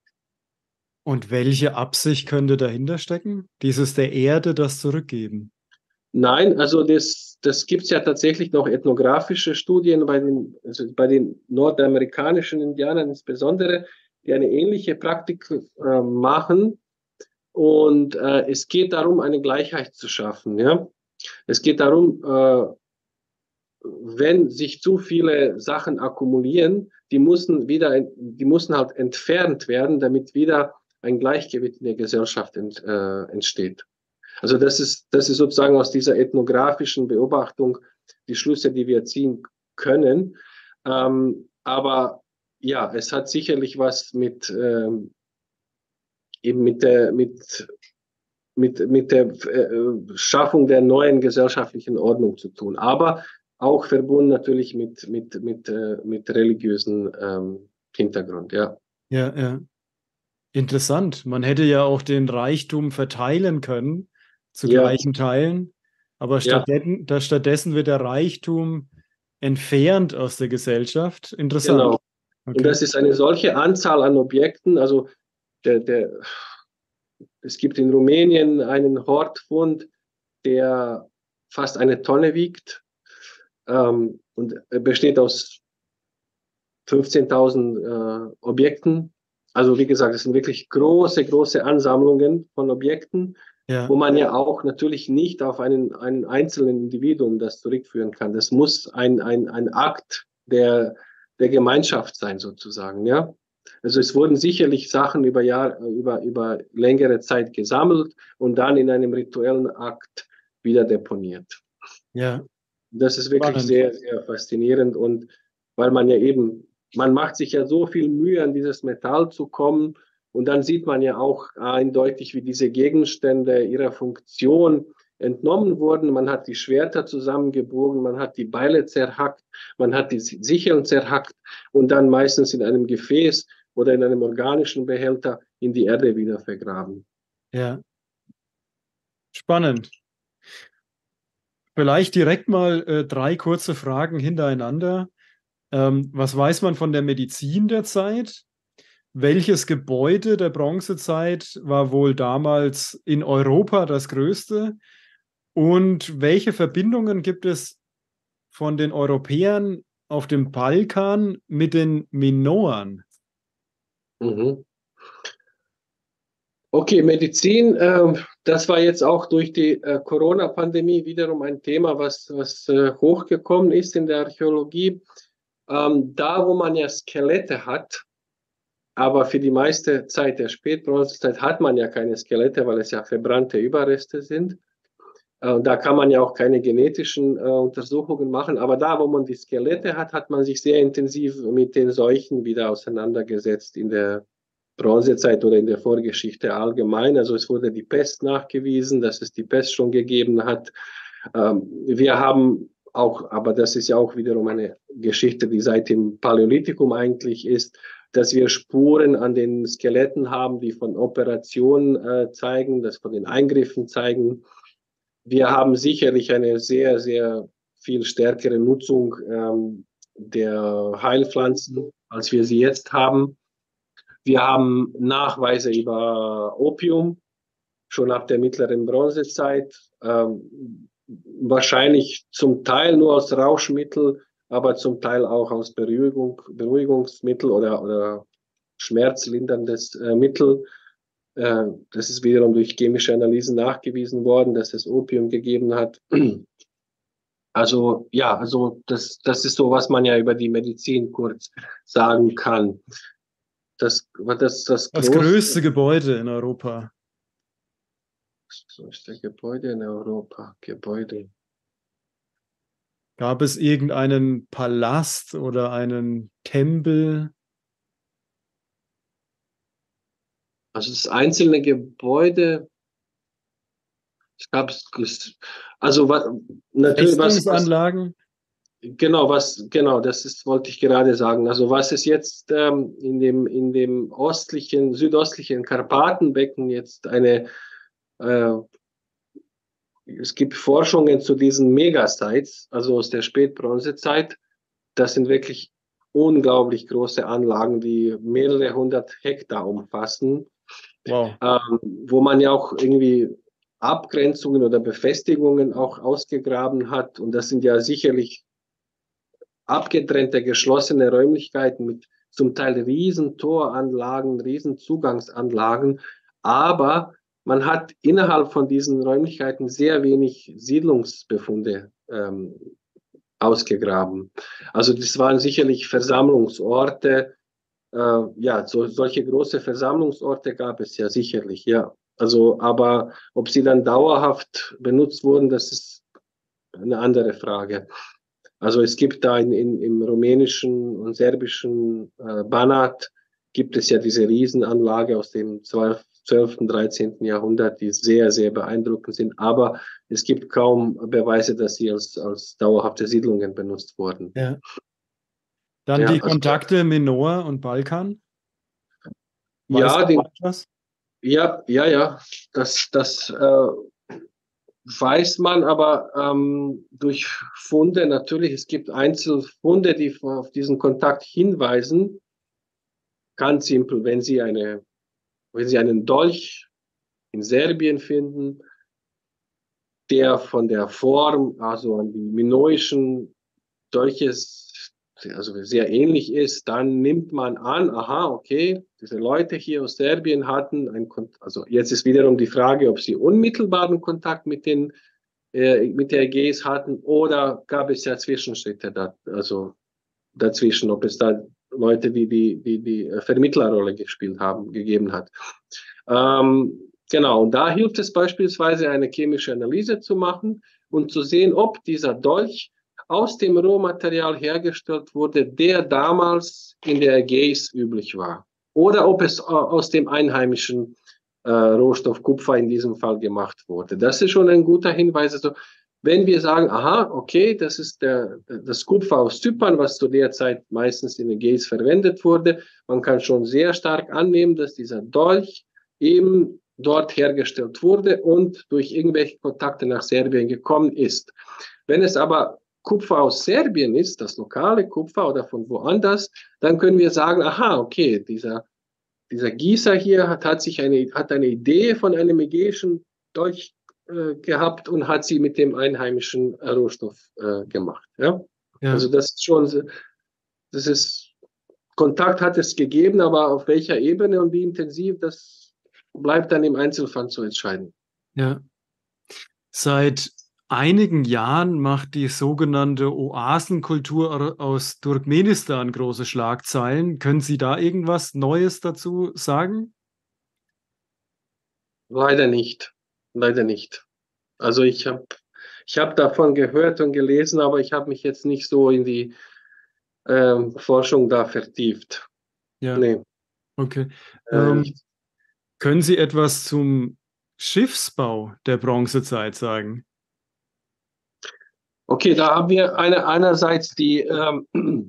S1: Und welche Absicht könnte dahinter stecken? Dieses der Erde das zurückgeben?
S3: Nein, also das, das gibt es ja tatsächlich noch ethnografische Studien bei den, also bei den nordamerikanischen Indianern insbesondere, die eine ähnliche Praktik äh, machen. Und äh, es geht darum, eine Gleichheit zu schaffen. Ja? Es geht darum, äh, wenn sich zu viele Sachen akkumulieren, die müssen wieder, die müssen halt entfernt werden, damit wieder ein Gleichgewicht in der Gesellschaft ent, äh, entsteht. Also das ist, das ist sozusagen aus dieser ethnografischen Beobachtung die Schlüsse, die wir ziehen können. Ähm, aber ja, es hat sicherlich was mit ähm, eben mit der mit mit mit der äh, Schaffung der neuen gesellschaftlichen Ordnung zu tun. Aber auch verbunden natürlich mit mit mit äh, mit religiösen ähm, Hintergrund. Ja.
S1: Ja, ja. Interessant. Man hätte ja auch den Reichtum verteilen können zu
S3: Ja.
S1: gleichen Teilen, aber
S3: Ja.
S1: stattdessen, da, stattdessen wird der Reichtum entfernt aus der Gesellschaft. Interessant.
S3: Genau.
S1: Okay.
S3: Und das ist eine solche Anzahl an Objekten. Also der, der, es gibt in Rumänien einen Hortfund, der fast eine Tonne wiegt ähm, und besteht aus fünfzehntausend äh, Objekten. Also wie gesagt, es sind wirklich große, große Ansammlungen von Objekten,
S1: Ja.
S3: wo man ja auch natürlich nicht auf einen, einen einzelnen Individuum das zurückführen kann. Das muss ein, ein, ein Akt der, der Gemeinschaft sein, sozusagen. Ja? Also es wurden sicherlich Sachen über, Jahr, über, über längere Zeit gesammelt und dann in einem rituellen Akt wieder deponiert.
S1: Ja.
S3: Das ist wirklich
S1: Spannend.
S3: sehr, sehr faszinierend und weil man ja eben, man macht sich ja so viel Mühe, an dieses Metall zu kommen und dann sieht man ja auch eindeutig, wie diese Gegenstände ihrer Funktion entnommen wurden. Man hat die Schwerter zusammengebogen, man hat die Beile zerhackt, man hat die Sicheln zerhackt und dann meistens in einem Gefäß oder in einem organischen Behälter in die Erde wieder vergraben.
S1: Ja. Spannend. Vielleicht direkt mal äh, drei kurze Fragen hintereinander. Ähm, was weiß man von der Medizin der Zeit? Welches Gebäude der Bronzezeit war wohl damals in Europa das größte? Und welche Verbindungen gibt es von den Europäern auf dem Balkan mit den Minoern?
S3: Mhm. Okay, Medizin, äh, das war jetzt auch durch die äh, Corona-Pandemie wiederum ein Thema, was, was äh, hochgekommen ist in der Archäologie. Ähm, da, wo man ja Skelette hat, aber für die meiste Zeit der Spätbronzezeit hat man ja keine Skelette, weil es ja verbrannte Überreste sind. Äh, da kann man ja auch keine genetischen äh, Untersuchungen machen. Aber da, wo man die Skelette hat, hat man sich sehr intensiv mit den Seuchen wieder auseinandergesetzt in der Bronzezeit oder in der Vorgeschichte allgemein. Also es wurde die Pest nachgewiesen, dass es die Pest schon gegeben hat. Ähm, wir haben auch, aber das ist ja auch wiederum eine Geschichte, die seit dem Paläolithikum eigentlich ist, dass wir Spuren an den Skeletten haben, die von Operationen äh, zeigen, das von den Eingriffen zeigen. Wir haben sicherlich eine sehr, sehr viel stärkere Nutzung ähm, der Heilpflanzen, als wir sie jetzt haben. Wir haben Nachweise über Opium, schon ab der mittleren Bronzezeit, ähm, wahrscheinlich zum Teil nur aus Rauschmittel, aber zum Teil auch aus Beruhigung, Beruhigungsmittel oder, oder schmerzlinderndes äh, Mittel. Äh, das ist wiederum durch chemische Analysen nachgewiesen worden, dass es Opium gegeben hat. Also ja, also das, das ist so, was man ja über die Medizin kurz sagen kann. Das, das, das,
S1: Das größte Gebäude in Europa.
S3: Das größte Gebäude in Europa. Gebäude.
S1: Gab es irgendeinen Palast oder einen Tempel?
S3: Also das einzelne Gebäude, es gab also was, natürlich was, was genau was genau das ist wollte ich gerade sagen. Also was es jetzt ähm, in dem in dem östlichen südöstlichen Karpatenbecken jetzt eine äh, es gibt Forschungen zu diesen Megasites, also aus der Spätbronzezeit. Das sind wirklich unglaublich große Anlagen, die mehrere hundert Hektar umfassen.
S1: Wow.
S3: Ähm, wo man ja auch irgendwie Abgrenzungen oder Befestigungen auch ausgegraben hat. Und das sind ja sicherlich abgetrennte, geschlossene Räumlichkeiten mit zum Teil riesen Toranlagen, riesen Zugangsanlagen. Aber man hat innerhalb von diesen Räumlichkeiten sehr wenig Siedlungsbefunde ähm, ausgegraben. Also das waren sicherlich Versammlungsorte. Äh, ja, so, solche große Versammlungsorte gab es ja sicherlich, ja. Also, aber ob sie dann dauerhaft benutzt wurden, das ist eine andere Frage. Also es gibt da in, in, im rumänischen und serbischen äh, Banat gibt es ja diese Riesenanlage aus dem zwölften, dreizehnten Jahrhundert, die sehr, sehr beeindruckend sind. Aber es gibt kaum Beweise, dass sie als, als dauerhafte Siedlungen benutzt wurden.
S1: Ja. Dann
S3: ja,
S1: die
S3: also,
S1: Kontakte Minor und Balkan?
S3: Weißt ja, den, ja, ja, ja, das, das äh, weiß man, aber ähm, durch Funde natürlich, es gibt Einzelfunde, die auf diesen Kontakt hinweisen. Ganz simpel, wenn Sie, eine, wenn Sie einen Dolch in Serbien finden, der von der Form, also an die minoischen Dolches, also sehr ähnlich ist, dann nimmt man an, aha, okay, diese Leute hier aus Serbien hatten ein Kontakt, also jetzt ist wiederum die Frage, ob sie unmittelbaren Kontakt mit den äh, mit der Ägäis hatten oder gab es ja Zwischenschritte da, also dazwischen, ob es da Leute, die die die die Vermittlerrolle gespielt haben, gegeben hat. Ähm, genau, und da hilft es beispielsweise eine chemische Analyse zu machen und zu sehen, ob dieser Dolch aus dem Rohmaterial hergestellt wurde, der damals in der Ägäis üblich war. Oder ob es aus dem einheimischen äh, Rohstoff Kupfer in diesem Fall gemacht wurde. Das ist schon ein guter Hinweis. Also, wenn wir sagen, aha, okay, das ist der, das Kupfer aus Zypern, was zu der Zeit meistens in Ägäis verwendet wurde, man kann schon sehr stark annehmen, dass dieser Dolch eben dort hergestellt wurde und durch irgendwelche Kontakte nach Serbien gekommen ist. Wenn es aber Kupfer aus Serbien ist, das lokale Kupfer oder von woanders, dann können wir sagen, aha, okay, dieser, dieser Gießer hier hat, hat sich eine, hat eine Idee von einem ägäischen Dolch äh, gehabt und hat sie mit dem einheimischen Rohstoff äh, gemacht. Ja? Ja. Also das ist schon, das ist, Kontakt hat es gegeben, aber auf welcher Ebene und wie intensiv, das bleibt dann im Einzelfall zu entscheiden.
S1: Ja. Seit einigen Jahren macht die sogenannte Oasenkultur aus Turkmenistan große Schlagzeilen. Können Sie da irgendwas Neues dazu sagen?
S3: Leider nicht. Leider nicht. Also ich habe ich hab davon gehört und gelesen, aber ich habe mich jetzt nicht so in die ähm, Forschung da vertieft.
S1: Ja,
S3: Nee,
S1: okay.
S3: äh,
S1: Ähm,
S3: nicht.
S1: können Sie etwas zum Schiffsbau der Bronzezeit sagen?
S3: Okay, da haben wir eine, einerseits die, ähm,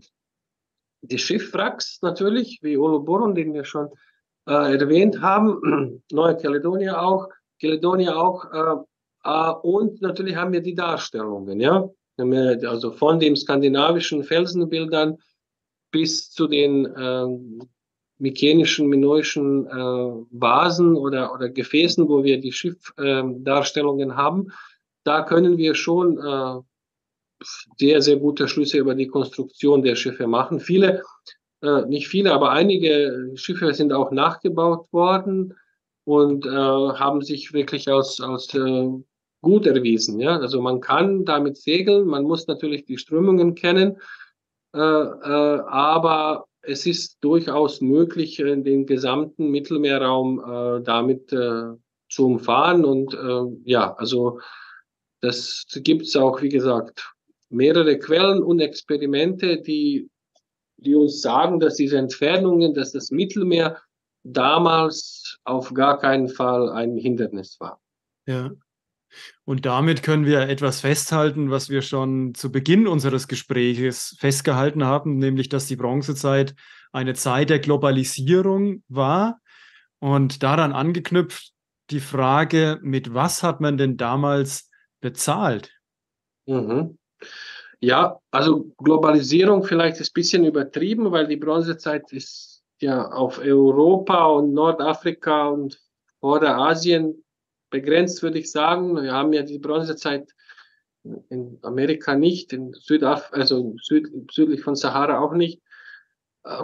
S3: die Schiffwracks natürlich, wie Oloboron, den wir schon äh, erwähnt haben, Neue Kaledonia auch, Kaledonia auch, äh, äh, und natürlich haben wir die Darstellungen, ja. Also von den skandinavischen Felsenbildern bis zu den ähm, mykenischen, minoischen äh, Vasen oder, oder Gefäßen, wo wir die Schiffdarstellungen äh, haben, da können wir schon äh, sehr, sehr gute Schlüsse über die Konstruktion der Schiffe machen. Viele, äh, nicht viele, aber einige Schiffe sind auch nachgebaut worden und äh, haben sich wirklich als, als äh, gut erwiesen. Ja? Also man kann damit segeln, man muss natürlich die Strömungen kennen, äh, äh, aber es ist durchaus möglich, äh, den gesamten Mittelmeerraum äh, damit äh, zu umfahren. Und äh, ja, also das gibt es auch, wie gesagt, mehrere Quellen und Experimente, die, die uns sagen, dass diese Entfernungen, dass das Mittelmeer damals auf gar keinen Fall ein Hindernis war.
S1: Ja. Und damit können wir etwas festhalten, was wir schon zu Beginn unseres Gespräches festgehalten haben, nämlich dass die Bronzezeit eine Zeit der Globalisierung war. Und daran angeknüpft die Frage, mit was hat man denn damals bezahlt?
S3: Mhm. Ja, also Globalisierung vielleicht ist ein bisschen übertrieben, weil die Bronzezeit ist ja auf Europa und Nordafrika und Vorderasien begrenzt, würde ich sagen. Wir haben ja die Bronzezeit in Amerika nicht, in Südaf also süd südlich von Sahara auch nicht. Äh,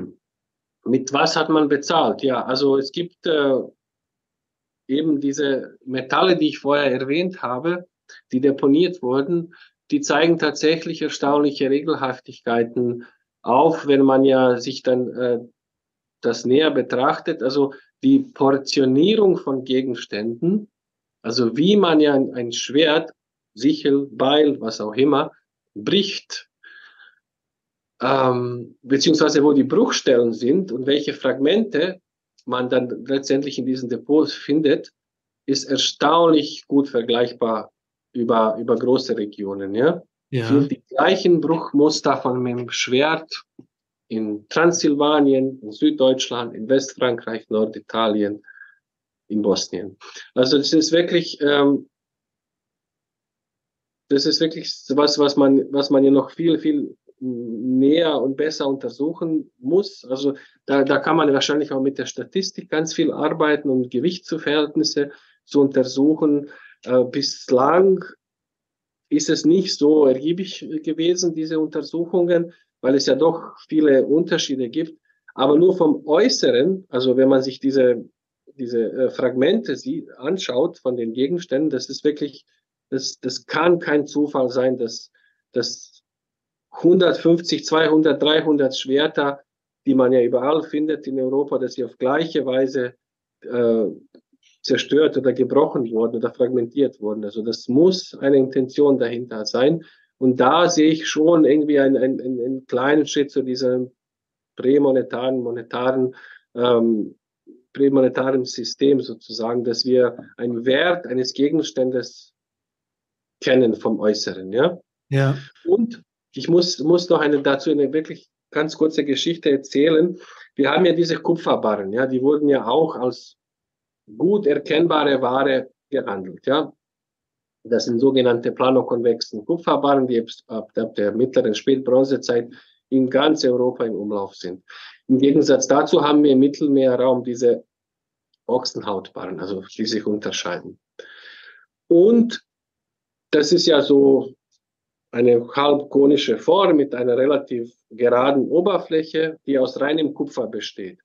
S3: mit was hat man bezahlt? Ja, also es gibt äh, eben diese Metalle, die ich vorher erwähnt habe, die deponiert wurden, die zeigen tatsächlich erstaunliche Regelhaftigkeiten auf, wenn man ja sich dann äh, das näher betrachtet. Also die Portionierung von Gegenständen, also wie man ja ein, ein Schwert, Sichel, Beil, was auch immer, bricht, ähm, beziehungsweise wo die Bruchstellen sind und welche Fragmente man dann letztendlich in diesen Depots findet, ist erstaunlich gut vergleichbar über, über große Regionen. Ja?
S1: Ja,
S3: Sind die gleichen Bruchmuster von dem Schwert in Transsilvanien, in Süddeutschland, in Westfrankreich, Norditalien, in Bosnien. Also das ist wirklich, ähm, das ist wirklich was, was man, was man ja noch viel, viel näher und besser untersuchen muss. Also da, da kann man wahrscheinlich auch mit der Statistik ganz viel arbeiten, um Gewichtsverhältnisse zu untersuchen. Äh, bislang ist es nicht so ergiebig gewesen, diese Untersuchungen, weil es ja doch viele Unterschiede gibt. Aber nur vom Äußeren, also wenn man sich diese, diese äh, Fragmente sieht, anschaut von den Gegenständen, das ist wirklich, das, das kann kein Zufall sein, dass, dass hundertfünfzig, zweihundert, dreihundert Schwerter, die man ja überall findet in Europa, dass sie auf gleiche Weise äh, zerstört oder gebrochen wurden oder fragmentiert wurden. Also das muss eine Intention dahinter sein. Und da sehe ich schon irgendwie einen, einen, einen kleinen Schritt zu diesem prämonetaren, monetaren, ähm, prämonetaren System sozusagen, dass wir einen Wert eines Gegenstandes kennen vom Äußeren, ja.
S1: ja,
S3: Und ich muss, muss noch eine, dazu eine wirklich ganz kurze Geschichte erzählen. Wir haben ja diese Kupferbarren, ja, die wurden ja auch als gut erkennbare Ware gehandelt, ja. Das sind sogenannte planokonvexen Kupferbarren, die ab, ab der mittleren Spätbronzezeit in ganz Europa im Umlauf sind. Im Gegensatz dazu haben wir im Mittelmeerraum diese Ochsenhautbarren, also die sich unterscheiden. Und das ist ja so eine halbkonische Form mit einer relativ geraden Oberfläche, die aus reinem Kupfer besteht.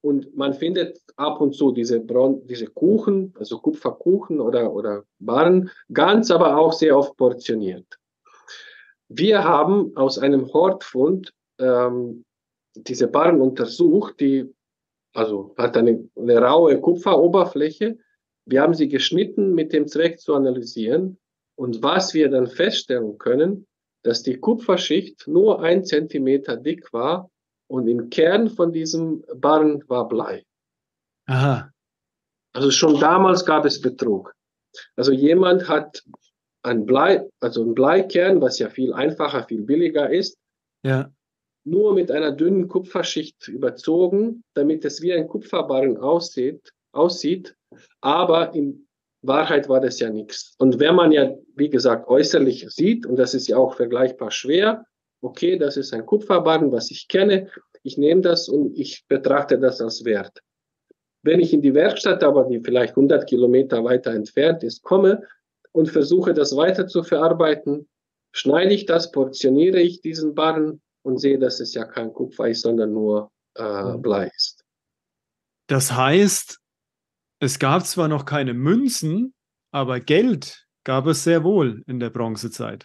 S3: Und man findet ab und zu diese, Bron diese Kuchen, also Kupferkuchen oder, oder Barren, ganz, aber auch sehr oft portioniert. Wir haben aus einem Hortfund ähm, diese Barren untersucht, die also hat eine, eine raue Kupferoberfläche. Wir haben sie geschnitten mit dem Zweck zu analysieren. Und was wir dann feststellen können, dass die Kupferschicht nur ein Zentimeter dick war und im Kern von diesem Barren war Blei.
S1: Aha.
S3: Also schon damals gab es Betrug. Also jemand hat ein Blei, also ein Bleikern, was ja viel einfacher, viel billiger ist,
S1: Ja.
S3: nur mit einer dünnen Kupferschicht überzogen, damit es wie ein Kupferbarren aussieht, aussieht. Aber in Wahrheit war das ja nichts. Und wenn man ja, wie gesagt, äußerlich sieht, und das ist ja auch vergleichbar schwer, okay, das ist ein Kupferbarren, was ich kenne, ich nehme das und ich betrachte das als Wert. Wenn ich in die Werkstatt, aber die vielleicht hundert Kilometer weiter entfernt ist, komme und versuche das weiter zu verarbeiten, schneide ich das, portioniere ich diesen Barren und sehe, dass es ja kein Kupfer ist, sondern nur äh, Blei ist.
S1: Das heißt, es gab zwar noch keine Münzen, aber Geld gab es sehr wohl in der Bronzezeit.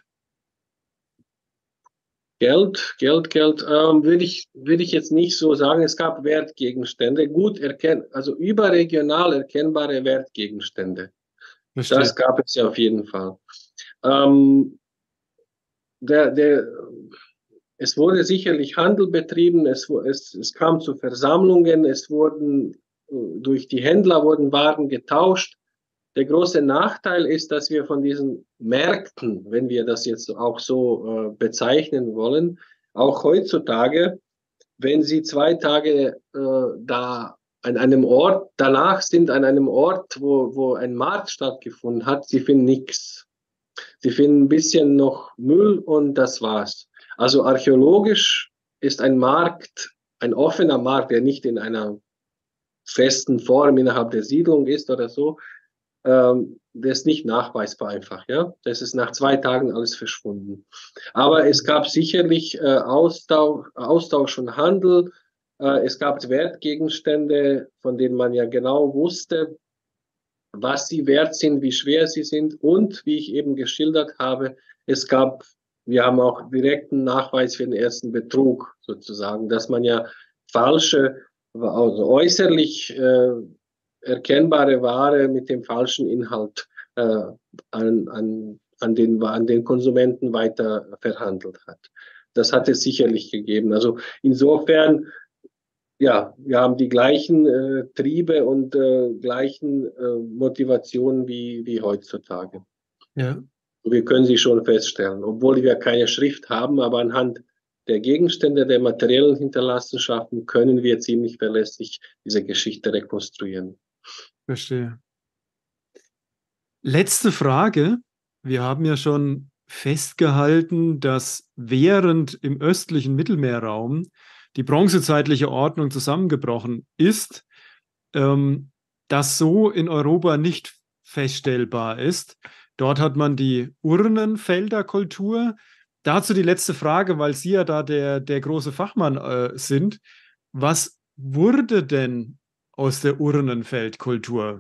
S3: Geld, Geld, Geld, ähm, würde ich, würde ich jetzt nicht so sagen. Es gab Wertgegenstände, gut erkennen, also überregional erkennbare Wertgegenstände.
S1: Verstehe.
S3: Das gab es ja auf jeden Fall. Ähm, der, der, es wurde sicherlich Handel betrieben, es, es, es kam zu Versammlungen, es wurden durch die Händler wurden Waren getauscht. Der große Nachteil ist, dass wir von diesen Märkten, wenn wir das jetzt auch so äh, bezeichnen wollen, auch heutzutage, wenn Sie zwei Tage äh, da an einem Ort, danach sind an einem Ort, wo, wo ein Markt stattgefunden hat, Sie finden nichts. Sie finden ein bisschen noch Müll und das war's. Also archäologisch ist ein Markt, ein offener Markt, der nicht in einer festen Form innerhalb der Siedlung ist oder so, ähm, das ist nicht nachweisbar einfach, ja. Das ist nach zwei Tagen alles verschwunden. Aber es gab sicherlich äh, Austausch, Austausch und Handel. Äh, es gab Wertgegenstände, von denen man ja genau wusste, was sie wert sind, wie schwer sie sind und, wie ich eben geschildert habe, es gab, wir haben auch direkten Nachweis für den ersten Betrug sozusagen, dass man ja falsche, also äußerlich äh, erkennbare Ware mit dem falschen Inhalt äh, an, an, an, den, an den Konsumenten weiter verhandelt hat. Das hat es sicherlich gegeben. Also insofern, ja, wir haben die gleichen äh, Triebe und äh, gleichen äh, Motivationen wie, wie heutzutage.
S1: Ja.
S3: Wir können sie schon feststellen, obwohl wir keine Schrift haben, aber anhand der Gegenstände, der materiellen Hinterlassenschaften können wir ziemlich verlässlich diese Geschichte rekonstruieren.
S1: Verstehe. Letzte Frage. Wir haben ja schon festgehalten, dass während im östlichen Mittelmeerraum die bronzezeitliche Ordnung zusammengebrochen ist, ähm, das so in Europa nicht feststellbar ist. Dort hat man die Urnenfelderkultur. Dazu die letzte Frage, weil Sie ja da der, der große Fachmann äh, sind. Was wurde denn aus der Urnenfeldkultur?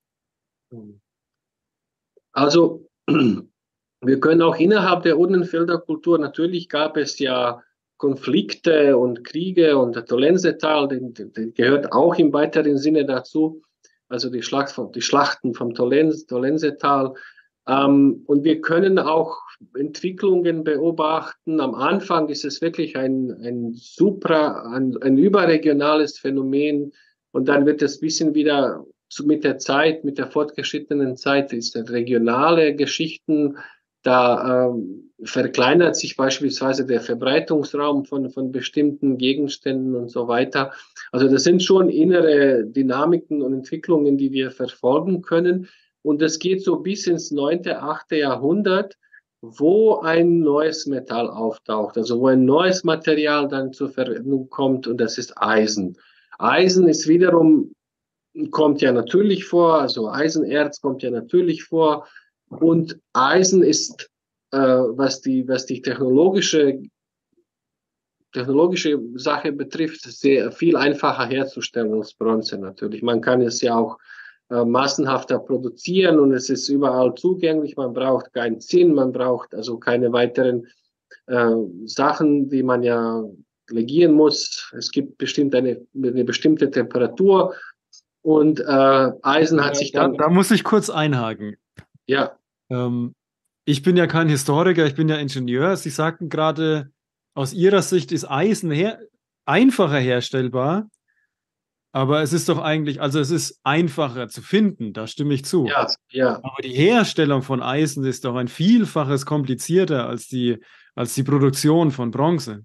S3: Also, wir können auch innerhalb der Urnenfelderkultur, natürlich gab es ja Konflikte und Kriege und der Tolensetal, den, den gehört auch im weiteren Sinne dazu, also die, Schlacht vom, die Schlachten vom Tolense, Tolensetal. Ähm, und wir können auch Entwicklungen beobachten. Am Anfang ist es wirklich ein, ein supra, ein, ein überregionales Phänomen und dann wird es ein bisschen wieder mit der Zeit, mit der fortgeschrittenen Zeit, ist regionale Geschichten, da ähm, verkleinert sich beispielsweise der Verbreitungsraum von, von bestimmten Gegenständen und so weiter. Also das sind schon innere Dynamiken und Entwicklungen, die wir verfolgen können. Und das geht so bis ins neunte, achte Jahrhundert, wo ein neues Metall auftaucht, also wo ein neues Material dann zur Verwendung kommt, und das ist Eisen. Eisen ist wiederum kommt ja natürlich vor, also Eisenerz kommt ja natürlich vor und Eisen ist, äh, was die, was die technologische technologische Sache betrifft, sehr viel einfacher herzustellen als Bronze natürlich. Man kann es ja auch äh, massenhafter produzieren und es ist überall zugänglich. Man braucht keinen Zinn, man braucht also keine weiteren äh, Sachen, die man ja legieren muss. Es gibt bestimmt eine, eine bestimmte Temperatur und äh, Eisen hat sich
S1: Da,
S3: dann,
S1: da muss ich kurz einhaken.
S3: ja,
S1: Ähm, ich bin ja kein Historiker, ich bin ja Ingenieur. Sie sagten gerade, aus Ihrer Sicht ist Eisen her einfacher herstellbar, aber es ist doch eigentlich, also es ist einfacher zu finden, da stimme ich zu.
S3: ja, ja.
S1: Aber die Herstellung von Eisen ist doch ein Vielfaches komplizierter als die, als die Produktion von Bronze.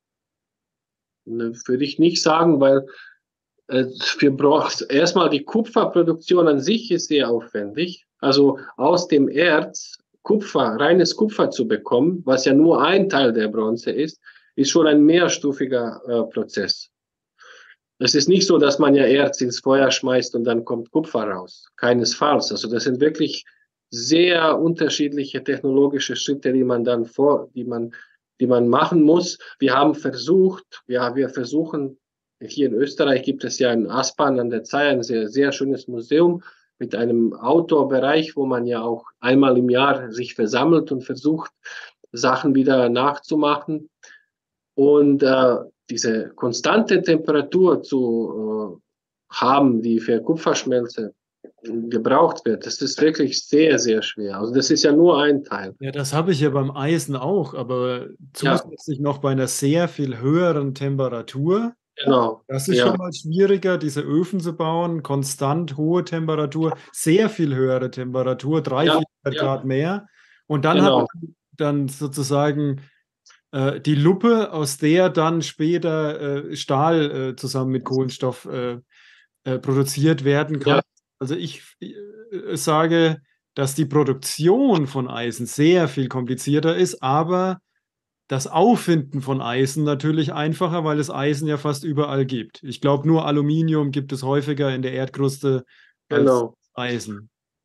S3: Ne, würde ich nicht sagen, weil äh, für Bronze, erstmal die Kupferproduktion an sich ist sehr aufwendig. Also aus dem Erz Kupfer, reines Kupfer zu bekommen, was ja nur ein Teil der Bronze ist, ist schon ein mehrstufiger äh, Prozess. Es ist nicht so, dass man ja Erz ins Feuer schmeißt und dann kommt Kupfer raus. Keinesfalls. Also das sind wirklich sehr unterschiedliche technologische Schritte, die man dann vor, die man, die man machen muss. Wir haben versucht, ja, wir versuchen, hier in Österreich gibt es ja in Aspern an der Zeil ein sehr, sehr schönes Museum mit einem Outdoor-Bereich, wo man ja auch einmal im Jahr sich versammelt und versucht, Sachen wieder nachzumachen. Und äh, diese konstante Temperatur zu äh, haben, die für Kupferschmelze gebraucht wird, das ist wirklich sehr, sehr schwer. Also das ist ja nur ein Teil.
S1: Ja, das habe ich ja beim Eisen auch, aber
S3: Ja,
S1: zusätzlich noch bei einer sehr viel höheren Temperatur.
S3: genau.
S1: Das ist schon
S3: Ja,
S1: mal schwieriger, diese Öfen zu bauen, konstant hohe Temperatur, sehr viel höhere Temperatur, drei,
S3: ja,
S1: vierhundert
S3: ja,
S1: Grad mehr. Und dann hat
S3: genau.
S1: man dann sozusagen äh, die Luppe, aus der dann später äh, Stahl äh, zusammen mit Kohlenstoff äh, äh, produziert werden kann.
S3: Ja,
S1: Also ich äh, sage, dass die Produktion von Eisen sehr viel komplizierter ist, aber das Auffinden von Eisen natürlich einfacher, weil es Eisen ja fast überall gibt. Ich glaube, nur Aluminium gibt es häufiger in der Erdkruste als
S3: genau.
S1: Eisen.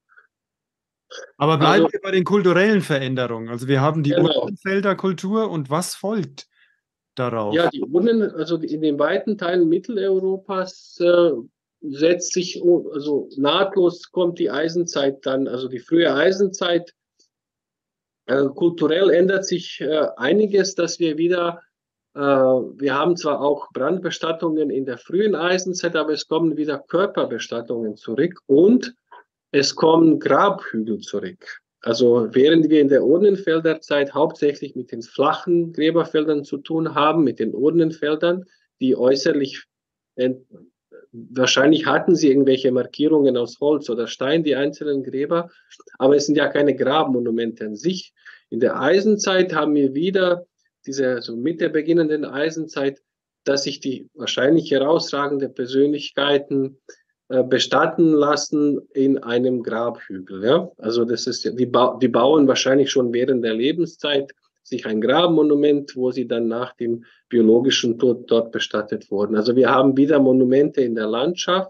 S1: Aber bleiben
S3: Also,
S1: wir bei den kulturellen Veränderungen. Also wir haben die
S3: genau.
S1: Urnenfelder Kultur und was folgt
S3: Ja,
S1: darauf?
S3: die Urnen, also in den weiten Teilen Mitteleuropas äh, setzt sich, also nahtlos kommt die Eisenzeit dann, also die frühe Eisenzeit. Äh, kulturell ändert sich äh, einiges, dass wir wieder, äh, wir haben zwar auch Brandbestattungen in der frühen Eisenzeit, aber es kommen wieder Körperbestattungen zurück und es kommen Grabhügel zurück. Also während wir in der Urnenfelderzeit hauptsächlich mit den flachen Gräberfeldern zu tun haben, mit den Urnenfeldern, die äußerlich äh, wahrscheinlich hatten sie irgendwelche Markierungen aus Holz oder Stein, die einzelnen Gräber, aber es sind ja keine Grabmonumente an sich. In der Eisenzeit haben wir wieder diese, so mit der beginnenden Eisenzeit, dass sich die wahrscheinlich herausragende Persönlichkeiten äh, bestatten lassen in einem Grabhügel. Ja? Also das ist, die, ba die bauen wahrscheinlich schon während der Lebenszeit sich ein Grabmonument, wo sie dann nach dem biologischen Tod dort bestattet wurden. Also wir haben wieder Monumente in der Landschaft,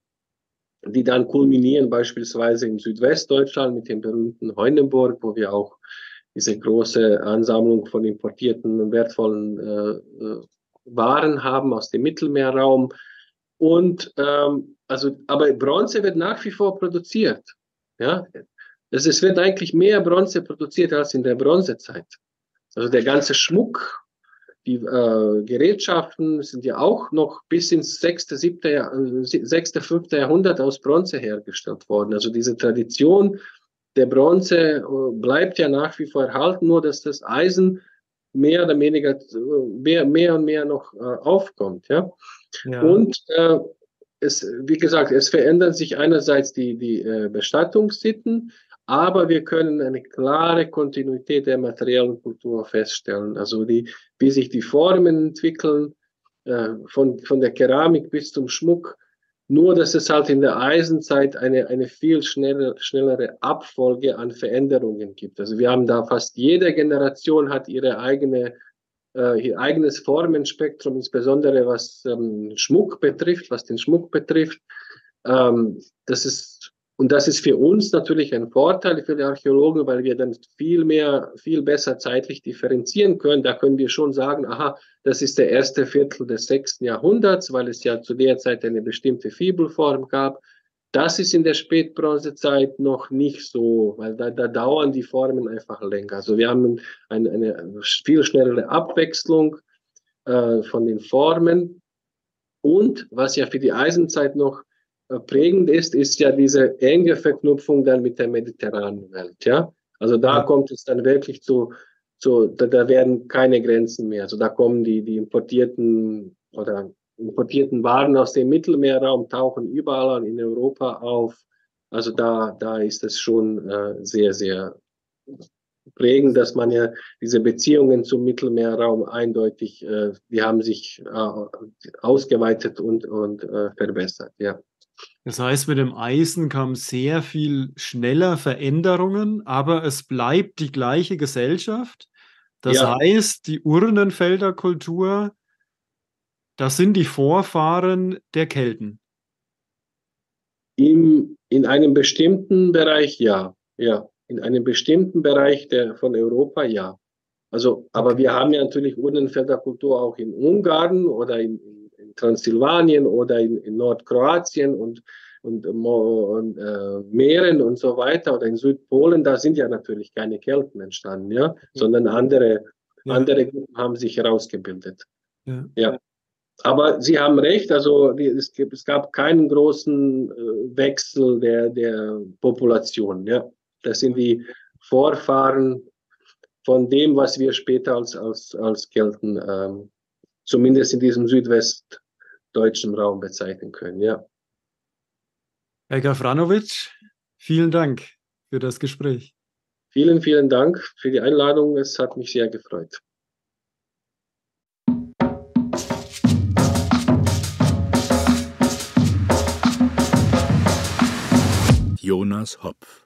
S3: die dann kulminieren beispielsweise in Südwestdeutschland mit dem berühmten Heunenburg, wo wir auch diese große Ansammlung von importierten wertvollen äh, Waren haben aus dem Mittelmeerraum. Und ähm, also, aber Bronze wird nach wie vor produziert. Ja, es, es wird eigentlich mehr Bronze produziert als in der Bronzezeit. Also der ganze Schmuck, die äh, Gerätschaften sind ja auch noch bis ins sechste, siebte, äh, sechste, fünfte Jahrhundert aus Bronze hergestellt worden. Also diese Tradition der Bronze äh, bleibt ja nach wie vor erhalten, nur dass das Eisen mehr oder weniger äh, mehr, mehr und mehr noch äh, aufkommt. Ja?
S1: Ja.
S3: Und äh, es, wie gesagt, es verändern sich einerseits die, die äh, Bestattungssitten, aber wir können eine klare Kontinuität der materiellen Kultur feststellen. Also die, wie sich die Formen entwickeln, äh, von, von der Keramik bis zum Schmuck. Nur, dass es halt in der Eisenzeit eine, eine viel schneller, schnellere Abfolge an Veränderungen gibt. Also wir haben da fast jede Generation hat ihre eigene äh, ihr eigenes Formenspektrum, insbesondere was ähm, Schmuck betrifft, was den Schmuck betrifft. Ähm, das ist Und das ist für uns natürlich ein Vorteil für die Archäologen, weil wir dann viel mehr, viel besser zeitlich differenzieren können. Da können wir schon sagen, aha, das ist der erste Viertel des sechsten Jahrhunderts, weil es ja zu der Zeit eine bestimmte Fibelform gab. Das ist in der Spätbronzezeit noch nicht so, weil da, da dauern die Formen einfach länger. Also wir haben eine, eine viel schnellere Abwechslung äh, von den Formen. Und was ja für die Eisenzeit noch äh, prägend ist, ist ja diese enge Verknüpfung dann mit der mediterranen Welt. Ja? Also da
S1: Ja.
S3: kommt es dann wirklich zu, zu da, da werden keine Grenzen mehr. Also da kommen die, die importierten oder importierten Waren aus dem Mittelmeerraum, tauchen überall in Europa auf. Also da, da ist es schon äh, sehr, sehr prägend, dass man ja diese Beziehungen zum Mittelmeerraum eindeutig, äh, die haben sich äh, ausgeweitet und, und äh, verbessert, ja.
S1: Das heißt, mit dem Eisen kamen sehr viel schneller Veränderungen, aber es bleibt die gleiche Gesellschaft. Das
S3: Ja.
S1: heißt, die Urnenfelder Kultur, das sind die Vorfahren der Kelten.
S3: Im, in einem bestimmten Bereich, ja, ja. In einem bestimmten Bereich der, von Europa, ja. Also, aber
S1: Okay.
S3: wir haben ja natürlich Urnenfelderkultur auch in Ungarn oder in, in Transsilvanien oder in, in Nordkroatien und, und, und äh, Mähren und so weiter oder in Südpolen. Da sind ja natürlich keine Kelten entstanden, ja, sondern andere,
S1: Ja.
S3: andere Gruppen haben sich herausgebildet.
S1: Ja.
S3: Ja. Aber Sie haben recht, also die, es, gibt, es gab keinen großen äh, Wechsel der, der Population. Ja. Das sind die Vorfahren von dem, was wir später als, als, als Kelten, ähm, zumindest in diesem südwestdeutschen Raum bezeichnen können. Ja.
S1: Herr Gafranovic, vielen Dank für das Gespräch.
S3: Vielen, vielen Dank für die Einladung. Es hat mich sehr gefreut.
S2: Jonas Hopf